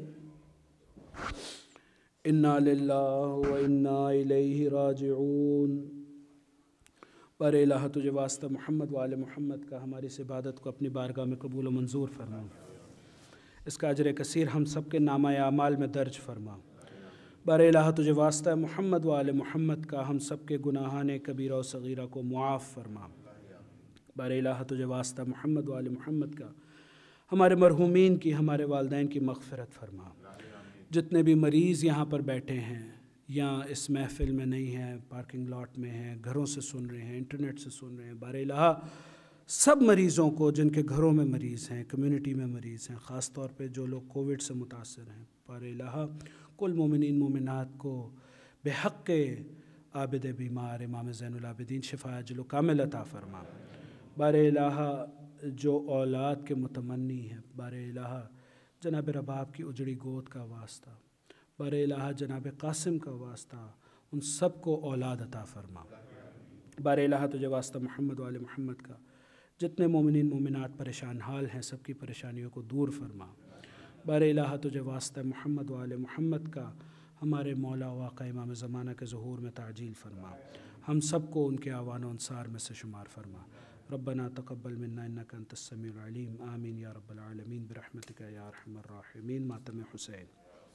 इन्ना लिल्लाहि व इन्ना इलैहि राजिऊन। बर इलाहा तुझे वास्ता मोहम्मद व आले मोहम्मद का हमारी इस इबादत को अपनी बारगाह में कबूल व मंजूर फरमा, इसका अजर कसीर हम सब के नामा आमाल में दर्ज फरमा। बर इलाहा तुझे वास्ता मोहम्मद व आले मोहम्मद का हम सब के गुनाहान कबीरा व सगीरा को मुआफ़ फरमा। बर इलाहा तुझे वास्ता मोहम्मद व आले मोहम्मद का हमारे मरहूमीन की, हमारे वालिदैन की मग़फ़िरत फरमा। जितने भी मरीज़ यहाँ पर बैठे हैं या इस महफ़िल में नहीं हैं, पार्किंग लॉट में हैं, घरों से सुन रहे हैं, इंटरनेट से सुन रहे हैं, बर इलाहा सब मरीज़ों को जिनके घरों में मरीज़ हैं, कम्युनिटी में मरीज़ हैं, ख़ास तौर पे जो लोग कोविड से मुतासर हैं, बर इलाहा कुल मोमिनीन मोमिनात को बेहक़ आबिद बीमार इमाम ज़ैनुल आबिदीन शिफ़ा अजल कामिल अता फ़रमा। बर इलाहा जो औलाद के मुतमन्नी हैं, बर इलाहा जनाब रबाब की उजड़ी गोद का वास्ता, बर इलाहा जनाब कासिम का वास्ता, उन सब को औलाद अता फ़रमा। बर इलाहा तुझे वास्ता मोहम्मद वाले मोहम्मद का जितने मोमिनीन मोमिनात परेशान हाल हैं सबकी परेशानियों को दूर फरमा। बर इलाहा तुझे वास्ता मोहम्मद वाले मोहम्मद का हमारे मौला वाक़ा इमाम ज़माना के ज़हूर में ताजील फरमा, हम सब को उनके आवान अंसार में से शुमार फरमा। रब्बना तक़ब्बल मिन्ना इन्नका अंतस समीउल अलीम। आमीन या रब्बल आलमीन बिरहमतिका या अरहमर राहिमीन। मातम हुसैन।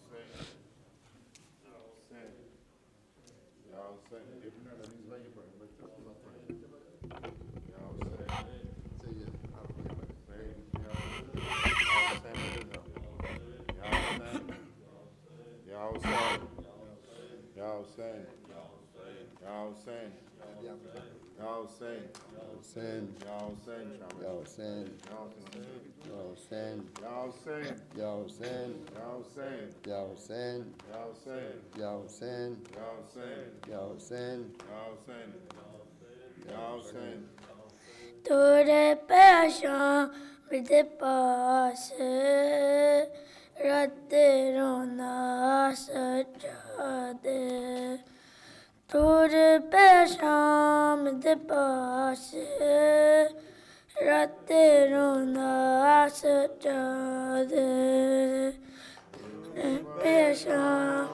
तोरे पेशां मेरे पास रद्द रोना सजादे, तोरे पेशां मेरे पास रद्द रोना सजादे, तोरे पेशां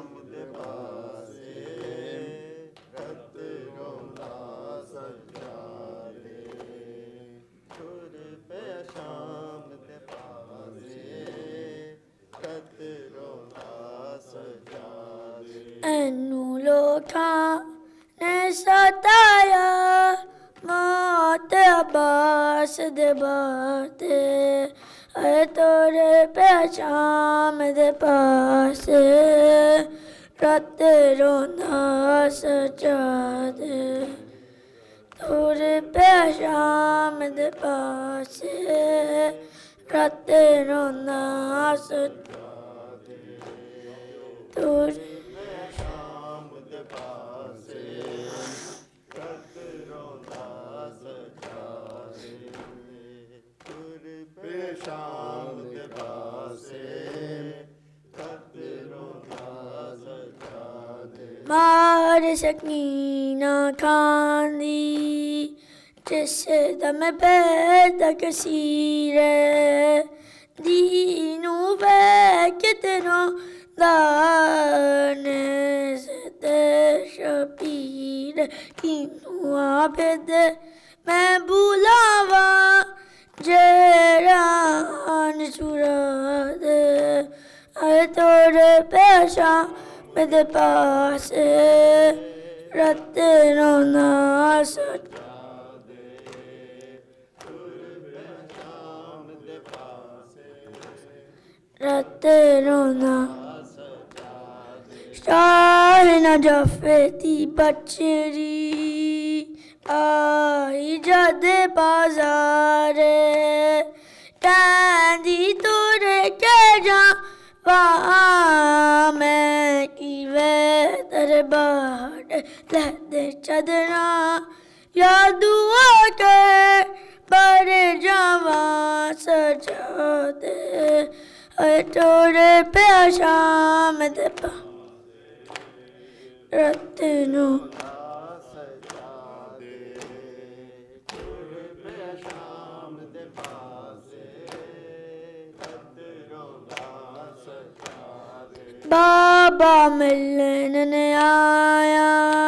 एनू लोकां ने सताया मौत अब्बास दे बाते, ऐ तोरे पेशां मेरे पास रत रोना सजा दे, تور پہ شامد پاسے رات رونا سجا دے تور مار سکینہ کھاندی جس دم پہ تکثیر دینو پہ کتنوں دانے سے شبیر کینوں آبد میں بولاوا جیران سوراد اے تور پیشا میرے پاس رات رونا سجا دے رات رونا شاہ نجف تھی بچری آئی جد بازار کہندی تور کے جا وہاں میں کی وے دربار لہد چدرا یا دعا کر بر جواں سجا دے اے تور پہ شامد پا رات نو بابا ملن آیا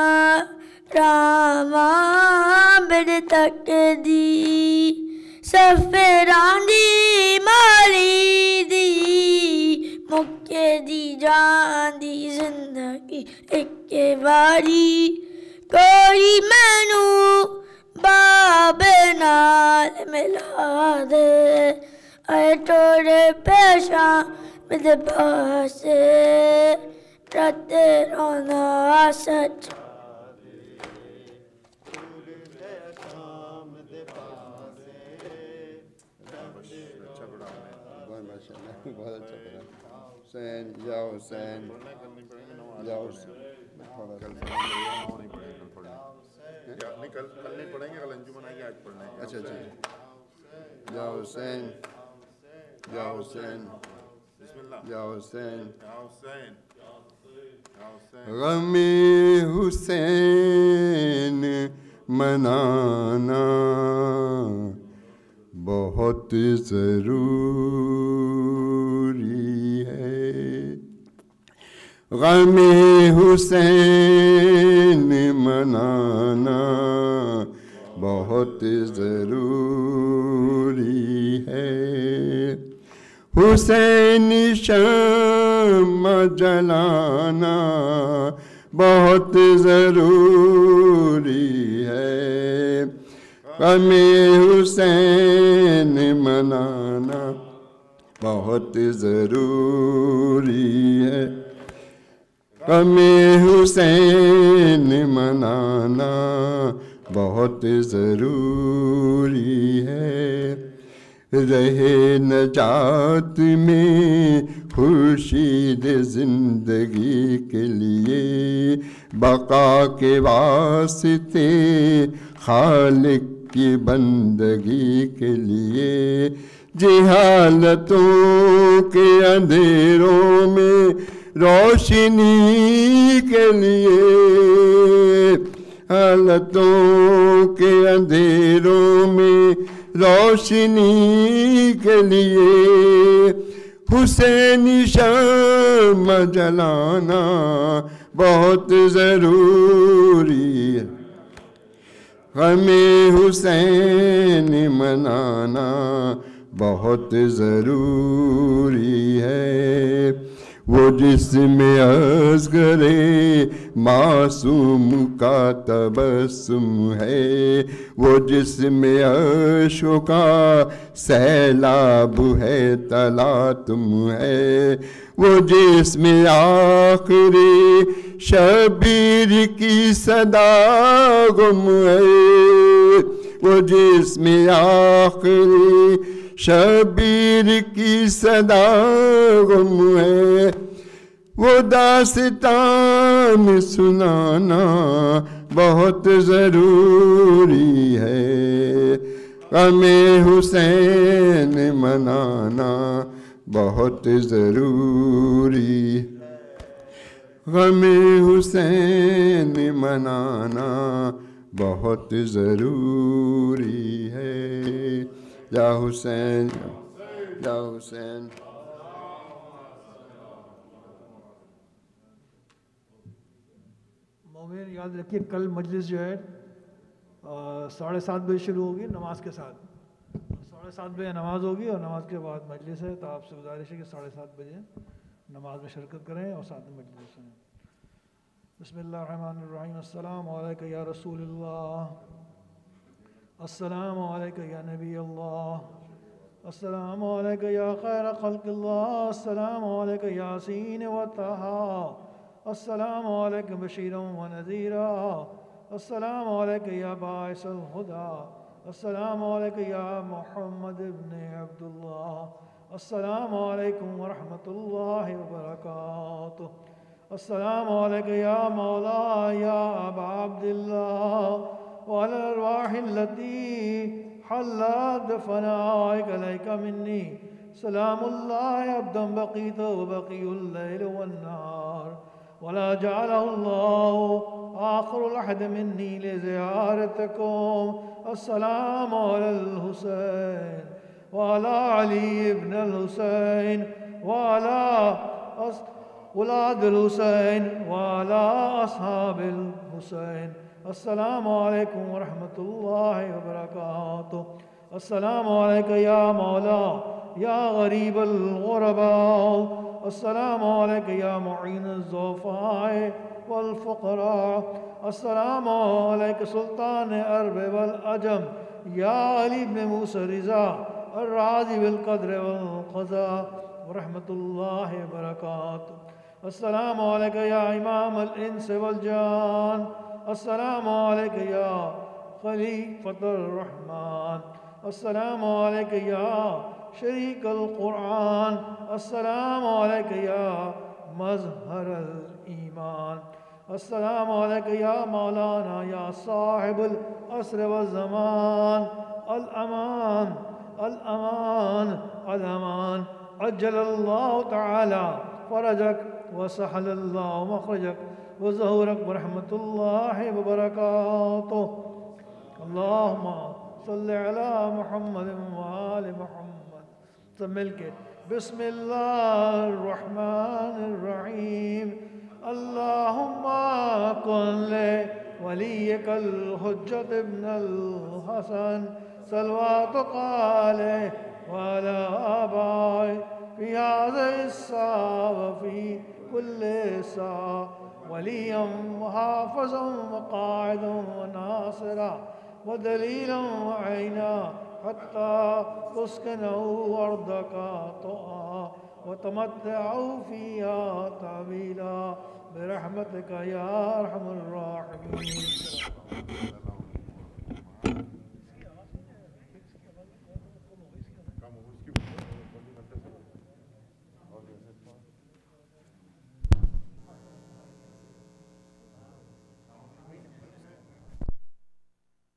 راواں بڑ تک دی سفران دی ماری دی مکے دی جان دی زندگی ایک باری کوئی مینو باب نال ملا دے اے تور پیشا میرے پاس رات رونا سجا بہت اچھا پڑھا حسین یا حسین یا حسین کل نہیں پڑھیں گے، کل انجمن آئے گی، آج پڑھنا ہے. اچھا اچھا یا حسین یا حسین یا حسین غم حسین منانا بہت ضروری ہے، غم حسین منانا بہت ضروری ہے، حسین شمع جلانا بہت ضروری ہے، غم حسین منانا بہت ضروری ہے، غم حسین منانا بہت ضروری ہے، رہے نجات میں خورشید زندگی کے لیے، بقا کے واسطے خالق کی بندگی کے لیے، جہالتوں کے اندھیروں میں روشنی کے لیے، حالتوں کے اندھیروں میں روشنی کے لیے، حسینی شمع جلانا بہت ضروری ہے، غم حسین منانا بہت ضروری ہے، وہ جس میں اصغر معصوم کا تبسم ہے، وہ جس میں عشق کا سیلاب ہے تلاطم ہے، وہ جس میں آخری شبیر کی صدا غم ہے، وہ جس میں آخری شبیر کی صدا غم ہے، وہ داستان سنانا بہت ضروری ہے، غم حسین منانا بہت ضروری، غم حسین منانا بہت ضروری ہے، یا حسین یا حسین۔ مومن یاد رکھیے کل مجلس جو ہے 7:30 بجے شروع ہوگی نماز کے ساتھ، 7:30 بجے نماز ہوگی اور نماز کے بعد مجلس ہے، تو آپ سے گزارش ہے کہ 7:30 بجے نماز میں شرکت کریں اور ساتھ میں مجلس سنیں۔ بسم اللہ الرحمن الرحیم۔ السلام علیکم یا رسول اللہ، السلام علیکم یا نبی اللہ، السلام علیکم یا خیر خلق اللہ، السلام علیکم یاسین و طہا، السلام علیکم بشیرا و نذیرا، السلام علیکم یا باعث الہدا، السلام علیکم یا محمد ابن عبداللہ، السلام علیکم ورحمۃ اللہ وبرکاتہ، السلام علیکم یا مولا یا ابا عبداللہ، وعلى الأرواح التي حلت بفنائك عليك مني سلام الله عبدا بقيت وبقي الليل والنهار ولا جعله الله آخر العهد مني لزيارتكم. السلام على الحسين وعلى علي بن الحسين وعلى أولاد الحسين وعلى أصحاب الحسين. السلام علیکم ورحمۃ اللہ وبرکاتہ. السلام علیکم یا مولا یا غریب الغرباء، السلام علیکم یا معین الضعفاء والفقراء، السلام علیکم سلطان عرب والعجم یا علی بن موسیٰ رضا الراضی بالقدر والقضاء ورحمۃ اللہ وبرکاتہ. السلام علیکم یا امام الانس والجان، السلام علیکم یا خلیفۃ الرحمن، السلام علیکم یا شریک القرآن، السلام علیکم یا مظہر الایمان، السلام علیکم یا مولانا یا صاحب العصر والزمان. الامان الامان الامان، عجل اللہ تعالی فرجک وسہل اللہ مخرجک وظہورک برحمۃ اللہ وبرکاتہ. اللہم صلی علی محمد وآل محمد. سب مل کے بسم اللہ الرحمن الرحیم. اللہم کن لولیک الحجۃ ابن الحسن صلواتک علیہ وعلی آبائہ فی هذه الساعة وفی کل ساعة وليا وحافظا وقاعدا وناصرا ودليلا وعينا حتى تسكنوا أرضك طوعا وتمتعوا فيها طويلا برحمتك يا أرحم الراحمين.